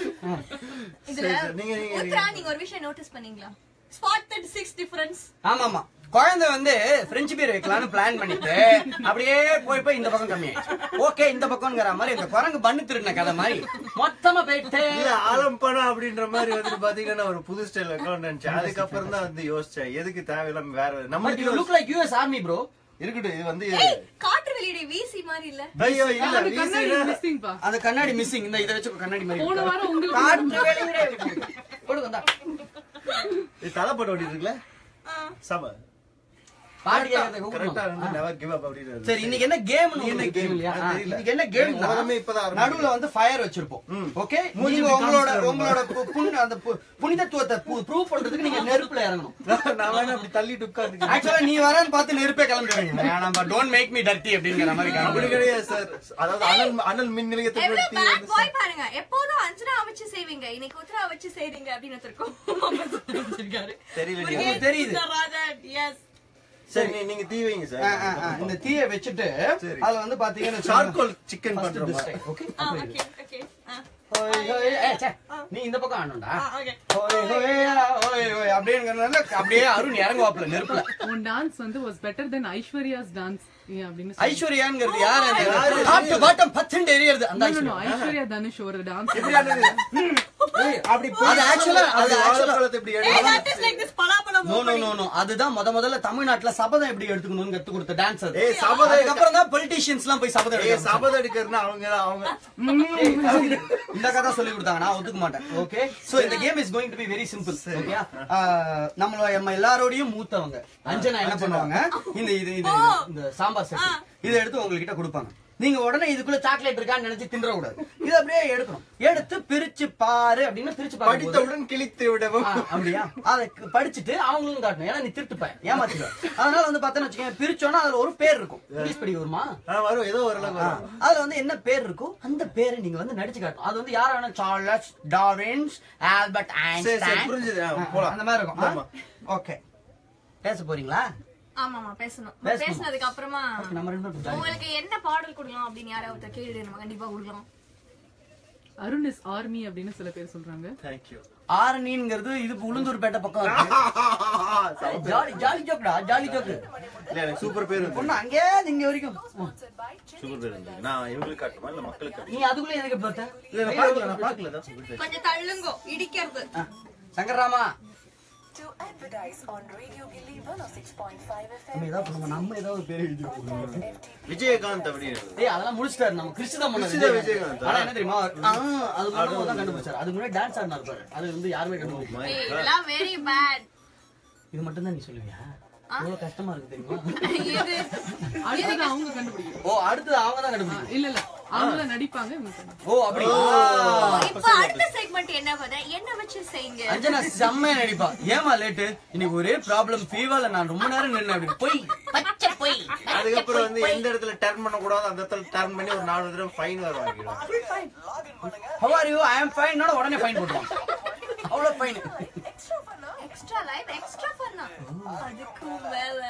இதுல நீங்க நீங்க உத்ரா நீங்க ஒரு விஷயம் நோட்டீஸ் பண்ணீங்களா? Spotted six difference. ஆமாமா குழந்தை வந்து பிரெஞ்சு பேர் வைக்கலாம்னு பிளான் பண்ணிட்டு அப்படியே போய் போய் இந்த பக்கம் கம்மி ஆயிடுச்சு. ஓகே இந்த பக்கம்ங்கிற மாதிரி இந்த குரங்கு பண்ணு திருடின கதை மாதிரி மொத்தமா போயிட்டு இல்ல ஆலம் படம் அப்படின்ற மாதிரி வந்து பாத்தீங்கன்னா ஒரு புது ஸ்டைல் வைக்கணும்னு நினைச்சேன். அதுக்கப்புறம் தான் வந்து யோசிச்சேன் எதுக்கு தேவையில்லாம வேற நம்ம look like US army bro. இருக்கட்டும் இது வந்து காற்று வெளியிட வீசி மாதிரி இல்ல. ஐயோ இல்ல அது கண்ணாடி மிஸ்ஸிங் பா. அந்த கண்ணாடி மிஸ்ஸிங். இந்த இத வச்சு கண்ணாடி மாதிரி போன வாரம் உங்களுக்கு காற்று வெளியிட போடு வந்தா இது தலை படம் ஓடிட்டு இருக்குல்ல சம பாடி கரெக்ட்டா வந்து never give up அப்படின்றது. சரி இன்னைக்கு என்ன கேம் என்ன கேம் இல்லையா? இன்னைக்கு என்ன கேம் முதல்ல இப்பதான் நடுவுல வந்து ஃபயர் வச்சிருப்போம். ஓகே நீங்க உங்களோட உங்களோட புனி- அந்த பு- புனிதத்துவத்தை ப்ரூவ் பண்றதுக்கு நீங்க நெருப்புல இறங்கணும். நான் வேணா அப்படி தள்ளிட்டு உட்கார்ந்து ஆக்சுவலா நீ வரேன்னு பார்த்து நெருப்பே கிளம்பிடுவீங்க. வேணாம்பா டோன்ட் மேக் மீ டர்ட்டி அப்படிங்கிற மாதிரி அப்படி கிளம்பி. கிடையாது சார். அதாவது அனல் அனல் மின் நிலையத்தை எவ்வளவு பத்தி பேட் வந்து பாய் பாருங்க. எப்போதும் அஞ்சனா வச்சு செய்வீங்க, இன்னைக்கு உத்ரா வச்சு செய்றீங்க அப்படின்னு இருக்கும். தெரியல நீங்க. உங்களுக்கு தெரியுது. எஸ் சரி நீ- நீங்க தீ வைங்க ஆ, சார். ஆ, ஆ, இந்த தீயை வச்சுட்டு சரி. அதுல வந்து பாத்தீங்கன்னா சார்கோல் சிக்கன் first பண்றோம். this side, okay? Ah okay okay ah ஹோய், ஹோய், ஏய், ச்சே, நீ இந்த பக்கம் ஆடணும்டா. ஆ ஓகே ஹோய், ஹோய், ஹோய், ஹோய் அப்படிங்கறதுனால அப்படியே அருண் இறங்குவாப்ல நெருப்புல. உன் டான்ஸ் வந்து was better than Aishwarya's dance அப்படின்னு சொல்லி- ஐஸ்வர்யாங்கிறது யாரு? டாப் டு பாட்டம் பத்துண்டு எரியறது அந்த No, no, no, Aishwarya. Aishwarya Dhanush ஒரு டான்ஸ் ஏய், அப்படி அது ஆக்சுவலா அது ஆக்சுவலா வாழைப்பழத்தை இப்படி Hey, எடுத்து that is like this பலாப்பழம் நோ நோ நோ நோ அதுதான் முத முதல்ல தமிழ்நாட்டுல சபதம் எப்படி எடுத்துக்கணும்னு கத்து கொடுத்த டான்ஸ் அது. ஏய் சபதம் அதுக்கப்புறம் தான் பொலிட்டீஷியன்ஸ் எல்லாம் போய் சபதம் ஏய் எடுக்க சபதம் எடுக்கிறதுனா அவங்க தான் அவங்க இந்த கதை சொல்லி கொடுத்தாங்க, நான் ஒத்துக்க மாட்டேன். ஓகே சோ இந்த game is going to be very simple. Okay நம்மள நம்ம எல்லாரோடையும் மூத்தவங்க அஞ்சனா என்ன பண்ணுவாங்க, இந்த இது இது இந்த சாம்பார் செட் இதை எடுத்து உங்ககிட்ட கொடுப்பாங்க. நீங்க உடனே இதுக்குள்ள சாக்லேட் இருக்கான்னு நினைச்சு தின்ற கூடாது. இது அப்படியே எடுக்கணும். எடுத்து பிரிச்சு பாரு அப்படின்னு பிரிச்சு பாரு. படித்தவுடன் கிழித்து விடவும். அப்படியா அதை படிச்சுட்டு அவங்களும் காட்டணும். ஏன்னா நீ திருட்டுப்ப ஏமாத்திடுவ. அதனால வந்து பார்த்தேன்னு வச்சுக்கோங்க, பிரிச்சோன்னா அதுல ஒரு பேர் இருக்கும். இங்கிலீஷ் படி வருமா? ஆ வரும் ஏதோ ஓரளவுக்கு வரும். அதுல வந்து என்ன பேர் இருக்கோ அந்த பேரை நீங்க வந்து நடிச்சு காட்டணும். அது வந்து யாரான சார்லஸ் டார்வின்ஸ் ஆல்பர்ட் சரி சரி ஐன்ஸ்டைன் புரிஞ்சுது. ஆ, போலாம். அந்த மாதிரி இருக்கும். ஓகே பேச போறீங்களா? ஆமாமா பேசணும். பேசணும். பேசினதுக்கு அப்புறமா நம்ம ரெண்டு பேரும் உங்களுக்கு என்ன பாடல் கொடுக்கலாம் அப்படின்னு யாராவது கேள்வி நம்ம கண்டிப்பா கொடுக்கலாம். அருண் இஸ் ஆர்மி அப்படின்னு சில பேர் சொல்றாங்க. Thank you. ஆரணிங்கிறது இது உளுந்தூர்பேட்டை பக்கம் இருக்கு. ஜாலி ஜாலி ஜோக்டா ஜாலி ஜோக்கு. இல்ல எனக்கு சூப்பர் பேர் இருக்கு. பொண்ணு அங்கே இங்க வரைக்கும் சூப்பர் பேர் இருக்கு. நான் இவங்களுக்கு காட்டுமா இல்ல மக்களுக்கு காட்டுமா? நீ அதுக்குள்ள எதுக்கு பார்த்த? இல்ல நான் பார்க்கல நான் பார்க்கல தான் சூப்பர் பேர். கொஞ்சம் தள்ளுங்கோ இடிக்கிறது. சங்கர்ராமா to advertise on Radio Gilly one oh six point five F M. நம்ம ஏதாவது நம்ம நம்ம ஏதாவது பேர் எழுதி Contact F T P. Vijayakanth அப்படின்னு ஏய் அதெல்லாம் முடிச்சிட்டாரு நம்ம கிறிஸ்து தான் பண்ணாரு கிறிஸ்து விஜயகாந்த். ஆனா என்ன தெரியுமா ஆ, அது மட்டும் தான் கண்டுபிடிச்சாரு அது முன்னாடி டான்ஸ் ஆடினாரு பாரு அது வந்து யாருமே கண்டுபிடிக்கல ஏய், இதெல்லாம் வெரி பேட். இது மட்டும் தான் நீ சொல்லுவியா எவ்வளவு கஷ்டமா இருக்கு தெரியுமா இது அடுத்தது அவங்க கண்டுபிடிக்கும். ஓ அடுத்து அவங்க தான் கண்டுபிடிக்கும் இல்ல இல்ல அவங்க நடிப்பாங்க இவங்க கண்டுபிடிப்பாங்க. ஓ அப்படி இப்ப அடுத்த செக்மெண்ட் என்ன பார்த்தா என்ன வச்சு செய்யுங்க. அஞ்சனா செம்மையா நடிப்பா ஏமா லேட்டு இன்னைக்கு ஒரே ப்ராப்ளம் ஃபீவர்ல நான் ரொம்ப நேரம் நின்னு அப்படி போய் பச்சை போய் அதுக்கப்புறம் வந்து எந்த இடத்துல டர்ன் பண்ண கூடாது அந்த இடத்துல டர்ன் பண்ணி ஒரு நாலு தடவை ஃபைன் வேற வாங்கிடுவாங்க. how are you I am fine நோட உடனே ஃபைன் போடுவான் அவ்வளவு ஃபைன் எக்ஸ்ட்ரா லைஃப் எக்ஸ்ட்ரா பண்ணா அதுக்கு மேல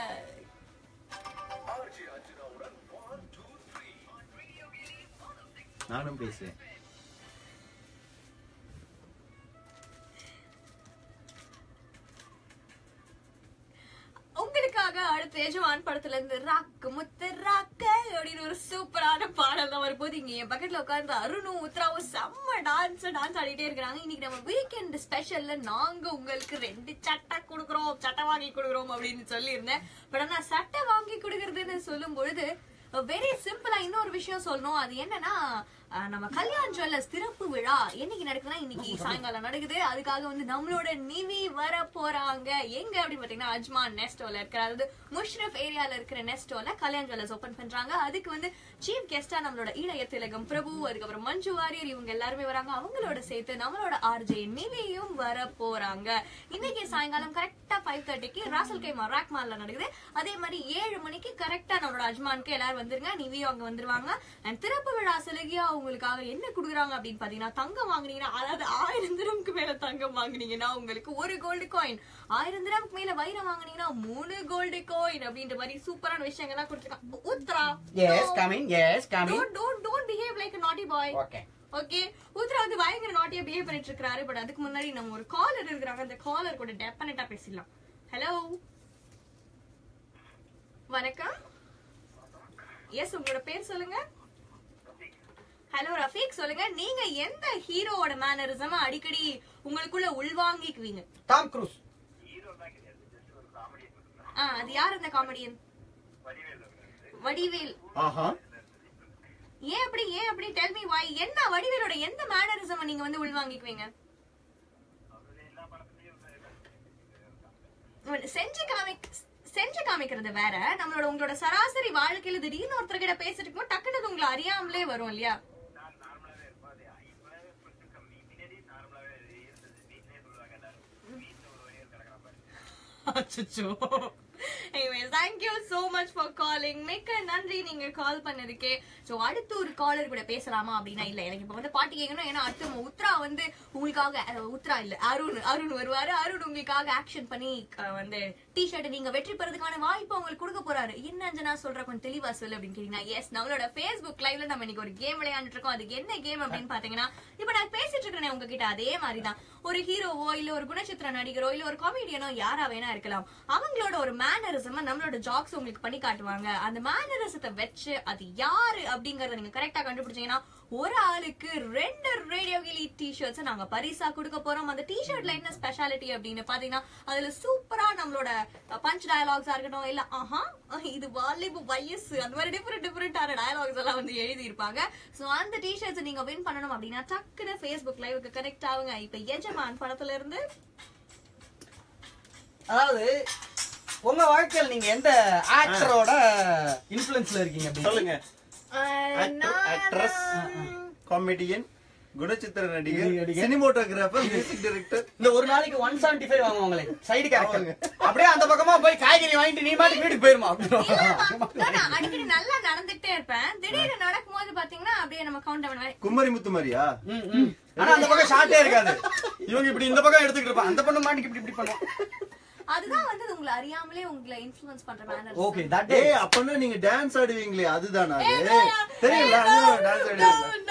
நானும் பேசுறேன். உங்களுக்காக அடுத்த எஜமான் படத்துல இருந்து ராக்கு முத்து ராக்க அப்படின்னு ஒரு சூப்பரான பாடல் தான் வரும்போது இங்க என் பக்கத்துல உட்கார்ந்து அருணும் உத்ராவும் செம்ம டான்ஸ் டான்ஸ் ஆடிட்டே இருக்கிறாங்க. இன்னைக்கு நம்ம வீக்கெண்ட் ஸ்பெஷல்ல நாங்க உங்களுக்கு ரெண்டு சட்டை கொடுக்குறோம் சட்டை வாங்கி கொடுக்குறோம் அப்படின்னு சொல்லியிருந்தேன். பட் ஆனா சட்டை வாங்கி கொடுக்கறதுன்னு சொல்லும் பொழுது வெரி சிம்பிளா இன்னொரு விஷயம் சொல்லணும். அது என்னன்னா நம்ம கல்யாண் ஜுவல்லர்ஸ் திறப்பு விழா என்னைக்கு நடக்குதுன்னா இன்னைக்கு சாயங்காலம் நடக்குது. அதுக்காக வந்து நம்மளோட நிவி வர போறாங்க. எங்க அப்படின்னு பாத்தீங்கன்னா அஜ்மான் நெஸ்டோல இருக்கிற அதாவது முஷ்ரப் ஏரியால இருக்கிற நெஸ்டோல கல்யாண் ஜுவல்லர்ஸ் ஓபன் பண்றாங்க. அதுக்கு வந்து சீஃப் கெஸ்டா நம்மளோட இளைய திலகம் பிரபு அதுக்கப்புறம் மஞ்சு வாரியர் இவங்க எல்லாருமே வராங்க. அவங்களோட சேர்த்து நம்மளோட ஆர்ஜே நிவியும் வர போறாங்க. இன்னைக்கு சாயங்காலம் கரெக்டா ஃபைவ் தேர்ட்டிக்கு ராசல் கைமா ராக் மால்ல நடக்குது. அதே மாதிரி ஏழு மணிக்கு கரெக்டா நம்மளோட அஜ்மானுக்கு எல்லாரும் வந்துருங்க. நிவியும் அங்க வந்துருவாங்க. அண்ட் திறப்பு விழா சலுகையா உங்களுக்காக என்ன குடுக்குறாங்க அப்படின்னு பாத்தீங்கன்னா தங்கம் வாங்குனீங்கன்னா அதாவது ஆயிரம் திரம்க்கு மேல தங்கம் வாங்குனீங்கன்னா உங்களுக்கு ஒரு கோல்டு காயின் ஆயிரம் திரம்க்கு மேல வைரம் வாங்குனீங்கன்னா மூணு கோல்டு காயின் அப்படின்ற மாதிரி சூப்பரான விஷயங்கள்லாம் கொடுத்துருக்காங்க. Uthra yes coming yes coming don't don't don't behave like a naughty boy. Okay okay Uthra வந்து பயங்கர நாட்டியா பிஹேவ் பண்ணிட்டு இருக்காரு. பட் அதுக்கு முன்னாடி நம்ம ஒரு காலர் இருக்கிறாங்க. அந்த காலர் கூட டெஃபினட்டா பேசிடலாம். ஹலோ வணக்கம். எஸ் உங்களோட பேர் சொல்லுங்க. ஹலோ ரஃபீக் சொல்லுங்க. நீங்க எந்த ஹீரோவோட மேனரிசம் அடிக்கடி உங்களுக்குள்ள உள்வாங்கிக்குவீங்க? Tom cruise. ஆ அது யார் அந்த காமெடியன்? வடிவேல். ஆஹா ஏன் அப்படி ஏன் அப்படி டெல் மீ வை. என்ன வடிவேலோட எந்த மேனரிசம் நீங்க வந்து உள்வாங்கிக்குவீங்க? செஞ்சு காமிக் செஞ்சு காமிக்கிறது வேற. நம்மளோட உங்களோட சராசரி வாழ்க்கையில திடீர்னு ஒருத்தர் கிட்ட பேசிட்டு இருக்கும் டக்குனு உங்களை அறியாமலே வரும் இல்லையா? அச்சச்சோ. Anyways, thank you so much for calling. மிக்க நன்றி நீங்க கால் பண்ணதுக்கே. சோ அடுத்து ஒரு காலர் கூட பேசலாமா அப்படின்னா இல்ல எனக்கு இப்ப வந்து பாட்டு கேட்கணும். ஏன்னா அடுத்து நம்ம உத்ரா வந்து உங்களுக்காக உத்ரா இல்ல அருண் அருண் வருவாரு. அருண் உங்களுக்காக ஆக்ஷன் பண்ணி வந்து டி ஷர்ட் நீங்க வெற்றி பெறதுக்கான வாய்ப்பு உங்களுக்கு கொடுக்க போறாரு. என்ன அஞ்சனா சொல்ற கொஞ்சம் தெளிவா சொல்லு அப்படின்னு கேட்டீங்கன்னா எஸ் நம்மளோட Facebook லைவ்ல நம்ம இன்னைக்கு ஒரு கேம் விளையாண்டுட்டு இருக்கோம். அதுக்கு என்ன கேம் அப்படின்னு பாத்தீங்கன்னா இப்ப நான் பேசிட்டு இருக்கேன் உங்ககிட்ட அதே மாதிரிதான் ஒரு ஹீரோவோ இல்ல ஒரு குணச்சித்திர நடிகரோ இல்ல ஒரு காமெடியனோ யாரா வேணா இருக்கலாம். அவங்களோட ஒரு மேனரிசம் நம்மளோட ஜாக்ஸ் உங்களுக்கு பண்ணி காட்டுவாங்க. அந்த மேனரிசத்தை வச்சு அது யாரு அப்படிங்கறத நீங்க கரெக்டா கண்டுபிடிச்சீங்கன்னா ஒரு ஆளுக்கு ரெண்டு ரேடியோ கிளி டி-ஷர்ட்ஸ் நாங்க பரிசா கொடுக்க போறோம். அந்த டி-ஷர்ட்ல என்ன ஸ்பெஷாலிட்டி அப்படின்னு பாத்தீங்கன்னா அதுல சூப்பரா நம்மளோட பஞ்ச் டயலாக்ஸா இருக்கட்டும் இல்ல ஆஹா இது வாலிபு வயசு அந்த மாதிரி டிஃபரெண்ட் டிஃபரெண்டான டயலாக்ஸ் எல்லாம் வந்து எழுதி இருப்பாங்க. சோ அந்த டி-ஷர்ட்ஸ் நீங்க வின் பண்ணணும் அப்படின்னா டக்குனு Facebook லைவுக்கு கனெக்ட் ஆகுங்க. இப்ப எஜமான் படத்துல இருந்து அதாவது உங்க வாழ்க்கையில் நீங்க எந்த ஆக்டரோட இன்ஃப்ளூயன்ஸ்ல இருக்கீங்க அப்படி சொல்லுங்க. ஆக்ட்ரஸ் காமெடியன் குணச்சித்திர நடிகர் சினிமோட்டோகிராஃபர் மியூசிக் டைரக்டர். இந்த ஒரு நாளைக்கு ஒன் செவன்டி ஃபைவ் வாங்குவாங்களே சைடு கேரக்டர் அப்படியே அந்த பக்கமா போய் காய்கறி வாங்கிட்டு நீ மாட்டு வீட்டுக்கு போயிருமா? நான் அடிக்கடி நல்லா நடந்துட்டே இருப்பேன். திடீர்னு நடக்கும் போது பாத்தீங்கன்னா அப்படியே நம்ம கவுண்ட் பண்ணுவேன். குமரி முத்து மாதிரியா? ஆனா அந்த பக்கம் ஷார்ட்டே இருக்காது. இவங்க இப்படி இந்த பக்கம் எடுத்துக்கிட்டு இருப்பாங்க. அந்த பொண்ணு மாட்டுக்கு இப்படி இப்படி பண்ணுவோம். அதுதான் வந்து உங்களை அறியாமலே உங்களை இன்ஃப்ளூயன்ஸ் பண்ற மேனர். ஓகே தட் ஏ அப்பனா நீங்க டான்ஸ் ஆடுவீங்களே அதுதானா? தெரியல டான்ஸ் ஆடுவீங்க.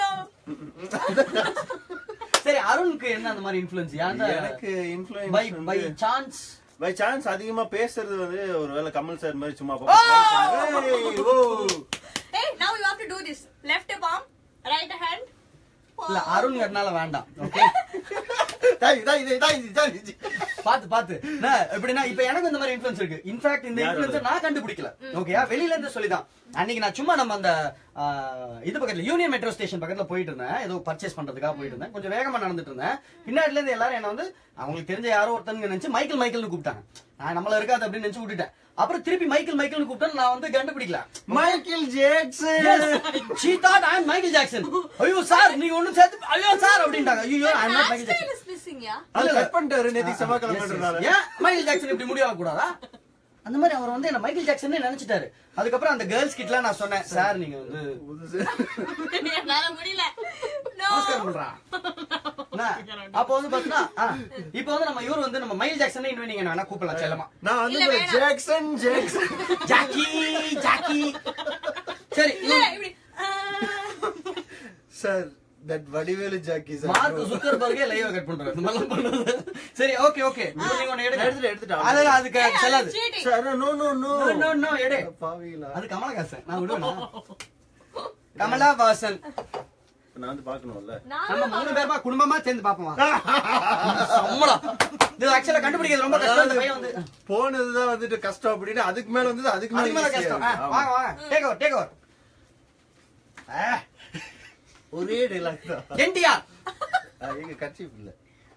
சரி அருணுக்கு என்ன அந்த மாதிரி இன்ஃப்ளூயன்ஸ்? எனக்கு influence by by chance by chance அதிகமா பேசுறது வந்து ஒருவேளை கமல் சார் மாதிரி சும்மா போ. Hey, now you have to do this. Left palm, right hand. இல்ல அருண்ங்கறனால வேண்டாம். ஓகே டேய் டேய் டேய் டேய் பாத்து பாத்து நான் எப்படின்னா இப்ப எனக்கு இந்த மாதிரி இன்ஃபுளுன்ஸ் இருக்கு. இன்ஃபேக்ட் இந்த இன்ஃபுளுன்ஸ் நான் கண்டுபிடிக்கல. ஓகேயா, வெளியில இருந்து சொல்லிதான். அன்னைக்கு நான் சும்மா நம்ம அந்த இது பக்கத்துல யூனியன் மெட்ரோ ஸ்டேஷன் பக்கத்துல போயிட்டு இருந்தேன். ஏதோ பர்ச்சேஸ் பண்றதுக்காக போயிட்டு இருந்தேன். கொஞ்சம் வேகமா நடந்துட்டு இருந்தேன். பின்னாடில இருந்து எல்லாரும் என்ன வந்து அவங்களுக்கு தெரிஞ்ச யாரோ ஒருத்தங்க நினைச்சு மைக்கேல் மைக்கேல்னு கூப்பிட்டாங்க. நான் நம்மள இருக்காது அப்படின்னு நினைச்சு விட்டுட்டேன். அப்புறம் திருப்பி மைக்கேல் மைக்கேல்னு கூப்பிட்டா நான் வந்து கண்டுபிடிக்கல. Michael Jackson. She thought I am Michael Jackson. ஐயோ சார் நீங்க ஒண்ணும் சேர்த்து ஐயோ சார் அப்படின்ட்டாங்க. ஐயோ I am not Michael Jackson. is missing யா. அது கட் பண்ணிட்டாரு நேத்திக்கு செவ்வாய்க்கிழமைன்றதால. ஏன் மைக்கேல் ஜாக்சன் இப்படி முடிய கூடாதா? அந்த மாதிரி அவர் வந்து என்ன மைக்கேல் ஜாக்சன் நினைச்சிட்டாரு. அதுக்கப்புறம் அந்த கேர்ள்ஸ் கிட்டலாம் நான் சொன்னேன், சார் நீங்க வந்து என்னால முடியல. நமஸ்காரம் பண்றா. அப்ப வந்து பாத்தீங்கன்னா இப்ப வந்து நம்ம இவர் வந்து நம்ம மைக்கேல் ஜாக்சன் இன்னும் நீங்க வேணா கூப்பிடலாம் செல்லமா. நான் வந்து ஜாக்சன் ஜாக்சன் ஜாக்கி ஜாக்கி. சரி இல்ல இப்படி sir that Vadivelu jockey sir. Mark ஜுக்கர்பர்கே லைவ் கட் பண்றாரு. இந்த மாதிரி பண்றது. சரி ஓகே ஓகே. நீங்க ஒன்னு எடுங்க. எடுத்து எடுத்துட்டா. அதெல்லாம் அதுக்கு செல்லாது. Sir no no no no no no எடு. பாவீங்களா. அது கமலஹாசன். நான் விடுவேனா? கமலஹாசன். நான் வந்து பார்க்கணும்ல. நம்ம மூணு பேர்மா குடும்பமா சேர்ந்து பாப்போமா? சம்மடா. இது ஆக்சுவலா கண்டுபிடிக்கிறது ரொம்ப கஷ்டம். இந்த பையன் வந்து போனதுதான் வந்துட்டு கஷ்டம் அப்படின்னு அதுக்கு மேல வந்து அதுக்கு அதுக்கு மேல கஷ்டம். வாங்க வாங்க. Take over take over. ஒரே டைலாக் தான். என்டிஆர். எங்க கட்சி இல்ல.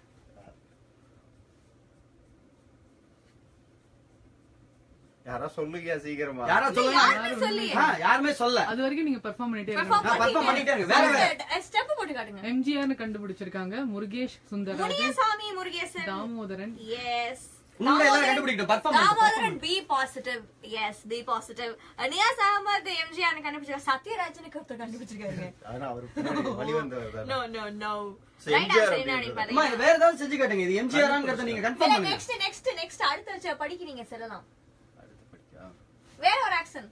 யாரா சொல்லுங்க சீக்கிரமா. யாரா சொல்லுங்க. யாருமே சொல்லியே. யாருமே சொல்ல. அது வரைக்கும் நீங்க பெர்ஃபார்ம் பண்ணிட்டே perform இருங்க. பெர்ஃபார்ம் பண்ணிட்டே இருங்க. வேற வேற ஸ்டெப் போட்டு காட்டுங்க. எம்ஜிஆர்னு கண்டுபிடிச்சிருக்காங்க. முருகேஷ் சுந்தரராஜன், முனியசாமி முருகேசன். தாமோதரன். எஸ். உங்களை எல்லாம் கண்டுபிடிக்கணும். Perform Dhamodharan B positive. Yes B positive. Niyas Ahamed MGR கண்டுபிடிச்சாங்க. சத்யராஜனுக்கு ஒருத்தர் கண்டுபிடிச்சிருக்காங்க. ஆனா அவர் பின்னாடி வழி வந்தவர் தான். No no no. சரி, ரைட் எம்ஜிஆர் ஆன்சர் என்ன அப்படி பாருங்க. அம்மா வேற ஏதாவது செஞ்சு காட்டுங்க. இது எம்ஜிஆர்ங்கறத நீங்க கன்ஃபார்ம் பண்ணுங்க. நெக்ஸ்ட் நெக்ஸ்ட் நெக்ஸ்ட் அடுத்து வச்ச படிக்கு நீங்க செல்லலாம். அடுத்து படிக்கா. வேற ஒரு ஆக்சன்.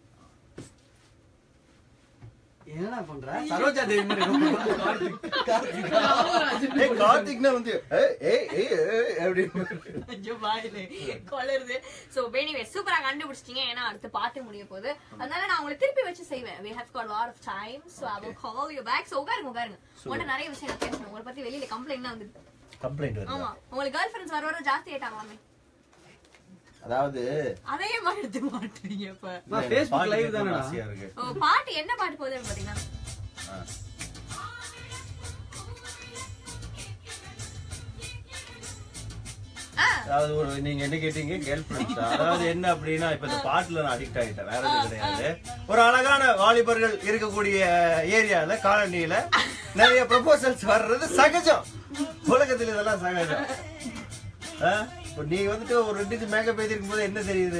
என்ன பண்ற? சரோஜா தேவி மாதிரி ரொம்ப ஏய் கார்த்திக்னா வந்து ஏய் ஏய் ஏய் அப்படி ஐயோ வாயிலே கொளறுது. சோ எனிவே சூப்பரா கண்டுபிடிச்சிட்டீங்க. ஏன்னா அடுத்து பாட்டு முடிய போகுது. அதனால நான் உங்களை திருப்பி வச்சு செய்வேன். we have got a lot of time so I will call you back. so உட்காருங்க உட்காருங்க. உங்கள்ட்ட நிறைய விஷயம் பேசணும். உங்களை பத்தி வெளியில கம்ப்ளைண்ட்லாம் வந்து. கம்ப்ளைன்ட் வருது. ஆமா உங்களுக்கு கேர்ள் ஃப்ரெண்ட்ஸ் வர வர ஜாஸ்தி ஆயிட்டாங்களாமே. அதாவது அதே மாதிரி எடுத்து மாட்டீங்க இப்ப. நான் Facebook லைவ் தானடா. ஆசையா இருக்கு. ஓ பாட்டு என்ன பாட்டு போகுதுன்னு பாத்தீங்கன்னா அதாவது ஒரு நீங்க என்ன கேட்டீங்க கேர்ள் ஃபிரெண்ட்ஸ். அதாவது என்ன அப்படின்னா இப்ப இந்த பாட்டுல நான் அடிக்ட் ஆகிட்டேன். வேற எதுவும் கிடையாது. ஒரு அழகான வாலிபர்கள் இருக்கக்கூடிய ஏரியால காலனியில நிறைய ப்ரொபோசல்ஸ் வர்றது சகஜம். உலகத்துல இதெல்லாம் சகஜம். நீங்க வந்துட்டு ஒரு ரெண்டு மேக்கப் பேசிருக்கும் போது என்ன தெரியுது?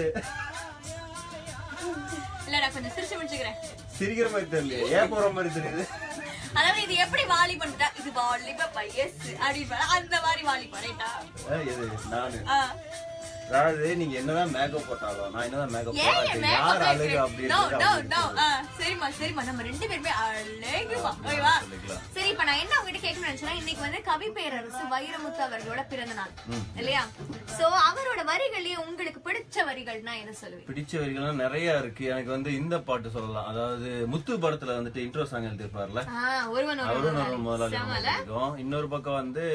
இல்லடா கொஞ்சம் சிரிச்சு முடிச்சுக்கிறேன். சிரிக்கிற மாதிரி தெரியல. ஏன் போற மாதிரி தெரியுது? அதாவது இது எப்படி வாலி பண்ணிட்டா இது வாலிப பையஸ் அப்படி அந்த மாதிரி வாலி பண்ணிட்டா. இது நானு அதாவது நீங்க என்னதான் மேக்கப் போட்டாலும் நான் என்னதான் மேக்கப் ஏன் போட்டாலும் யார் மேக்கப் அழகு நோ நோ நோ அப்படின்னு சரிமா சரிமா நம்ம ரெண்டு பேருமே அழகுமா ஓகேவா. சரி இப்ப நான் என்ன உங்ககிட்ட கேட்கணும்னு நினைச்சேன்னா இன்னைக்கு வந்து கவி பேரரசு வைரமுத்து அவர்களோட பிறந்த நாள் இல்லையா? சோ அவரோட வரிகளே உங்களுக்கு பிடிச்ச வரிகள்னா என்ன சொல்லுவீங்க? பிடிச்ச வரிகள்லாம் நிறைய இருக்கு. எனக்கு வந்து இந்த பாட்டு சொல்லலாம். அதாவது முத்து படத்துல வந்துட்டு இன்ட்ரோ சாங் எழுதிருப்பாருல ஒருவன் அவரும் முதலாளி. இன்னொரு பக்கம் வந்து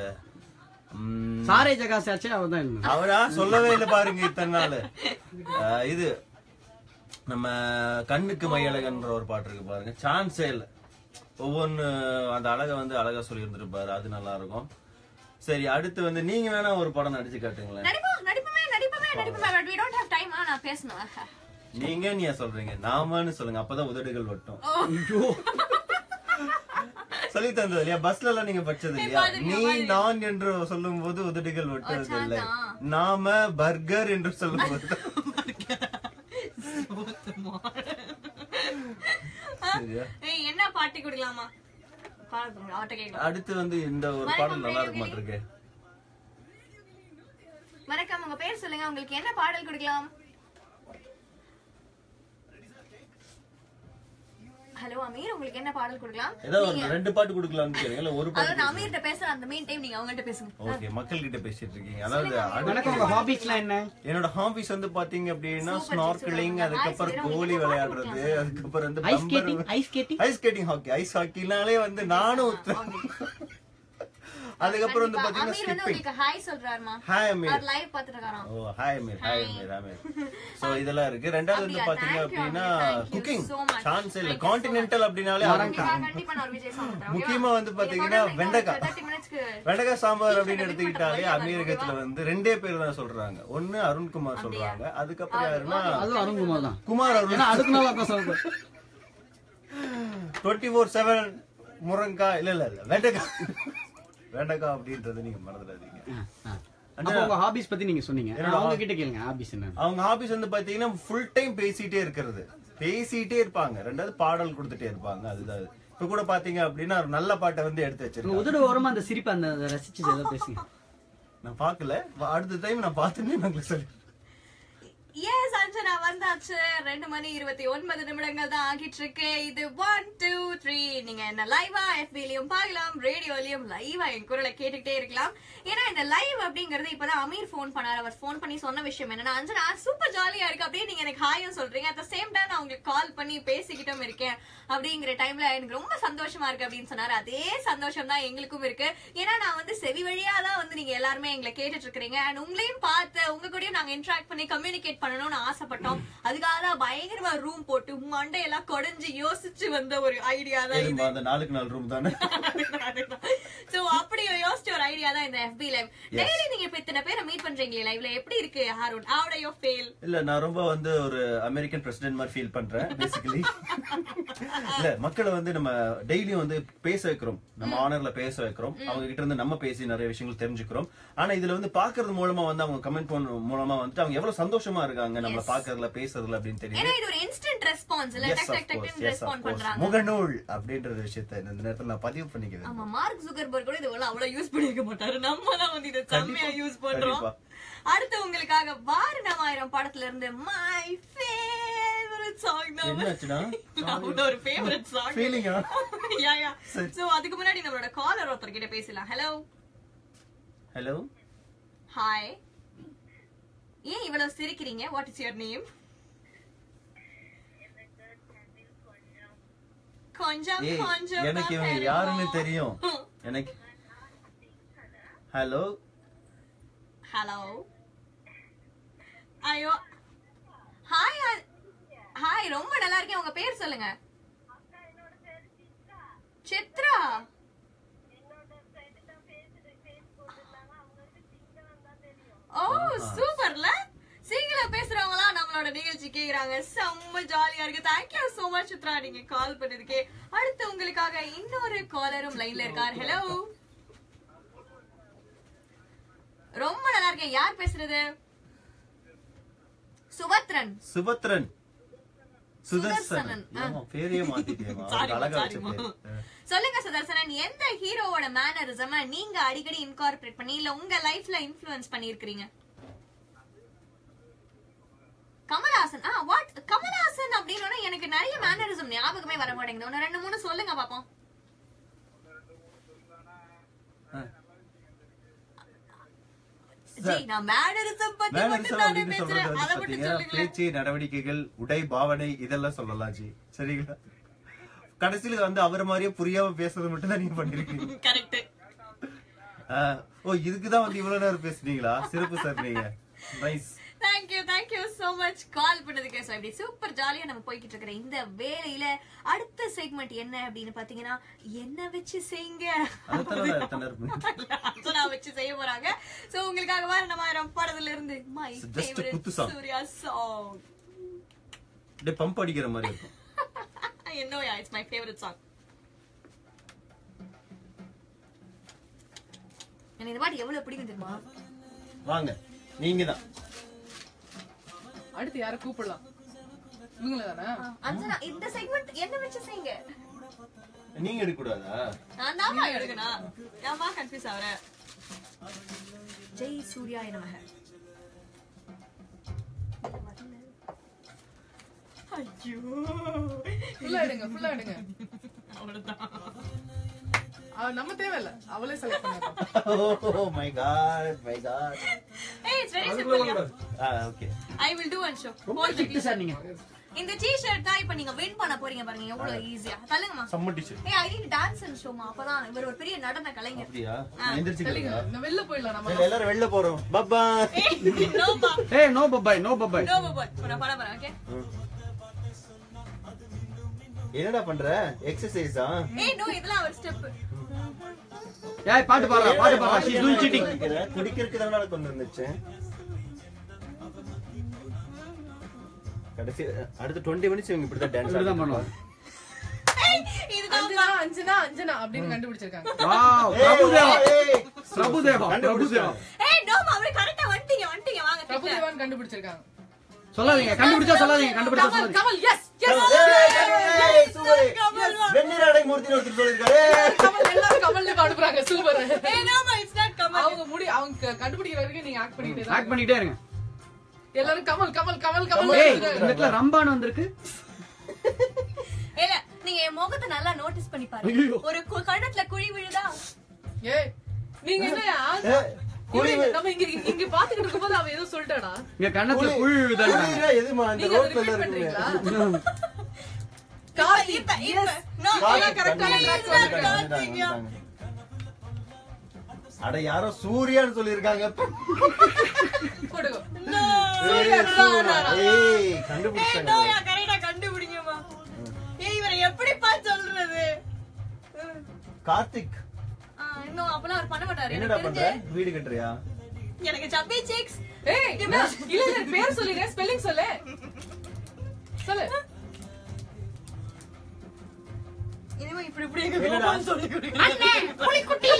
சாரே ஜகாசாச்சு அவர் தான். அவரா சொல்லவே இல்லை பாருங்க இத்தனை நாள். இது நம்ம கண்ணுக்கு மையழகன்ற ஒரு பாட்டு இருக்கு பாருங்க. சான்ஸே இல்ல. ஒவ்வொன்னு அந்த அழகை வந்து அழகா சொல்லி இருந்திருப்பாரு. அது நல்லா இருக்கும். சரி அடுத்து வந்து நீங்க வேணா ஒரு படம் நடிச்சு காட்டுங்களேன். நடிப்பமே நடிப்பமே நடிப்பமே but we don't have time. நான் பேசணும். நீங்க நீ சொல்றீங்க நாமன்னு சொல்லுங்க. அப்பதான் உதடுகள் வட்டும். சொல்லி தந்தது இல்லையா? பஸ்ல எல்லாம் நீங்க படிச்சது இல்லையா? நீ நான் என்று சொல்லும் போது உதடுகள் ஒட்டுவது இல்லை. நாம பர்கர் என்று சொல்லும் போது என்ன பாட்டு குடுக்கலாமா? அடுத்து வந்து இந்த ஒரு பாடல் நல்லா இருக்க மாட்டிருக்கு. வணக்கம் உங்க பேர் சொல்லுங்க. உங்களுக்கு என்ன பாடல் குடுக்கலாம்? ஹலோ அமீர் உங்களுக்கு என்ன பாடல் கொடுக்கலாம்? ஏதோ ஒரு ரெண்டு பாட்டு கொடுக்கலாம்னு கேளுங்க. இல்ல ஒரு பாட்டு. நான் அமீர்ட்ட பேசுறேன். அந்த மீன் டைம் நீங்க அவங்கள்ட்ட பேசுங்க. ஓகே மக்கள் கிட்ட பேசிட்டு இருக்கீங்க. அதாவது வணக்கம் உங்க ஹாபிஸ்லாம் என்ன? என்னோட ஹாபிஸ் வந்து பாத்தீங்க அப்படினா ஸ்நார்க்கலிங், அதுக்கு அப்புறம் கோலி விளையாடுறது, அதுக்கு அப்புறம் வந்து ice skating ice skating ice skating hockey ice ஹாக்கினாலே வந்து நானும் அதுக்கப்புறம் வந்து பாத்தீங்கன்னா அமீர் வந்து ஸ்கிப்பிங். உங்களுக்கு ஹாய் சொல்றாருமா. ஹாய் அமீர். அவர் லைவ் பாத்துட்டு இருக்காராம். Oh hi Aamir, hi Aamir, Aamir. So இதெல்லாம் இருக்கு. ரெண்டாவது வந்து பாத்தீங்க அப்படின்னா குக்கிங் சான்ஸ் இல்ல. கான்டினென்டல் அப்படினாலே கண்டிப்பா கண்டிப்பா நான் ஒரு விஜய் சாப்பிடுறேன். முக்கியமா வந்து பாத்தீங்கன்னா வெண்டைக்காய் வெண்டைக்காய் சாம்பார் அப்படின்னு எடுத்துக்கிட்டாலே அமீரகத்துல வந்து ரெண்டே பேர் தான் சொல்றாங்க. ஒண்ணு அருண்குமார் சொல்றாங்க, அதுக்கப்புறம் யாருன்னா அது அருண்குமார் தான். குமார் அருண். அதுக்கு நல்லா தான் சொல்றேன். டுவெண்ட்டி ஃபோர் செவன் முருங்காய் இல்ல இல்ல இல்ல வெண்டைக்காய் வெண்டைக்காய் அப்படின்றது நீங்க மறந்துடாதீங்க. அப்ப உங்க ஹாபிஸ் பத்தி நீங்க சொன்னீங்க. அவங்க கிட்ட கேளுங்க ஹாபிஸ் என்ன. அவங்க ஹாபிஸ் வந்து பாத்தீங்கன்னா ஃபுல் டைம் பேசிட்டே இருக்கிறது, பேசிட்டே இருப்பாங்க. ரெண்டாவது பாடல் கொடுத்துட்டே இருப்பாங்க. அதுதான் இப்ப கூட பாத்தீங்க அப்படின்னா ஒரு நல்ல பாட்டை வந்து எடுத்து வச்சிருக்கேன். உதடு ஓரமா அந்த சிரிப்பு அந்த ரசிச்சு ஏதோ பேசுங்க. நான் பாக்கல, அடுத்த டைம் நான் பாத்துன்னு உங்களுக்கு சொல்லி. எஸ் அஞ்சனா வந்தாச்சு. ரெண்டு மணி இருபத்தி ஒன்பது நிமிடங்கள் தான் ஆகிட்டு இருக்கு. இது ஒன் டூ த்ரீ. நீங்க என்ன லைவா எஃபிலையும் பார்க்கலாம், ரேடியோலயும் லைவா என் குரலை கேட்டுக்கிட்டே இருக்கலாம். ஏன்னா இந்த லைவ் அப்படிங்கறது இப்பதான் அமீர் போன் பண்ணாரு. அவர் போன் பண்ணி சொன்ன விஷயம் என்னன்னா, அஞ்சனா சூப்பர் ஜாலியா இருக்கு அப்படியே நீங்க எனக்கு ஹாயும் சொல்றீங்க. அட் த சேம் டைம் நான் உங்களுக்கு கால் பண்ணி பேசிக்கிட்டும் இருக்கேன் அப்படிங்கிற டைம்ல எனக்கு ரொம்ப சந்தோஷமா இருக்கு அப்படின்னு சொன்னாரு. அதே சந்தோஷம் தான் எங்களுக்கும் இருக்கு. ஏன்னா நான் வந்து செவி வழியா தான் வந்து நீங்க எல்லாருமே எங்களை கேட்டுட்டு இருக்கிறீங்க. அண்ட் உங்களையும் பார்த்து உங்க கூடயும் நாங்க இன்டராக்ட் பண்ணி கம்யூனிகேட் பண்ணணும்னு ஆசைப்பட்டோம். அதுக்காக தான் பயங்கரமா ரூம் போட்டு மண்டையெல்லாம் கொடைஞ்சு யோசிச்சு வந்த ஒரு ஐடியா தான் இது. அந்த நாளுக்கு நாலு ரூம் தானே. சோ அப்படி யோசிச்ச ஒரு ஐடியா தான் இந்த எஃபி லைவ். டெய்லி நீங்க இப்ப இத்தனை பேரை மீட் பண்றீங்களே லைவ்ல, எப்படி இருக்கு Haroon? How do you feel? இல்ல நான் ரொம்ப வந்து ஒரு அமெரிக்கன் பிரசிடென்ட் மாதிரி ஃபீல் பண்றேன் பேசிக்கலி. இல்ல மக்களை வந்து நம்ம டெய்லியும் வந்து பேச வைக்கிறோம், நம்ம ஆனர்ல பேச வைக்கிறோம். அவங்க கிட்ட இருந்து நம்ம பேசி நிறைய விஷயங்கள் தெரிஞ்சுக்கிறோம். ஆனா இதுல வந்து பாக்குறது மூலமா வந்து அவங்க கமெண்ட் பண்ண மூலமா வந்து அவங்க எவ்வளவு சந்தோஷமா இருக்காங்க நம்மள பாக்குறதுல பேசுறதுல அப்படின்னு தெரியும். ஏன்னா இது ஒரு இன்ஸ்டன்ட் ரெஸ்பான்ஸ் இல்ல, டக் டக் டக்னு ரெஸ்பாண்ட் பண்றாங்க. முகநூல் அப்படின்ற விஷயத்தை இந்த நேரத்துல நான் பதிவு பண்ணிக்கிறேன். ஆமா, மார்க் ஜுகர்பர்க் கூட இது அவ்வளவு யூஸ் பண்ணிக்க மாட்டாரு. நம்ம தான் வந்து இத செம்மையா யூஸ் பண்றோம். அடுத்து உங்களுக்காக வாரணமாயிரம் படத்துல இருந்து மை ஃபேவரட் சாங் தான். என்னாச்சுடா? அது ஒரு ஃபேவரட் சாங். ஃபீலிங்கா? Yeah yeah. சோ அதுக்கு முன்னாடி நம்மளோட காலர் ஒருத்தர் கிட்ட பேசலாம். ஹலோ. ஹலோ. ஹாய். ஏன் இவ்வளவு சிரிக்கிறீங்க? What is your name? கொஞ்சம் கொஞ்சம் எனக்கு இவங்க யாருன்னு தெரியும் எனக்கு. ஹலோ. ஹலோ. ஐயோ ஹாய் ஹாய், ரொம்ப நல்லா இருக்கேன். உங்க பேர் சொல்லுங்க. சித்ரா. ஓ சூப்பர்ல. சிங்கிளா பேசுறவங்களா நம்மளோட நிகழ்ச்சி கேக்குறாங்க. செம்ம ஜாலியா இருக்கு. தேங்க்யூ சோ மச் சித்ரா, நீங்க கால் பண்ணதுக்கே. அடுத்து உங்களுக்காக இன்னொரு காலரும் லைன்ல இருக்கார். ஹலோ. ரொம்ப நல்லா இருக்கேன். யார் பேசுறது? சுபத்ரன். சுபத்ரன். சுதர்சனன். பேரே மாத்திட்டேன். அழகா வச்ச பேர். சொல்லுங்க சுதர்சனன், எந்த ஹீரோவோட மேனரிசம் நீங்க அடிக்கடி இன்கார்பரேட் பண்ணி இல்ல உங்க லைஃப்ல இன்ஃப்ளூயன்ஸ் பண்ணிருக்கீங்க? கமல்ஹாசன். ஆ வாட் கமல்ஹாசன் அப்படின்னா எனக்கு நிறைய மேனரிசம் ஞாபகமே வர மாட்டேங்குது. ஒன்னு ரெண்டு மூணு சொல்லுங்க பாப்போம். பேச்சு, நடவடிக்கைகள், உடை, பாவனை இதெல்லாம் சொல்லலாம் ஜி. சரிங்களா? கடைசியில வந்து அவர மாதிரியே புரியாம பேசுறது மட்டும் தான் நீங்க பண்ணிருக்கீங்க. கரெக்ட். ஓ இதுக்குதான் வந்து இவ்வளவு நேரம் பேசுனீங்களா? சிறப்பு சார் நீங்க. Nice. Thank you, thank you so much call பண்ணதுக்கு. சோ இப்படி சூப்பர் ஜாலியா நம்ம போய்கிட்டு இருக்கிற இந்த வேளையில அடுத்த செக்மெண்ட் என்ன அப்படின்னு பாத்தீங்கன்னா, என்ன வச்சு செய்யுங்க நான் வச்சு செய்ய போறாங்க. சோ உங்களுக்காக வாரணமாயிரம் படத்துல இருந்து மை ஃபேவரட் சூர்யா சாங். டே பம்ப் அடிக்கிற மாதிரி இருக்கும். I know, yeah, it's my favorite song. எனக்கு இந்த பாட்டு எவ்வளவு பிடிக்கும் தெரியுமா? வாங்க நீங்க தான் அடுத்து யார கூப்பிடலாம்? இவங்கள தானே? அஞ்சனா இந்த செக்மெண்ட் என்ன வெச்சு செய்யுங்க. நீங்க எடுக்க கூடாதா? நான் தான் எடுக்கணும். ஏமா கன்ஃபியூஸ் ஆவற? ஜெய் சூர்யாய நமஹ. ஐயோ ஃபுல்லா எடுங்க, ஃபுல்லா எடுங்க. அவ்வளவுதான். நம்ம தேவையில்ல, அவளே செலக்ட் பண்ணலாம். Oh my god, my god. Hey, it's very simple. Ah, okay. I will do one show. ரொம்ப கிட்ட சார் நீங்க. இந்த டி-ஷர்ட் தான் இப்ப நீங்க வின் பண்ண போறீங்க பாருங்க எவ்வளவு ஈஸியா. தள்ளுங்கம்மா. சம்ம டிஷர்ட். ஏய் ஐ நீட் டான்ஸ் அண்ட் ஷோமா. அப்பதான் இவர் ஒரு பெரிய நடன கலைஞர். அப்படியா? எந்திரிச்சிக்கங்க. நான் வெளில போயிடலாம் நம்ம. எல்லாரும் வெளில போறோம். பப்பா. நோபா. ஏய் நோ பபாய் நோ பபாய். நோ பபாய். போடா போடா போடா. ஓகே. என்னடா பண்ற? எக்ஸர்சைஸா? ஏய் நோ இதெல்லாம் ஒரு ஸ்டெப். ஏய் பாட்டு பாடுறா பாட்டு பாடுறா. She is doing cheating. குடிக்கிறதுக்கு தான கொண்டு வந்துச்சு. கடைசி அடுத்த இருபது மினிட்ஸ் இவங்க இப்படி தான் டான்ஸ் இப்படிதான் பண்ணுவாங்க. ஏய் இதுதான் அஞ்சனா அஞ்சனா அஞ்சனா அப்படின்னு கண்டுபிடிச்சிருக்காங்க. வாவ் பிரபுதேவா பிரபுதேவா பிரபுதேவா. ஏய் நோபா அவரே கரெக்ட்டா வந்துட்டீங்க வந்துட்டீங்க வாங்க. பிரபுதேவான் கண்டுபிடிச்சிருக்காங்க. சொல்லாதீங்க கண்டுபிடிச்சா சொல்லாதீங்க கண்டுபிடிச்சா கமல் சொல்லாதீங்க. கமல் எஸ் எஸ் வெண்ணிராடை மூர்த்தி ஒருத்தர் சொல்லிருக்காரு. கமல் எல்லாரும் கமல்ல பாடுறாங்க. சூப்பர். ஏய் நோபா இட்ஸ் நாட் கமல். அவங்க முடி அவங்க கண்டுபிடிக்கிற வரைக்கும் நீங்க ஆக்ட் பண்ணிட்டே தான். ஆக்ட் பண்ணிட்டே இருங்க. எல்லாரும் கமல் கமல் கமல் கமல். ஏய் இந்த இடத்துல ரம்பான் வந்திருக்கு. இல்ல நீங்க என் முகத்தை நல்லா நோட்டீஸ் பண்ணி பாருங்க. ஒரு கு- கண்ணத்துல குழி விழுதா? ஏய் நீங்க என்ன குழி நம்ம இங்க இங்க பாத்துக்கிட்டு இருக்கும்போது அவ ஏதோ சொல்லிட்டாடா. இங்க கண்ணத்துல குழி விழுதாங்க. குழினா எதுமா அந்த நீங்க ரோட்ல ரிப்பீட் இருக்குங்க. பண்றீங்களா? கார்த்தி இப்ப இப்ப நோ கார்த்திக் கரெக்ட்டா கண்டுபிடிச்சிட்டாங்க, வந்துட்டாங்க. அட யாரோ சூர்யான்னு சொல்லிருக்காங்க. போடுங்க. ஏய், சூர்யா. ஏய் கண்டுபிடிச்சாங்க. நோயா கரெக்ட்டா கண்டுபிடிங்கம்மா. ஏய் இவரை எப்படிப்பா சொல்றது? கார்த்திக் இன்னும் அப்பலாம் அவர் பண்ண மாட்டாரு. என்னடா எனக்கு பண்ற? தெரிஞ்சு வீடு கட்டுறியா? எனக்கு சப்பி சிக்ஸ். ஏய் என்ன இல்ல இல்ல பேர் சொல்லுங்க ஸ்பெல்லிங் சொல்லு. சொல்லு. இனிமே இப்படி இப்படி எங்க என்னடா? கோபால் சொல்லி கொடுங்க. அண்ணே புலிக்குட்டி.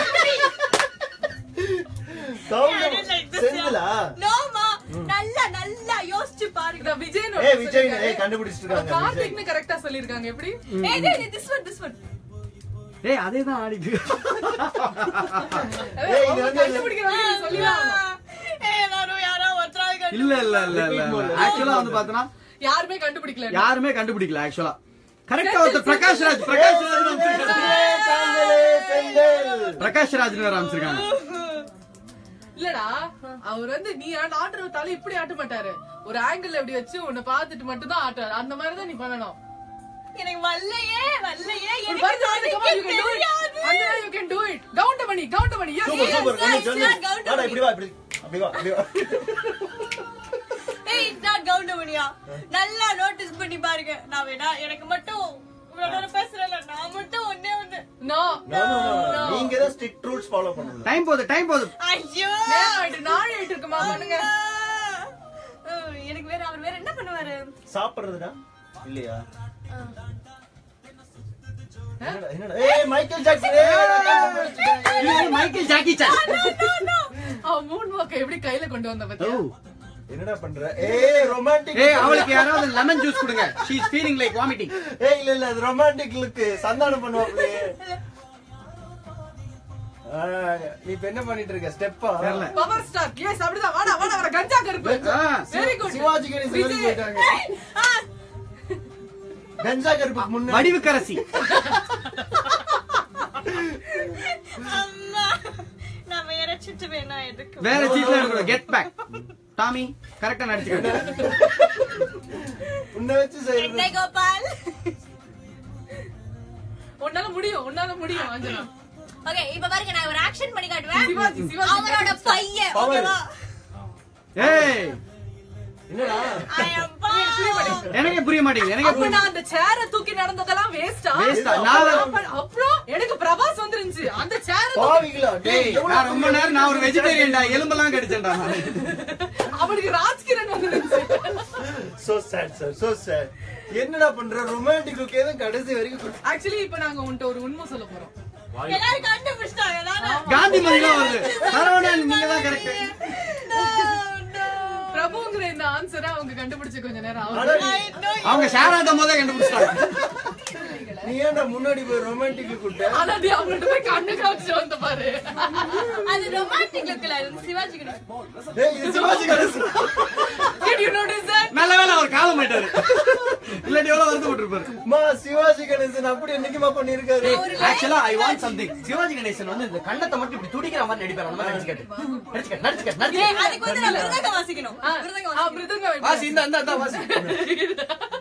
கவுண்டர் செந்திலா? நோமா நல்லா நல்லா யோசிச்சு பாருங்க. இத விஜய் ஏய் விஜய் ஏய் கண்டுபிடிச்சிட்டாங்க. விஜய். கார்த்திக்னு கரெக்ட்டா சொல்லிருக்காங்க. எப்படி? ஏய் டேய் திஸ் ஒன் திஸ் ஒன். ஏய் அதேதான் ஆடிட்டு. ஏய் இது வந்து கண்டுபிடிக்கிற வரைக்கும் சொல்லிடலாம். ஏய் நானு யாரோ ஒருத்தராக இல்ல இல்ல இல்ல இல்ல ஆக்சுவலா வந்து பார்த்தனா யாருமே கண்டுபிடிக்கல. யாருமே கண்டுபிடிக்கல ஆக்சுவலா. கரெக்ட்டா வந்து பிரகாஷ் ராஜ் பிரகாஷ் ராஜ் சாங்கலே செந்தில். பிரகாஷ் ராஜ் வேற ஆரம்பிச்சிருக்காங்க. இல்லடா அவர் வந்து நீ ஆடுற தலை இப்படி ஆட்ட மாட்டாரு. ஒரு ஆங்கிள் எப்படி வச்சு உன்னை பார்த்துட்டு மட்டும் தான் ஆட்டாரு. அந்த மாதிரி தான் நீ பண்ணணும். எனக்கு வல்லையே வல்லையே ஒரு எனக்கு வருது, வருது, come on, you can do it. Anjana, you can do it. Goundamani Goundamani yes, super yes. Super yes, சொல்லு yes, சொல்லு. yes, வாடா இப்படி வா இப்படி. அப்படி வா அப்படி வா. ஏய் இட்ஸ் நாட் கவுண்டமணியா. நல்லா நோட்டீஸ் பண்ணி பாருங்க. நான் வேணா எனக்கு மட்டும் இவ்வளவு நேரம் பேசுறேன்ல நான் மட்டும் ஒண்ணே ஒண்ணு. No. No no no. நீங்க தான் ஸ்ட்ரிக்ட் ரூல்ஸ் ஃபாலோ பண்ணணும். டைம் போகுது டைம் போகுது. ஐயோ நேரம் ஆயிட்டு, நாள் ஆயிட்டு இருக்குமா பண்ணுங்க. அஹ், எனக்கு வேற அவர் வேற என்ன பண்ணுவாரு? சாப்பிடுறதுடா இல்லையா? என்னடா என்னடா? ஏய் மைக்கேல் ஜாக்சன். இது மைக்கேல் ஜாக்கி சான். அவன் மூணு வாக்க எப்படி கையில கொண்டு வந்த ஓ பத்தியா? என்னடா பண்ற? ஏய் ரொமான்டிக். ஏய் அவளுக்கு யாராவது லெமன் ஜூஸ் கொடுங்க. she is feeling like vomiting. ஏய் இல்ல இல்ல அது ரொமான்டிக் லுக். சந்தானம் பண்ணுவாப்ல. நீ இப்ப என்ன பண்ணிட்டு இருக்க? ஸ்டெப்பா? தெரியல. Power star. எஸ் அப்படிதான். வாடா வாடா வர கஞ்சா கருப்பு. ஆ. Very good. சிவாஜி கணேசன் வெளிய போயிட்டாங்க. கஞ்சா கருப்புக்கு முன்னாடி வடிவுக்கரசி. அம்மா நான் வேற சிட்டு வேணா எதுக்கு? வேற சீட்ல இருக்கு. Get back. டாமி கரெக்ட்டா நடிச்சுக்கிட்டு. உன்னை வச்சு செய்யறது. என்ன கோபால்? உன்னால முடியும் உன்னால முடியும் அஞ்சனா. ஓகே இப்ப பாருங்க நான் ஒரு ஆக்ஷன் பண்ணி காட்டுவேன். சிவாஜி சிவாஜி அவரோட பையன் Power. ஓகேவா? ஏய் என்னடா? I am power. எனக்கே புரிய மாட்டேங்குது. எனக்கே அப்ப புரிய நான் அந்த சேரை தூக்கி நடந்ததெல்லாம் வேஸ்டா? Waste ஆ? நான் அப்புறம் எனக்கு பிரபாஸ் வந்துருந்துச்சு. அந்த சேரை பாவிங்களா? டேய் நான் ரொம்ப நேரம் நான் ஒரு வெஜிடேரியன்டா. எலும்பெல்லாம் கடிச்சேன்டா நான். அவனுக்கு ராஜ்கிரண் வந்துருந்துச்சு. So sad sir, so sad. என்னடா பண்ற? ரொமான்டிக் லுக் ஏதோ கடைசி வரைக்கும். ஆக்சுவலி இப்ப நாங்க உன்கிட்ட ஒரு உண்மை சொல்ல போறோம். எல்லாரும் கண்டுபிடிச்சிட்டாங்க எல்லாரும். காந்தி மதிலாம் வருது. சரவணன் நீங்க தான் கரெக்ட். பிரபுங்கிற இந்த ஆன்சரை அவங்க கண்டுபிடிச்சு கொஞ்ச நேரம் ஆகும். ஆனா நீ- அவங்க ஷேராத போதே கண்டுபிடிச்சிட்டாங்க. நீ ஏன்டா முன்னாடி போய் ரொமான்டிக் லுக் விட்ட? ஆனா நீ அவங்கள்ட்ட போய் கண்ணு காமிச்சு வந்த பாரு. அது ரொமான்டிக் லுக்ல சிவாஜி கணேசன். டேய் இது Sivaji Ganesan. Did you notice that? நல்ல வேளை அவர் காலம் போயிட்டாரு. இல்லாட்டி எவ்வளவு வருது விட்டுருப்பாரு. மா சிவாஜி கணேசன் அப்படி என்னைக்குமா பண்ணிருக்காரு? ஆக்சுவலா I want something. Sivaji Ganesan வந்து இந்த கண்ணத்தை மட்டும் இப்படி துடிக்கிற மாதிரி நடிப்பாரு. அந்த மாதிரி நடிச்சுக்கிட்டு நடிச்சுக்கிட்டு நடிச்சுக்கிட்டு ஏய் அதுக்கு வந்து நான் மிருதங்கம் வாசிக்கணும். ஆ, மிருதங்கம் ஆ, வாசிக்கணும். மிருதங்கம் வாசி இந்த அந்த வாசி.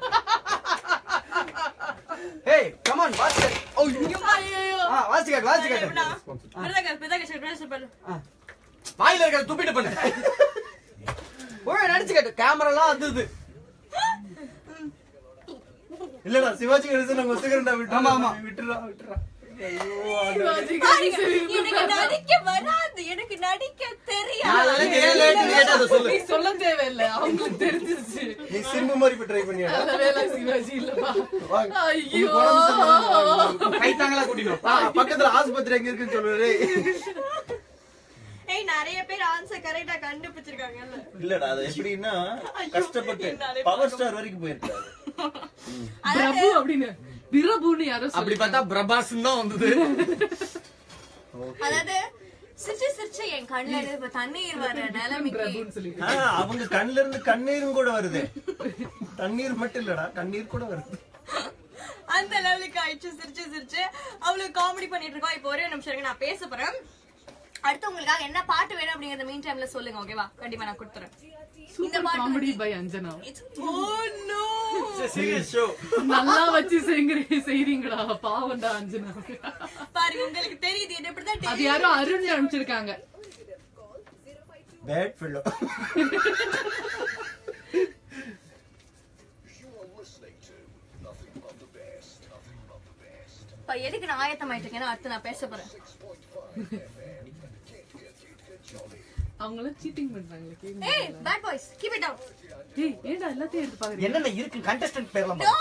காட்டு வாசி காட்டு பிரதக பிரதக சொல்றேன் சொல்லு. வாயில இருக்க துப்பிட்டு பண்ணு. ஓய் நடிச்சு காட்டு. கேமராலாம் அது இல்லடா சிவாஜி கணேசன் நாங்க ஒத்துக்கிறேன்டா விட்டு. ஆமா ஆமா விட்டுறா விட்டுறா. எனக்கு நடிக்க வராது, எனக்கு நடிக்க தெரியாது. நீ சொல்ல தேவையில்லை, அவங்களுக்கு தெரிஞ்சிருச்சு. நீ சிம்பு மாதிரி இப்ப ட்ரை பண்ணியா? நல்ல வேலை சிவாஜி இல்லப்பா. ஐயோ கைத்தாங்களா கூட்டினோம். பக்கத்துல ஆஸ்பத்திரி எங்க இருக்குன்னு சொல்லுறே. ஏய் நிறைய பேர் ஆன்சர் கரெக்ட்டா கண்டுபிடிச்சிருக்காங்கல்ல. இல்லடா அது எப்படின்னா கஷ்டப்பட்டு பவர் ஸ்டார் வரைக்கும் போயிருக்காரு. பிரபு அப்படின்னு பிரபுன்னு யாரோ அப்படி பார்த்தா பிரபாஸ் தான் வந்தது. அதாவது சிரிச்சு சிரிச்சு என் கண்ணுல இருந்து தண்ணீர் வர நிலைமைக்கு பிரபுன்னு சொல்லி அவங்க கண்ணுல இருந்து கண்ணீரும் கூட வருது. தண்ணீர் மட்டும் இல்லடா கண்ணீர் கூட வருது. அந்த லெவலுக்கு ஆயிடுச்சு. சிரிச்சு சிரிச்சு அவ்வளவு காமெடி பண்ணிட்டு இருக்கோம். இப்போ ஒரே நிமிஷம் இருங்க, நான் பேச போறேன். அடுத்து உங்களுக்காக என்ன பாட்டு வேணும் அப்படிங்கறத மீன் டைம்ல சொல்லுங்க. ஓகேவா? கண்டிப்பா நான் கொடுத்துறேன். இந்த பாட்டு comedy by Anjana. Oh no serious show நல்லா வச்சு செய்யுங்க செய்றீங்கடா. பாவம்டா அஞ்சனா. பாருங்க உங்களுக்கு தெரியுது என்ன இப்படி தான் அது யாரோ அருண் அனுப்பிச்சிருக்காங்க. Bad fellow. பா எதுக்கு நான் ஆயத்தமாயிட்டு இருக்கேன்னா அடுத்து நான் பேச போறேன். அவங்களும் சீட்டிங் பண்றாங்களே. கேளுங்க. ஏய் bad boys keep it down. ஏய் ஏன்டா எல்லாத்தையும் எடுத்து பாக்குறீங்க? என்னென்ன இருக்கு கண்டஸ்டன்ட் பேர்லாம் நோ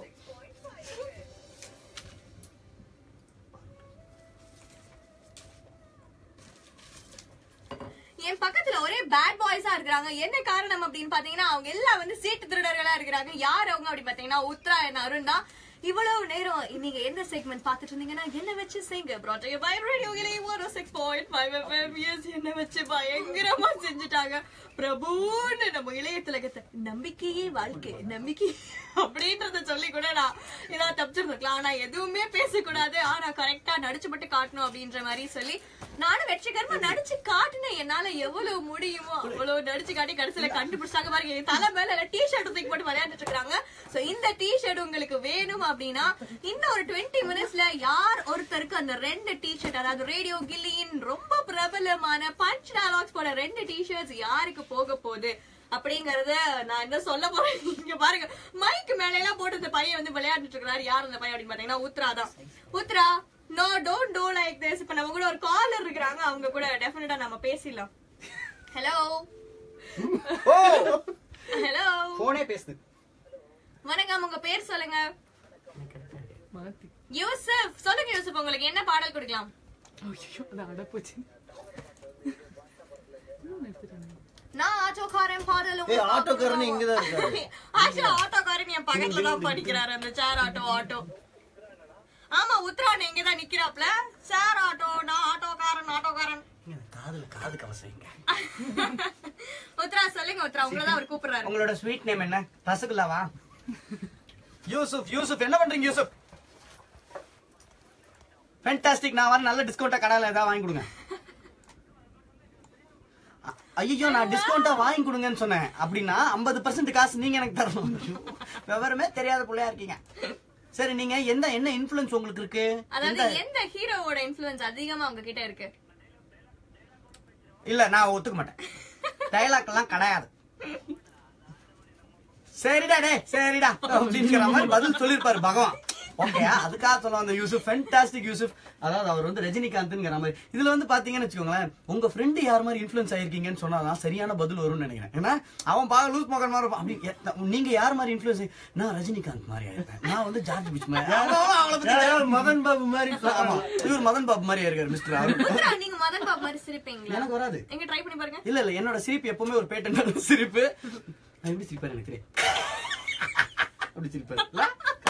என் பக்கத்துல ஒரே பேட் பாய்ஸா இருக்காங்க. என்ன காரணம் அப்படின்னு பாத்தீங்கன்னா அவங்க எல்லாம் வந்து சீட்டு திருடர்களா இருக்கிறாங்க. யார் அவங்க அப்படி பாத்தீங்கன்னா உத்ரா and அருண் தான். இவ்வளவு நேரம் நீங்க எந்த செக்மெண்ட் பாத்துட்டு இருந்தீங்கன்னா என்ன வச்சு செய்யுங்க brought to you by Radio Gilly one oh six point five F M. Yes, என்ன வச்சு பயங்கரமா செஞ்சுட்டாங்க. பிரபுன்னு நம்ம இளைய திலகத்தை நம்பிக்கையே வாழ்க்கை நம்பிக்கை அப்படின்றத சொல்லி கூட நான் ஏதாவது தப்பிச்சிருந்துக்கலாம். ஆனா எதுவுமே பேசக்கூடாது, ஆனா கரெக்டா நடிச்சு மட்டும் காட்டணும் அப்படின்ற மாதிரி சொல்லி நானும் வெற்றிகரமா நடிச்சு காட்டினேன். என்னால எவ்வளவு முடியுமோ அவ்வளவு நடிச்சு காட்டி கடைசியில கண்டுபிடிச்சாங்க. பாருங்க என் தலை மேல டி ஷர்ட் தூக்கி போட்டு விளையாண்டுட்டு இருக்காங்க. சோ இந்த டி ஷர்ட் உங்களுக்கு வேணும் அப்படின்னா இன்னும் ஒரு டுவெண்ட்டி மினிட்ஸ்ல யார் ஒருத்தருக்கு அந்த ரெண்டு டி ஷர்ட், அதாவது ரேடியோ கில்லியின் ரொம்ப பிரபலமான பஞ்ச் டயலாக்ஸ் போட ரெண்டு டி ஷர்ட்ஸ் யாருக்கு போக போகுது அப்படிங்கறத நான் என்ன சொல்ல போறேன். இங்க பாருங்க மைக்கு மேல எல்லாம் போட்டு இந்த பையன் வந்து விளையாண்டுட்டு இருக்காரு. யார் அந்த பையன் அப்படின்னு பாத்தீங்கன்னா உத்ரா தான். Uthra no don't do like this. இப்ப நம்ம கூட ஒரு காலர் இருக்கிறாங்க, அவங்க கூட டெஃபினட்டா நம்ம பேசிடலாம். ஹலோ ஹலோ போனே பேசுது. வணக்கம், உங்க பேர் சொல்லுங்க. மாத்தி. யூசுப் சொல்லுங்க. யூசுப் உங்களுக்கு என்ன பாடல் கொடுக்கலாம்? ஐயோ அது அட போச்சு. நான் ஆட்டோக்காரன் பாடல். ஏய் ஆட்டோக்காரன் இங்க தான் இருக்காரு. ஆக்சுவலா ஆட்டோக்காரன் என் பக்கத்துல தான் படிக்கிறாரு, அந்த சேர் ஆட்டோ ஆட்டோ. ஆமா உத்ரான் இங்க தான் நிக்கிறாப்ல. சேர் ஆட்டோ நான் ஆட்டோக்காரன் ஆட்டோக்காரன். காதுல காது கவசைங்க. உத்ரா சொல்லுங்க. உத்ரா உங்களை தான் அவர் கூப்பிடுறாரு. உங்களோட ஸ்வீட் நேம் என்ன? ரசகுல்லாவா? யூசுப் யூசுப் என்ன பண்றீங்க யூசுப்? ஃபேண்டாஸ்டிக். நான் வர நல்ல டிஸ்கவுண்டா கடையில ஏதாவது வாங்கி கொடுங்க. ஐயோ நான் டிஸ்கவுண்டா வாங்கி கொடுங்கன்னு சொன்னேன். அப்படின்னா ஐம்பது பர்சன்ட் காசு நீங்க எனக்கு தரணும். விவரமே தெரியாத பிள்ளையா இருக்கீங்க. சரி நீங்க எந்த என்ன இன்ஃப்ளூயன்ஸ் உங்களுக்கு இருக்கு? அதாவது எந்த ஹீரோவோட இன்ஃப்ளூயன்ஸ் அதிகமா உங்க கிட்ட இருக்கு? இல்ல நான் ஒத்துக்க மாட்டேன். டயலாக் எல்லாம் கிடையாது. சரிடா டே சரிடா அப்படிங்கிற மாதிரி பதில் சொல்லிருப்பாரு பகவான். ஓகேயா? அதுக்காக சொல்ல வந்த யூசுப் ஃபேண்டாஸ்டிக் யூசுப். அதாவது அவர் வந்து ரஜினிகாந்த்ங்கிற மாதிரி. இதுல வந்து பாத்தீங்கன்னு வச்சுக்கோங்களேன், உங்க ஃப்ரெண்டு யார் மாதிரி இன்ஃப்ளூயன்ஸ் ஆயிருக்கீங்கன்னு சொன்னாதான் சரியான பதில் வரும்னு நினைக்கிறேன். ஏன்னா அவன் பா லூஸ் மகன் மாதிரி அப்படி நீங்க யார் மாதிரி இன்ஃப்ளூயன்ஸ்? நான் ரஜினிகாந்த் மாதிரி ஆயிருப்பேன். நான் வந்து ஜார்ஜ் பிச் மாதிரி, மதன் பாபு மாதிரி. ஆமா இவர் மதன் பாபு மாதிரி இருக்காரு மிஸ்டர் அருண். உத்ரா நீங்க மதன் பாபு மாதிரி சிரிப்பீங்களா? எனக்கு வராது. எங்க ட்ரை பண்ணி பாருங்க. இல்ல இல்ல என்னோட சிரிப்பு எப்பவுமே ஒரு பேட்டன் சிரிப்பு. நான் எப்படி சிரிப்பாரு எனக்கு தெரியும். அப்படி சிரிப்பாரு.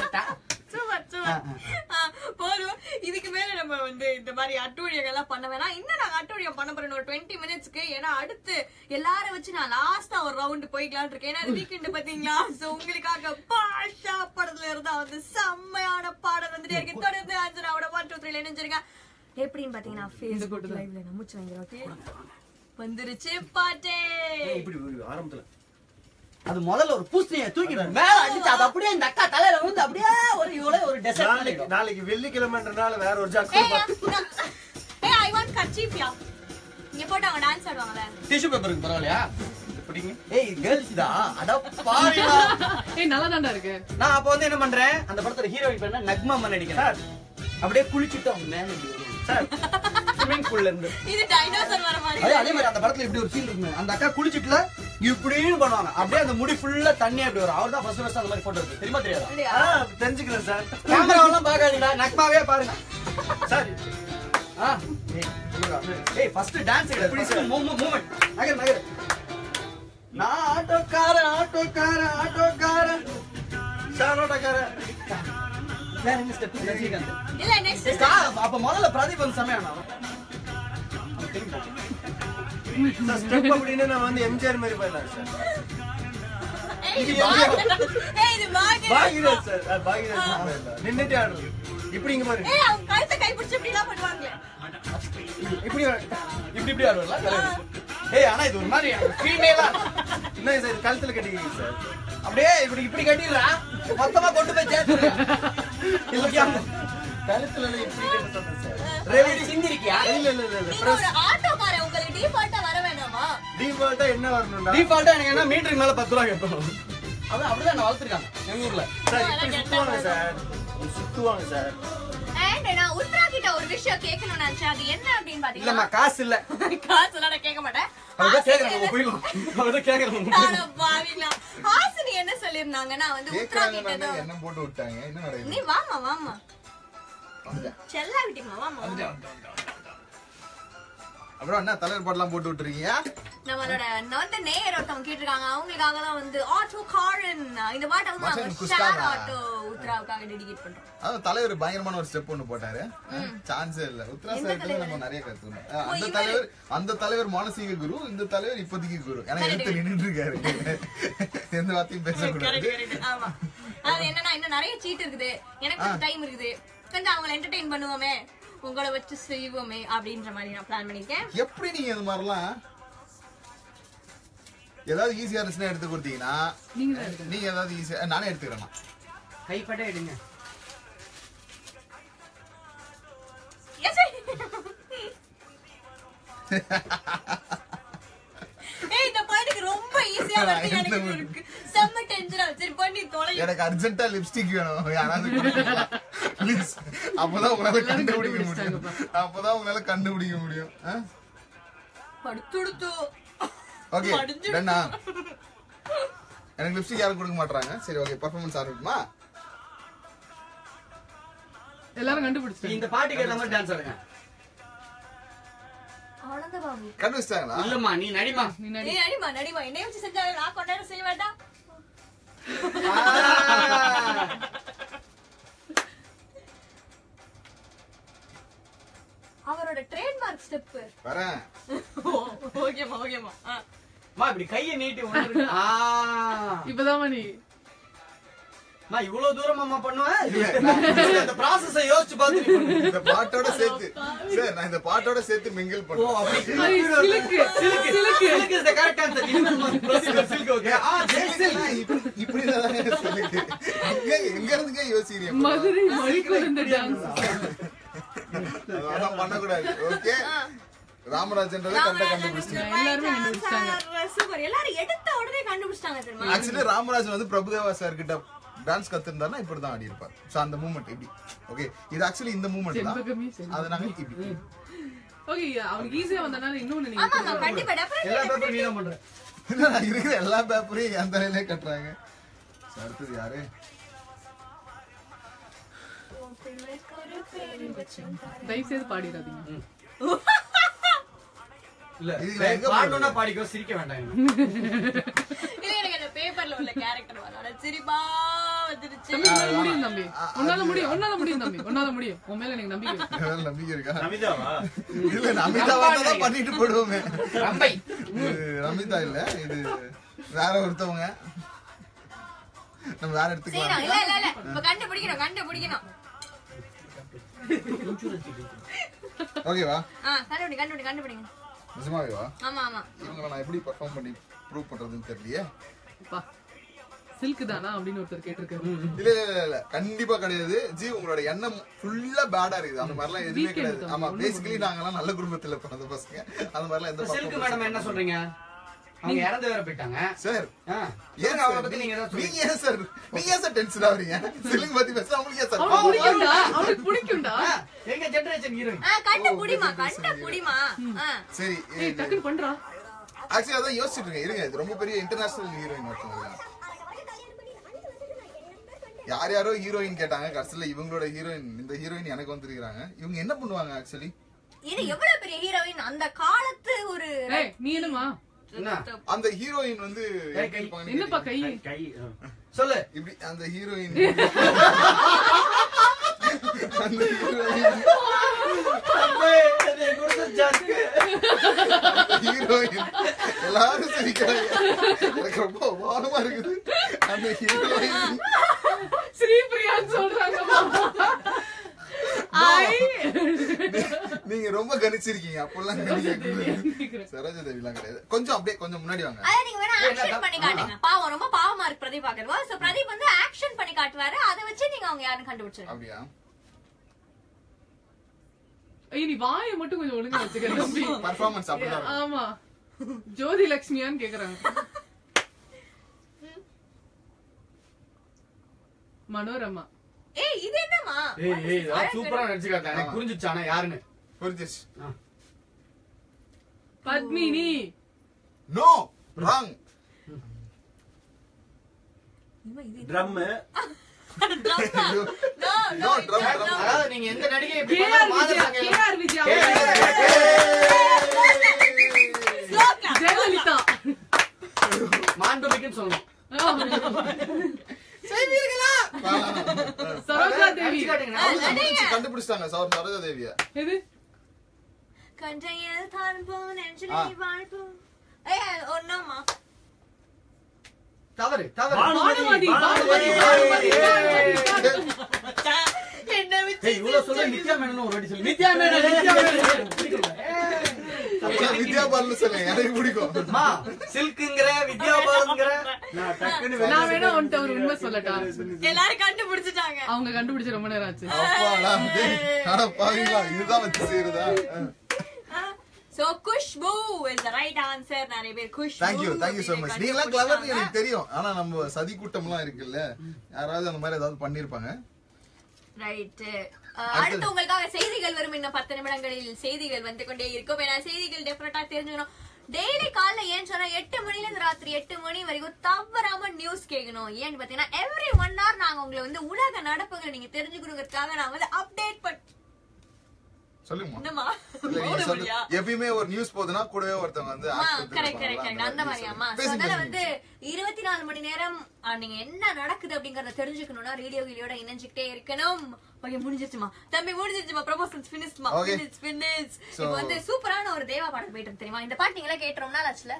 போதும். இதுக்கு மேல நம்ம வந்து இந்த மாதிரி அட்டூழியங்கள் எல்லாம் பண்ண வேணாம். இன்னும் நாங்க அட்டூழியம் பண்ண போறோம் ஒரு டுவெண்ட்டி மினிட்ஸ்க்கு. ஏன்னா அடுத்து எல்லாரும் வச்சு நான் லாஸ்டா ஒரு ரவுண்ட் போய்க்கலான் இருக்கேன். ஏன்னா வீக்கெண்ட் பாத்தீங்களா? சோ உங்களுக்காக பாஷா படத்துல இருந்தா வந்து செம்மையான பாடல் வந்துட்டே இருக்கு. தொடர்ந்து அஞ்சனாவோட ஒன் டூ த்ரீல இணைஞ்சிருங்க. எப்படின்னு பாத்தீங்கன்னா Facebook லைவ்ல நான் மூச்சு வாங்குறேன். ஓகே வந்துருச்சு பாட்டே. இப்படி ஆரம்பத்துல அது முதல்ல ஒரு பூசணியை தூக்கி மேல அடிச்சு அது அப்படியே இந்த அக்கா தலையில வந்து அப்படியே ஒரு இவ்வளவு ஒரு டெசர்ட் நாளைக்கு நாளைக்கு வெள்ளிக்கிழமைன்றனால வேற ஒரு ஜாக் ஏய் ஐ வாண்ட் கர்ச்சீஃப்யா இங்க போட்டு அவங்க டான்ஸ் ஆடுவாங்கல டிஷ்யூ பேப்பருக்கு பரவாயில்லையா எப்படிங்க ஏய் கேர்ள்ஸ் டா அட பாவிடா ஏய் நல்லா தான்டா இருக்கு நான் அப்ப வந்து என்ன பண்றேன் அந்த படத்துல ஹீரோயின் பண்ண நக்மா மன் நடிக்கிறேன் அப்படியே குளிச்சிட்டு அவங்க மேல சார் ஸ்விமிங் பூல்ல இருந்து இது டைனோசர் வர மாதிரி அதே அதே மாதிரி அந்த படத்துல இப்படி ஒரு சீன் இருக்கு அந்த அக்கா குளிச்சிட்டுல இப்படின்னு பண்ணுவாங்க அப்படியே அந்த முடி ஃபுல்லா தண்ணி அப்படி வரும் அவர் தான் ஃபர்ஸ்ட் ஃபர்ஸ்ட் அந்த மாதிரி போட்டோ இருக்கு தெரியுமா தெரியாதா தெரிஞ்சுக்கிறேன் சார் கேமரா எல்லாம் பாக்காதீங்கடா நக்மாவே பாருங்க சார் ஆ ஏய் ஃபர்ஸ்ட் டான்ஸ் எப்படி சார் மூவ்மென்ட் நகர் நகர் நான் ஆட்டோக்கார ஆட்டோக்கார ஆட்டோக்கார சார் ஆட்டோக்கார வேற என்ன ஸ்டெப் ரஜினிகாந்த் இல்ல நெக்ஸ்ட் அப்ப முதல்ல பிரதீப் வந்து சமையானா ஸ்டெப் அப்படின்னு நான் வந்து எம்ஜிஆர் மாதிரி போயிடலாம் சார் ஏய் இது பாகிரத் பாகிரத் சார் பாகிரத் சார் நின்னுட்டே ஆடுறது இப்படி இங்க பாருங்க ஏய் அவங்க கழுத்தை கை பிடிச்சு இப்படி எல்லாம் பண்ணுவாங்க இப்படி இப்படி இப்படி ஆடுவல ஏய் ஆனா இது ஒரு மாதிரி ஃபீமேலா என்ன சார் இது கழுத்துல கட்டிக்கிறீங்க சார் அப்படியே இப்படி இப்படி கட்டிடுறா மொத்தமா கொண்டு போய் சேர்த்துறா இல்லையா கழுத்துல இப்படி கட்ட சொன்னேன் சார் ரெவடி சிந்திருக்கியா இல்ல இல்ல இல்ல நீங்க ஒரு ஆட்டோக்கார உங்களுக்கு டிஃபால்ட்டா வர வேணாமா டிஃபால்ட்டா என்ன வரணும்டா டிஃபால்ட்டா எனக்கு என்ன மீட்டருக்கு மேல பத்து ரூபாய் கேட்போம் அதான் அப்படிதான் நான் வளர்த்துருக்காங்க எங்க ஊர்ல சார் இப்படி சுத்துவாங்க சார் சுத்துவாங்க சார் அண்ட் நான் உத்ரா கிட்ட ஒரு விஷயம் கேட்கணும்னு நினைச்சேன் அது என்ன அப்படின்னு பாத்தீங்கன்னா இல்லம்மா காசு இல்ல காசு எல்லாம் நான் கேட்க மாட்டேன் அவதான் கேக்குறாங்க போயிடும் அவதான் கேக்குறாங்க அட பாவிங்களா ஹாசினி என்ன சொல்லிருந்தாங்கன்னா வந்து உத்ரா கிட்ட கேக்குறாங்க தான் என்ன போட்டு விட்டாங்க என்ன நடக்குது நீ வாமா வாமா செல்லா விட்டீங்களா வாமா அப்புறம் என்ன தலைவர் பாட்டெல்லாம் போட்டு விட்டுருக்கீங்க நம்மளோட வந்து நேயர் ஒருத்தவங்க கேட்டிருக்காங்க அவங்களுக்காக தான் வந்து ஆட்டோ காரன் இந்த பாட்டை வந்து மசன் நாங்க குஸ்காரா. ஷேர் ஆட்டோ உத்ராவுக்காக டெடிகேட் பண்றோம் அதான் தலைவர் பயங்கரமான ஒரு ஸ்டெப் ஒண்ணு போட்டாரு சான்ஸே இல்ல உத்தரா சார் நம்ம நிறைய கத்துக்கணும் அஹ் அந்த தலைவர் அந்த தலைவர் மானசீக குரு இந்த தலைவர் இப்போதைக்கு குரு ஏன்னா எடுத்து நின்னுட்டு இருக்காரு எந்த வார்த்தையும் பேசக்கூடாது ஆமா அது என்னன்னா இன்னும் நிறைய சீட் இருக்குது எனக்கு டைம் இருக்குது கொஞ்சம் அவங்களை என்டர்டெயின் பண்ணுவோமே உங்களை வச்சு செய்வோமே அப்படின்ற மாதிரி நான் பிளான் பண்ணிருக்கேன் எப்படி நீங்க இந்த மாதிரிலாம் ஏதாவது ஈஸியா இருந்துச்சுன்னா எடுத்து கொடுத்தீங்கன்னா நீங்க ஏதாவது ஈஸியா நானே எடுத்துக்கிறேன் கைப்பட எடுங்க ஏய் இந்த பாட்டுக்கு ரொம்ப ஈஸியா வருது எனக்கு இருக்கு செம்ம டென்ஷனா சரி பண்ணி தொலை எனக்கு அர்ஜென்ட்டா லிப்ஸ்டிக் வேணும் யாராவது கொடுத்தீங்களா ப்ளீஸ் அப்பதான் உங்களால கண்டுபிடிக்க முடியும் அப்பதான் உங்களால கண்டுபிடிக்க முடியும் படுத்துடுத்து ஓகே டன்னா எனக்கு லிப்ஸ்டிக் யாரும் கொடுக்க மாட்டாங்க சரி ஓகே பெர்ஃபார்மன்ஸ் ஆரம்பிக்குமா எல்லாரும் கண்டுபிடிச்சிட்டாங்க இந்த பாட்டுக்கு ஏத்த மாதிரி டான்ஸ் ஆடுங்க ஆனந்த பாபு கண்டுபிடிச்சாங்களா இல்லம்மா நீ நடிமா நீ நடி நீ நடிமா நடிமா என்னை வச்சு செஞ்சாங்க நான் கொண்டாட செய்ய வேண்டாம் அவரோட ட்ரேட்மார்க் ஸ்டெப் வரேன் ஓகேமா ஓகேமா மா இப்படி கையை நீட்டி ஒண்ணு ஆ இப்பதான் நீ மா இவ்வளவு தூரமாமா பண்ணுவேன் இந்த process-ஐ யோசிச்சு பார்த்து நீ பண்ணு. இந்த பாட்டோட சேர்த்து சார் நான் இந்த பாட்டோட சேர்த்து மிங்கிள் ஓ பண்ணுவேன் அப்படி சிலுக்கு சிலுக்கு சிலுக்கு சிலுக்கு is the correct answer. இனிமேல் நம்ம procedure சிலுக்கு okay ஆ சரி சரி இப்படி இப்படிதான் சொல்லுங்க எங்க எங்க இருந்துங்க யோசிக்கிறீங்க மதுரை மணிக்குழந்த டான்ஸ் அதெல்லாம் பண்ணக்கூடாது ஓகே ராமராஜன்றதை கரெக்டா கண்டுபிடிச்சிட்டீங்க எல்லாருமே கண்டுபிடிச்சிட்டாங்க. சூப்பர் எல்லாரும் எடுத்த உடனே கண்டுபிடிச்சிட்டாங்க தெரியுமா ஆக்சுவலி ராமராஜன் வந்து பிரபுதேவா சார் கிட்ட டான்ஸ் கத்துருந்தாருன்னா இப்படிதான் ஆடி இருப்பார் சோ அந்த மூமெண்ட் இப்படி ஓகே இது ஆக்சுவலி இந்த மூமெண்ட் தான் செண்பகமே செண்பகம். அது நாங்க இப்படி ஓகே அவனுக்கு ஈஸியா வந்தனால இன்னொன்னு நீங்க ஆமா ஆமா கண்டிப்பா எல்லா டெஃபினெட்லி பேப்பரும் நீ தான் பண்ற இல்ல, நான் இருக்கிற எல்லா பேப்பரையும் என் தலையிலே கட்டுறாங்க So, அடுத்தது யாரு தயவு செய்து பாடிடாதீங்க இல்ல இதுல எங்க பாடணும்னா பாடிக்கோ சிரிக்க வேண்டாம் இல்ல எனக்கு அந்த பேப்பர்ல உள்ள கேரக்டர் வர சிரிப்பா வந்துருச்சு தம்பி உன்னால முடியும் தம்பி உன்னால முடியும் உன்னால முடியும் தம்பி உன்னால முடியும் உன் மேல எனக்கு நம்பிக்கை இருக்கு. ஏதாவது நம்பிக்கை இருக்கா நமிதாவா இல்ல நமிதாவா தான் பண்ணிட்டு போடுவோமே ரம்பை இது நமிதா இல்ல இது வேற ஒருத்தவங்க நம்ம வேற சரி எடுத்துக்கலாம் இல்ல இல்ல இல்ல இப்ப கண்டுபிடிக்கணும் கண்டுபிடிக்கணும் ஓகேவா ஆ கண்டுபிடி கண்டுபிடி கண்டுபிடிங்க நிஜமாவேவா ஆமா ஆமா இவங்களை நான் எப்படி பெர்ஃபார்ம் பண்ணி ப்ரூவ் பண்றதுன்னு தெரியலையே சில்க் தானா அப்படின்னு ஒருத்தர் கேட்டிருக்காரு. இல்ல இல்ல இல்ல கண்டிப்பா கிடையாது ஜி. உங்களோட எண்ணம் ஃபுல்லா பேடா இருக்குது. அந்த மாதிரி எல்லாம் எதுவுமே கிடையாது. ஆமா பேசிக்கலி நாங்க எல்லாம் நல்ல குடும்பத்துல பிறந்த பசங்க. அந்த மாதிரி எல்லாம் எந்த சில்க் மேடம் என்ன சொல்றீங்க? அவங்க இறந்து வேற போயிட்டாங்க சார். ஏன் அவங்கள பத்தி நீங்க ஏதாவது நீங்க ஏன் சார் நீங்க ஏன் சார் டென்ஷன் ஆவறீங்க? சில்க் பத்தி பேச உங்களுக்கு ஏன் சார் அவனுக்கு பிடிக்கும்டா, அவனுக்கு பிடிக்கும்டா. எங்க ஜெனரேஷன் ஹீரோயின் கண்ண புடிமா கண்ண புடிமா. சரி ஏய் டக்குன்னு பண்றா. ஆக்சுவலி அதான் யோசிச்சுட்டு இருக்கேன். இருங்க இது ரொம்ப பெரிய இன்டர்நேஷனல் ஹீரோயின் ஒருத்தங்க. யார் யாரோ ஹீரோயின் கேட்டாங்க. கடைசியில இவங்களோட ஹீரோயின் இந்த ஹீரோயின் எனக்கு வந்திருக்காங்க. இவங்க என்ன பண்ணுவாங்க ஆக்சுவலி? இது எவ்வளவு பெரிய ஹீரோயின் அந்த காலத்து ஒரு ஏய் நீ என்னமா அந்த ஹீரோயின் வந்து என்னப்பா கை கை சொல்லு. இப்படி அந்த ஹீரோயின் ஹீரோயின் எல்லாரும் சிரிக்கிறாங்க. எனக்கு ரொம்ப வாரமா இருக்குது. அந்த ஹீரோயின் ஸ்ரீபிரியான்னு சொல்றாங்க. நீங்க ரொம்ப கணிச்சிருக்கீங்க. அப்பெல்லாம் சரோஜா தேவி எல்லாம் கிடையாது. கொஞ்சம் அப்படியே கொஞ்சம் முன்னாடி வாங்க. அத நீங்க வேணா ஆக்ஷன் பண்ணி காட்டுங்க. பாவம் ரொம்ப பாவமா இருக்கு பிரதீப் பாக்குறவா. சோ பிரதீப் வந்து ஆக்ஷன் பண்ணி காட்டுவாரு. அத வச்சு நீங்க அவங்க யாருன்னு கண்டுபிடிச்சிருங்க. அப்படியா? ஐய் நீ வாயை மட்டும் கொஞ்சம் ஒழுங்கா வச்சுக்க தம்பி. பெர்ஃபார்மன்ஸ் அப்படிதான். ஆமா ஜோதி லட்சுமியான்னு கேக்குறாங்க. மனோரமா. ஏய் இது என்னமா? ஏய் ஏய் அது சூப்பரா நடிச்சிருக்காங்க. எனக்கு புரிஞ்சிச்சானே யாருன்னு. புரிஞ்சிச்சு. Padmini. No wrong. Drum no no drum drum. அதாவது நீங்க எந்த நடிகை எப்படி கேஆர் விஜயா. மாதிரி கேஆர் விஜயா. ஜெயலலிதா. மாண்டோபிக்குன்னு சொல்லணும். சரோஜா தேவி. கண்டுபிடிச்சாங்க சரோஜா தேவியா? எது கஞ்சையில் தான் போனேன்ஜிலே வாழ்போ. ஏய் ஒண்ணுமா தவறு தவறு. பானுமதி. பானுமதி. என்ன விட்டு ஏய் இவ்வளவு சொல்ல நித்யா மேனன் ஒரு வாட்டி சொல்லு. நித்யா மேனன் நித்யா மேனன். வித்யா பாலன் சொல்ல எனக்கு பிடிக்கும். அம்மா சில்க்ங்கற வித்யா பாலன்ங்கற நான் டக்குன்னு நான் வேணா உன்கிட்ட ஒரு உண்மை சொல்லட்டா? எல்லாரும் கண்டுபிடிச்சிட்டாங்க. அவங்க கண்டுபிடிச்ச ரொம்ப நேரம் ஆச்சு. அப்பாடா அட பாவிங்களா இதுதான் வச்சு செய்யறதா? So Kushbu is the right answer. நிறைய பேர் Kushbu. Thank you thank you so much. நீங்க எல்லாம் கிளவர் எனக்கு தெரியும். ஆனா நம்ம சதி கூட்டம்லாம் இருக்குல்ல யாராவது அந்த மாதிரி ஏதாவது பண்ணிருப்பாங்க. ரைட். அடுத்து உங்களுக்காக செய்திகள் வரும். இன்னும் பத்து நிமிடங்களில் செய்திகள் வந்து கொண்டே இருக்கும். ஏன்னா செய்திகள் டெஃபினட்டா தெரிஞ்சுக்கணும். டெய்லி காலைல ஏன் சொன்னா எட்டு மணில இருந்து ராத்திரி எட்டு மணி வரைக்கும் தவறாம நியூஸ் கேட்கணும். ஏன்னு பாத்தீங்கன்னா எவ்ரி ஒன் ஹவர் நாங்க உங்களை வந்து உலக நடப்புகளை நீங்க தெரிஞ்சுக்கணுங்கிறதுக்காக நான் வந்து அப்டேட் பண்ண சொல்லுங்க. எப்பயுமே ஒரு நியூஸ் போதுன்னா கூடவே ஒருத்தவங்க வந்து அந்த மாதிரியாமா. அதனால வந்து இருபத்தி நாலு மணி நேரம் நீங்க என்ன நடக்குது அப்படிங்கறத தெரிஞ்சுக்கணும்னா ரேடியோ கிளியோட இணைஞ்சுக்கிட்டே இருக்கணும். ஓகே முடிஞ்சிருச்சுமா தம்பி முடிஞ்சிருச்சுமா. ப்ரொபோசல்ஸ் ஃபினிஷ்மா. Finish finish. இப்போ வந்து சூப்பரான ஒரு தேவா பாடல் போயிட்டு இருக்கு தெரியுமா? இந்த பாட்டு நீங்களே கேட்டோம்னா ஆச்சுல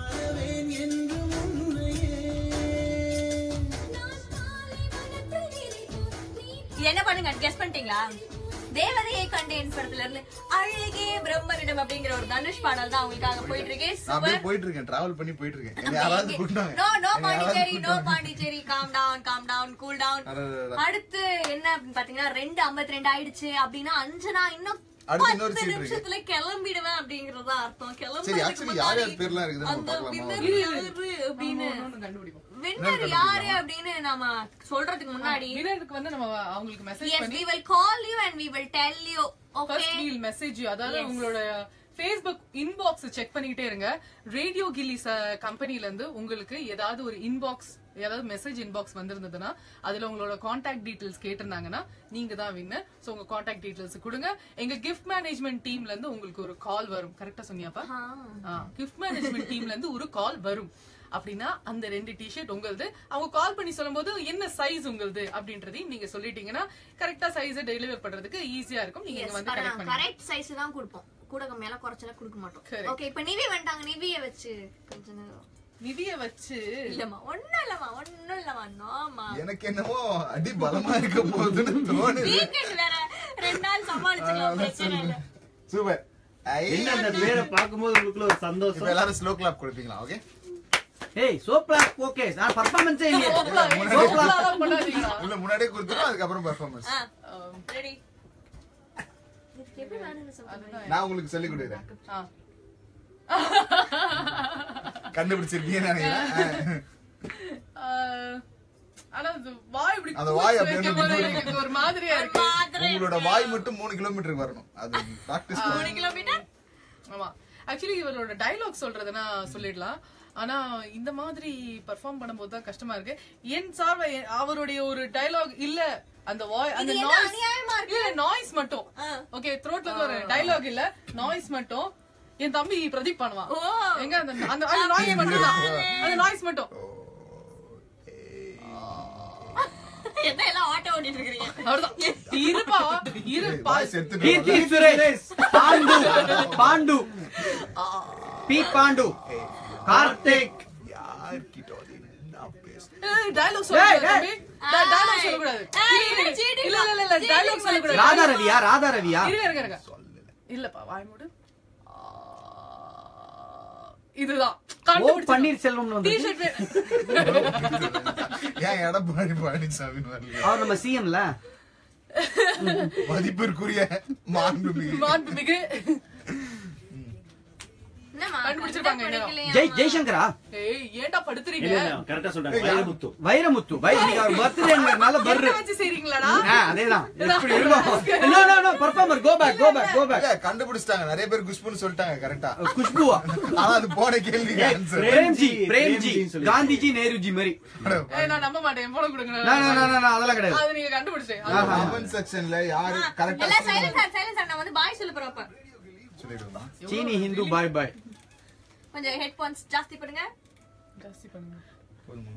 இது என்ன பண்ணுங்க கெஸ் பண்ணிட்டீங்களா? தேவதையை கண்டேன் படத்துல இருந்து அழகே பிரம்மரிடம் அப்படிங்கிற ஒரு தனுஷ் பாடல் தான் உங்களுக்காக போயிட்டு இருக்கு. நான் போயிட்டு இருக்கேன் டிராவல் பண்ணி போயிட்டு இருக்கேன். யாராவது கூப்பிட்டாங்க. No no Pondicherry no Pondicherry calm down calm down cool down. அடுத்து என்ன அப்படின்னு பாத்தீங்கன்னா ரெண்டு ஐம்பத்தி ரெண்டு ஆயிடுச்சு அப்படின்னா அஞ்சனா இன்னும் பத்து நிமிஷத்துல கிளம்பிடுவேன் அப்படிங்கறதா அர்த்தம். கிளம்பி வின்னர் யாரு அப்படின்னு நாம சொல்றதுக்கு முன்னாடி வினருக்கு வந்து நம்ம அவங்களுக்கு மெசேஜ் பண்ணி we will call you and we will tell you. Okay, first we will message you. அதாவது உங்களோட Facebook இன்பாக்ஸ் செக் பண்ணிட்டே இருங்க. ரேடியோ கில்லி கம்பெனில இருந்து உங்களுக்கு ஏதாவது ஒரு இன்பாக்ஸ் ஏதாவது மெசேஜ் இன்பாக்ஸ் வந்திருந்ததுன்னா அதுல உங்களோட கான்டாக்ட் டீடைல்ஸ் கேட்டிருந்தாங்கன்னா நீங்க தான் வின்னர். சோ உங்க கான்டாக்ட் டீடைல்ஸ் கொடுங்க. எங்க கிஃப்ட் மேனேஜ்மெண்ட் டீம்ல இருந்து உங்களுக்கு ஒரு கால் வரும். கரெக்டா சொன்னியாப்பா? கிஃப்ட் மேனேஜ்மெண்ட் டீம்ல இருந்து ஒரு கால் வரும். அப்படின்னா அந்த ரெண்டு டிஷர்ட் உங்களுது. அவங்க கால் பண்ணி சொல்லும் போது என்ன சைஸ் உங்களுது அப்படின்றதையும் நீங்க சொல்லிட்டீங்கன்னா கரெக்டா சைஸ் டெலிவர் பண்றதுக்கு ஈஸியா இருக்கும். நீங்க இங்க வந்து கரெக்ட் பண்ணி கரெக்ட் சைஸ் தான் கொடுப்போம். கூட மேல குறைச்சல கொடுக்க மாட்டோம். ஓகே இப்போ நிவி வந்துட்டாங்க. நிவிய வச்சு கொஞ்ச நேரம் நிவிய வச்சு இல்லம்மா ஒண்ணும் இல்லம்மா ஒண்ணும் இல்லம்மா நோமா எனக்கு என்னமோ அடி பலமா இருக்க போகுதுன்னு தோணுது. வீக்கெண்ட் வேற ரெண்டு நாள் சமாளிச்சுக்கலாம் பிரச்சனை இல்ல. சூப்பர். என்ன அந்த பேரை பாக்கும்போது உங்களுக்குள்ள ஒரு சந்தோஷம். எல்லாரும் ஸ்லோ கிளாப் கொடுப்பீங்களா? ஓகே ஏய் சோப்லா ஓகே நான் பெர்ஃபார்மன்ஸே இல்லையே சோப்லாலாம் பண்ணாதீங்கடா. இல்ல முன்னாடியே கொடுத்துரும் அதுக்கப்புறம் பெர்ஃபார்மன்ஸ் ரெடி நான் உங்களுக்கு சொல்லி கொடுக்குறேன் ஆ. கண்டுபிடிச்சிருக்கீங்கன்னு நினைக்கிறேன் ஆஹ், ஆனா அது வாய் இப்படி அந்த வாய் கூச்சு அப்படியே வைக்கும் போது எனக்கு ஒரு மாதிரியா இருக்கு. உங்களோட வாய் மட்டும் மூணு கிலோமீட்டருக்கு வரணும் அது பிராக்டிஸ் மூணு கிலோமீட்டர் ஆமா ஆக்சுவலி இவரோட டயலாக் சொல்றதுன்னா சொல்லிடலாம். ஆனா இந்த மாதிரி பெர்ஃபார்ம் பண்ணும்போது தான் கஷ்டமா இருக்கு. என் சார்பா எ- அவருடைய ஒரு டயலாக் இல்ல அந்த வாய் அந்த இது என்ன நாய்ஸ் அநியாயமா இருக்கு? இல்ல நாய்ஸ் மட்டும் ஓகே த்ரோட்ல இருந்து ஒரு டயலாக் இல்ல நாய்ஸ் மட்டும் என் தம்பி பிரதீப் பண்ணுவான். ஓ. எங்க அந்த அந்த அந்த நாய்ஸ் மட்டும் தான் அந்த நாய்ஸ் மட்டும் என்ன எல்லாம் ஆட்டோ ஓட்டிட்டு இருக்கீங்க? அவ்வளவுதான் இருப்பா இருப்பா கீர்த்தி சுரேஷ் பாண்டு பாண்டு பி பாண்டு கார்த்திக் டயலாக் சொல்லக்கூடாது தம்பி. டயலாக் சொல்லக்கூடாது. இல்ல இல்ல இல்ல இல்ல டயலாக் சொல்லக்கூடாது. ராதா ரவியா ராதா ரவியா இருங்க இருங்க இருங்க இல்லப்பா வாய் மூடு. இதுதான் ஓ பன்னீர் செல்வம் வந்து டிஷர்ட் ஏன் எடப்பாடி பழனிசாமி வரல அவர் நம்ம சிஎம்ல மதிப்பிற்குரிய மாண்புமிகு மாண்புமிகு என்னம்மா, கண்டுபிடிச்சிருப்பாங்க கண்டா என்ன? பிடிக்கலையா? ஜெய் ஜெய்சங்கரா ஏய் ஏன்டா படுத்துறீங்க கரெக்டா சொல்றாங்க வைரமுத்து. வைரமுத்து வை இன்னைக்கு அவர் பர்த்டேங்கறனால பர்ரு என்ன வச்சு செய்றீங்களாடா? ஆ அதேதான் எப்படி இருக்கும் no no no performer go back go back go back இல்ல, கண்டுபிடிச்சிட்டாங்க நிறைய பேர் குஷ்புன்னு சொல்லிட்டாங்க கரெக்டா குஷ்புவா ஆனா அது போன கேள்விக்கு ஆன்சர் பிரேம்ஜி பிரேம்ஜி காந்திஜி நேருஜி மாதிரி ஏய் நான் நம்ப மாட்டேன் போன கொடுங்க. நோ நோ நோ நோ அதெல்லாம் கிடையாது அது நீங்க கண்டுபிடிச்சீங்க. கமெண்ட் செக்ஷன்ல யாரு கரெக்டா எல்லாம் silent ஆ, silent ஆ. நான் வந்து bye சொல்ல போறேன் அப்ப. சொல்லிடுவோம் சீனி ஹிந்து பாய் பாய் கொஞ்சம் headphones ஜாஸ்தி பண்ணுங்க. ஜாஸ்தி பண்ணுங்க. போதுமா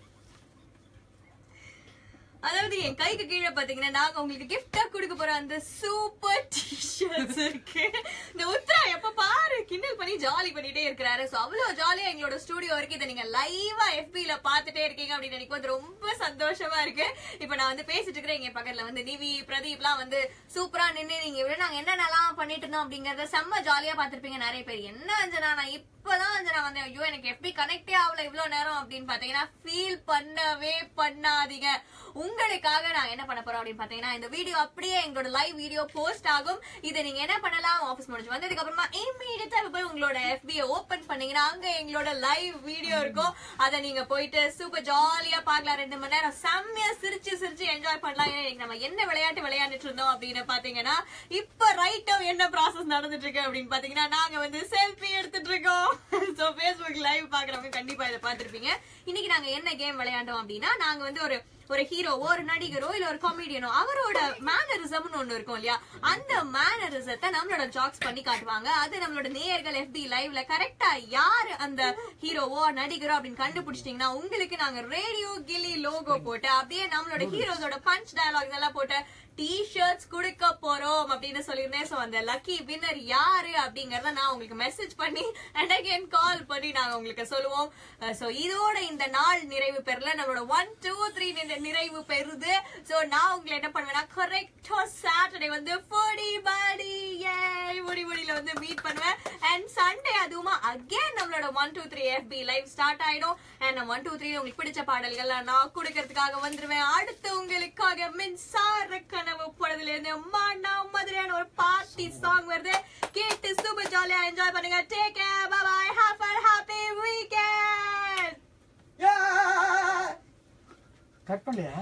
அதாவது என் கைக்கு கீழே பாத்தீங்கன்னா நாங்க உங்களுக்கு கிஃப்டா கொடுக்க போற அந்த சூப்பர் டி-ஷர்ட்ஸ் இருக்கு. இந்த உத்ரா எப்ப பாரு கிண்டல் பண்ணி ஜாலி பண்ணிட்டே இருக்கிறாரு. சோ அவ்வளவு ஜாலியா எங்களோட ஸ்டுடியோ இருக்கு. இதை நீங்க லைவா எஃபி ல பாத்துட்டே இருக்கீங்க அப்படின்னு எனக்கு வந்து ரொம்ப சந்தோஷமா இருக்கு. இப்ப நான் வந்து பேசிட்டு இருக்கிறேன். இங்க பக்கத்துல வந்து நிவி பிரதீப் எல்லாம் வந்து சூப்பரா நின்னு நீங்க இவ்வளவு நாங்க என்னென்னலாம் பண்ணிட்டு இருந்தோம் அப்படிங்கறத செம்ம ஜாலியா பாத்திருப்பீங்க நிறைய பேர். என்ன அஞ்சனா நான் இப்பதான் அஞ்சனா வந்தேன். ஐயோ எனக்கு எப்படி கனெக்டே ஆகல இவ்வளவு நேரம் அப்படின்னு பாத்தீங்கன்னா ஃபீல் பண்ணவே பண்ணாதீங்க. உங்களுக்காக நான் என்ன பண்ண போறோம் அப்படின்னு பாத்தீங்கன்னா இந்த வீடியோ அப்படியே எங்களோட லைவ் வீடியோ போஸ்ட் ஆகும். இதை நீங்க என்ன பண்ணலாம் ஆபீஸ் முடிஞ்சு வந்ததுக்கு அப்புறமா இம்மீடியட்டா போய் உங்களோட எஃபியை ஓபன் பண்ணீங்கன்னா அங்க எங்களோட லைவ் வீடியோ இருக்கும். அதை நீங்க போயிட்டு சூப்பர் ஜாலியா பாக்கலாம். ரெண்டு மணி நேரம் செம்மையா சிரிச்சு சிரிச்சு என்ஜாய் பண்ணலாம். ஏன்னா இன்னைக்கு நம்ம என்ன விளையாட்டு விளையாண்டுட்டு இருந்தோம் அப்படின்னு பாத்தீங்கன்னா இப்ப ரைட்டா என்ன ப்ராசஸ் நடந்துட்டு இருக்கு அப்படின்னு பாத்தீங்கன்னா நாங்க வந்து செல்ஃபி எடுத்துட்டு இருக்கோம். சோ Facebook லைவ் பாக்குறவங்க கண்டிப்பா இதை பாத்திருப்பீங்க. இன்னைக்கு நாங்க என்ன கேம் விளையாண்டோம் அப்படின்னா நாங்க வந்து ஒரு ஒரு ஹீரோவோ ஒரு நடிகரோ இல்ல ஒரு காமெடியனோ அவரோட மேனரிசம்னு ஒண்ணு இருக்கும் இல்லையா, அந்த மேனரிசத்தை நம்மளோட ஜாக்ஸ் பண்ணி காட்டுவாங்க. அது நம்மளோட நேயர்கள் எஃபி லைவ்ல கரெக்டா யாரு அந்த ஹீரோவோ நடிகரோ அப்படின்னு கண்டுபிடிச்சிட்டீங்கன்னா உங்களுக்கு நாங்க ரேடியோ கில்லி லோகோ போட்டு அப்படியே நம்மளோட ஹீரோஸோட பஞ்ச் டயலாக்ஸ் எல்லாம் போட்டு டி-ஷர்ட்ஸ் கொடுக்க போறோம் அப்படின்னு சொல்லியிருந்தேன். சோ அந்த லக்கி வின்னர் யாரு அப்படிங்கறத நான் உங்களுக்கு மெசேஜ் பண்ணி அண்ட் அகைன் கால் பண்ணி நாங்க உங்களுக்கு சொல்லுவோம். சோ இதோட இந்த நாள் நிறைவு பெறல, நம்மளோட ஒன் டூ த்ரீ நிறைவு பெறுது. சோ நான் உங்களை என்ன பண்ணுவேன்னா கரெக்டா சாட்டர்டே வந்து ஃபுடி பாடி முடி முடியில வந்து மீட் பண்ணுவேன். அண்ட் சண்டே அதுவுமா அகைன் நம்மளோட one two three FB live start ஆயிடும். அண்ட் நம்ம ஒன் டூ த்ரீ உங்களுக்கு பிடிச்ச பாடல்கள் நான் கொடுக்கறதுக்காக வந்துருவேன். அடுத்து உங்களுக்காக மின்சார கனவு படத்துல இருந்து மானா மாதிரியான ஒரு பார்ட்டி சாங் வருது. கேட்டு சூப்பர் ஜாலியா என்ஜாய் பண்ணுங்க. Take care, bye bye, have a happy weekend. Cut பண்ணலையா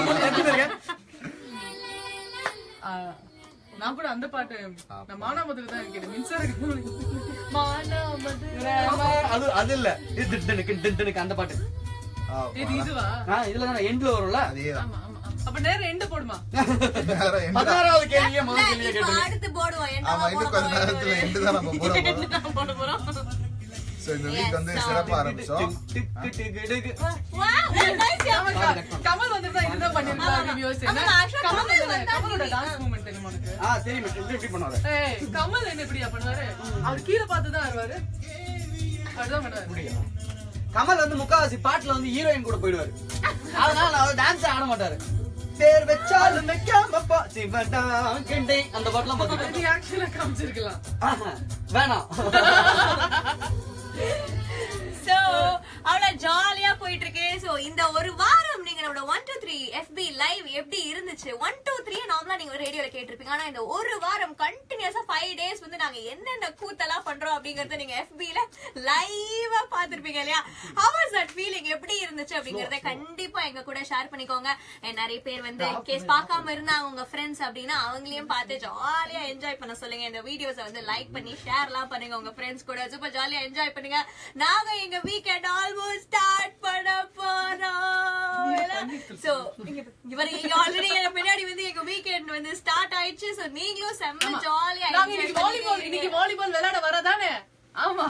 நான் கூட அந்த பாட்டு நான் மானாமதுரை தான் இருக்கேன். மின்சார மானாமதுரை அது அது இல்ல இது திட்டனுக்கு திட்டனுக்கு அந்த பாட்டு இது இதுவா? ஆ இதுல தான் எண்ட்ல வரும்ல அதேதான் ஆமா ஆமா. அப்ப நேரம் எண்டு போடுமா? பதினாறாவது கேள்வியே முதல் கேள்வியே இப்ப கேட்டேன். அடுத்து போடுவோம். என்ன ஆமா இன்னும் கொஞ்ச நேரத்துல எண்டு தான் நம்ம போட போறோம். என்ன போட போறோம்? சோ இந்த வீக் வந்து சிறப்பா ஆரம்பிச்சோம். டிக்கு டிக்கு டிக்கு. Wow, nice job. கமல் வந்து தான் இதுதான் பண்ணிருக்காரு வியூஸ். என்ன ஆமா, actually கமல் கமல் வந்து- வந்தா கமலோட நீ- டான்ஸ் மூவ்மெண்ட் தெரியுமா உனக்கு? ஆ சரி மேடம் இப்படி இப்படி பண்ணுவாங்க. ஏய் கமல் என்ன இப்படியா பண்ணுவாரு? அவர் கீழ பார்த்து தான் வருவாரு. அதுதான் பண்ணுவாரு. கமல் வந்து முக்காவாசி பாட்டுல வந்து ஹீரோயின் கூட போயிடுவாரு. அதனால அவர் டான்ஸ் ஆட மாட்டாரு. பேர் வச்சாலும் வைக்காம பா சிவடா கண்டே அந்த பாட்டுலாம் பாத்துட்டு அது ஆக்சுவலா காமிச்சிருக்கலாம். வேணாம். So அவ்வளவு ஜாலியா போயிட்டு இருக்கு. சோ இந்த ஒரு வாரம் நீங்க நம்மளோட one two three FB live எப்படி இருந்துச்சு? ஒன் டூ த்ரீ நார்மலா நீங்க ரேடியோல கேட்டிருப்பீங்க. ஆனா இந்த ஒரு வாரம் கண்டினியூஸா ஃபைவ் டேஸ் வந்து நாங்க என்னென்ன கூத்தெல்லாம் பண்றோம் அப்படிங்கறத நீங்க எஃபில லைவா பாத்திருப்பீங்க இல்லையா? How was that feeling? எப்படி இருந்துச்சு அப்படிங்கறத கண்டிப்பா எங்க கூட ஷேர் பண்ணிக்கோங்க. நிறைய பேர் வந்து கேஸ் பார்க்காம இருந்தாங்க உங்க ஃப்ரெண்ட்ஸ் அப்படின்னா அவங்களையும் பார்த்து ஜாலியா என்ஜாய் பண்ண சொல்லுங்க. இந்த வீடியோஸை வந்து லைக் பண்ணி ஷேர் எல்லாம் பண்ணுங்க உங்க ஃப்ரெண்ட்ஸ் கூட. சூப்பர் ஜாலியா என்ஜாய் பண்ணுங்க. நாங்க எங்க வீக்கெண்ட் ஆல்மோஸ்ட் ஸ்டார்ட் பண்ண போறோம். சோ இவர் ஆல்ரெடி பின்னாடி வந்து எங்க வீக்கெண்ட் வந்து ஸ்டார்ட் ஆயிடுச்சு. சோ நீங்களும் செம்ம ஜாலியா வாலிபால் இன்னைக்கு வாலிபால் விளையாட வரதானே? ஆமா.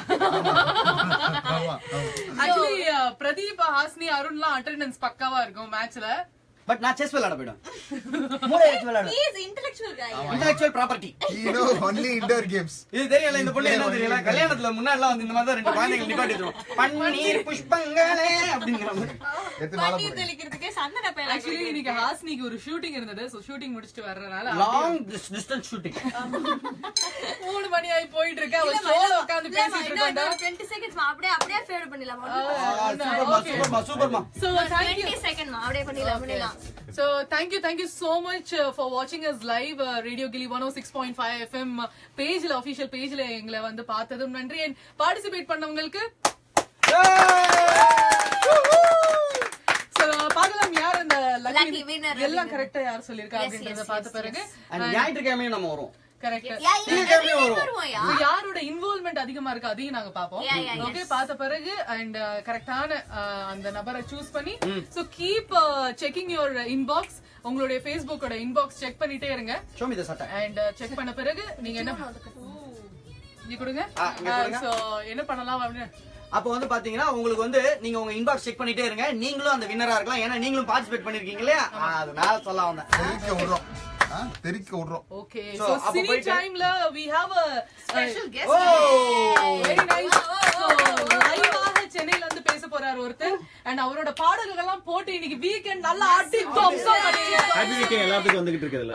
ஆக்சுவலி பிரதீப், ஹாஸ்னி, அருண்லாம் அட்டெண்டன்ஸ் பக்காவா இருக்கும் மேட்ச்ல. பட் நான் செஸ் விளையாட போயிடும். மூளை வச்சு விளையாடுவேன். he is intellectual guy. Intellectual property. You know only indoor games. இது தெரியல இந்த பொண்ணு என்ன தெரியல. கல்யாணத்துல முன்னாடிலாம் வந்து இந்த மாதிரி ரெண்டு குழந்தைகள் நிப்பாட்டி வச்சிருவோம். பன்னீர் புஷ்பங்களே அப்படிங்கற மாதிரி. எத்தனை நாளா பன்னீர் தெளிக்கிறதுக்கு சந்தன பேல. ஆக்சுவலி இன்னைக்கு ஹாஸ்னிக்கு ஒரு ஷூட்டிங் இருந்தது. சோ ஷூட்டிங் முடிச்சிட்டு வர்றனால லாங் டிஸ்டன்ஸ் ஷூட்டிங். மூணு மணி ஆயி போயிட்டு இருக்கு. அவ ஸ்டோல உட்கார்ந்து பேசிட்டு இருக்கா. twenty seconds மா அப்படியே அப்படியே ஃபேவர் பண்ணிடலாம். சூப்பர்மா சூப்பர்மா சூப்பர்மா. So thank you. twenty seconds மா அப்படியே பண்ணிடலாம் பண்ணிடலாம். So thank you thank you so much uh, for watching us live uh, Radio Gilly one oh six point five F M uh, page la official page la எங்களை வந்து பார்த்ததும் நன்றி. and participate பண்ணவங்களுக்கு so பார்க்கலாம் யார் அந்த lucky winner எல்லாம் கரெக்ட்டா யார் சொல்லிருக்கா அப்படிங்கறத பார்த்த பிறகு ஞாயிற்றுக்கிழமையும் நம்ம வரோம். கரெக்ட். வருவோம். யாரோட இன்வால்வ்மெண்ட் அதிகமா இருக்கு அதையும் நாங்க பாப்போம். ஓகே பார்த்த பிறகு அண்ட் கரெக்டான அந்த நபரை சூஸ் பண்ணி so keep checking your inbox. உங்களுடைய Facebookோட இன்பாக்ஸ் செக் பண்ணிட்டே இருங்க. ஷோ மீ தி சட்டை. அண்ட் செக் பண்ண பிறகு நீங்க என்ன நீ கொடுங்க. சோ என்ன பண்ணலாம் அப்படினா அப்போ வந்து பாத்தீங்கன்னா உங்களுக்கு வந்து நீங்க உங்க இன்பாக்ஸ் செக் பண்ணிட்டே இருங்க. நீங்களும் அந்த வின்னரா இருக்கலாம். ஏன்னா நீங்களும் பார்ட்டிசிபேட் பண்ணிருக்கீங்க இல்லையா? அதனால சொல்ல வந்தேன். தெரிக்க விடுறோம். தெரிக்க விடுறோம். ஓகே சோ சினி டைம்ல we have a special guest. Oh very nice. so லைவாக சென்னையில இருந்து பேச போறாரு ஒருத்தர். அண்ட் அவரோட பாடல்கள் எல்லாம் போட்டு இன்னைக்கு வீக்கெண்ட் நல்லா ஆட்டி தம்சா பண்ணிங்க. ஹாப்பி வீக்கெண்ட் எல்லாத்துக்கும் வந்துகிட்டு இருக்குதுல.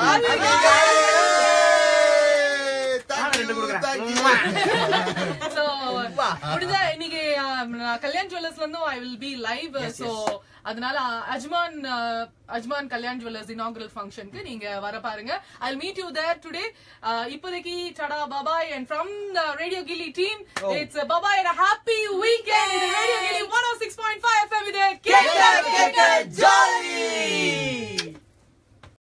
so முடிஞ்சா இன்னைக்கு கல்யாண் ஜுவல்லர்ஸ்ல இருந்து I will be live. so அதனால Ajman Ajman Kalyan Jewellers inaugural functionக்கு நீங்க வர பாருங்க. I'll meet you there today. இப்போதைக்கு tada bye bye and from the Radio Gilly team it's a bye bye and a happy weekend in Radio Gilly one oh six point five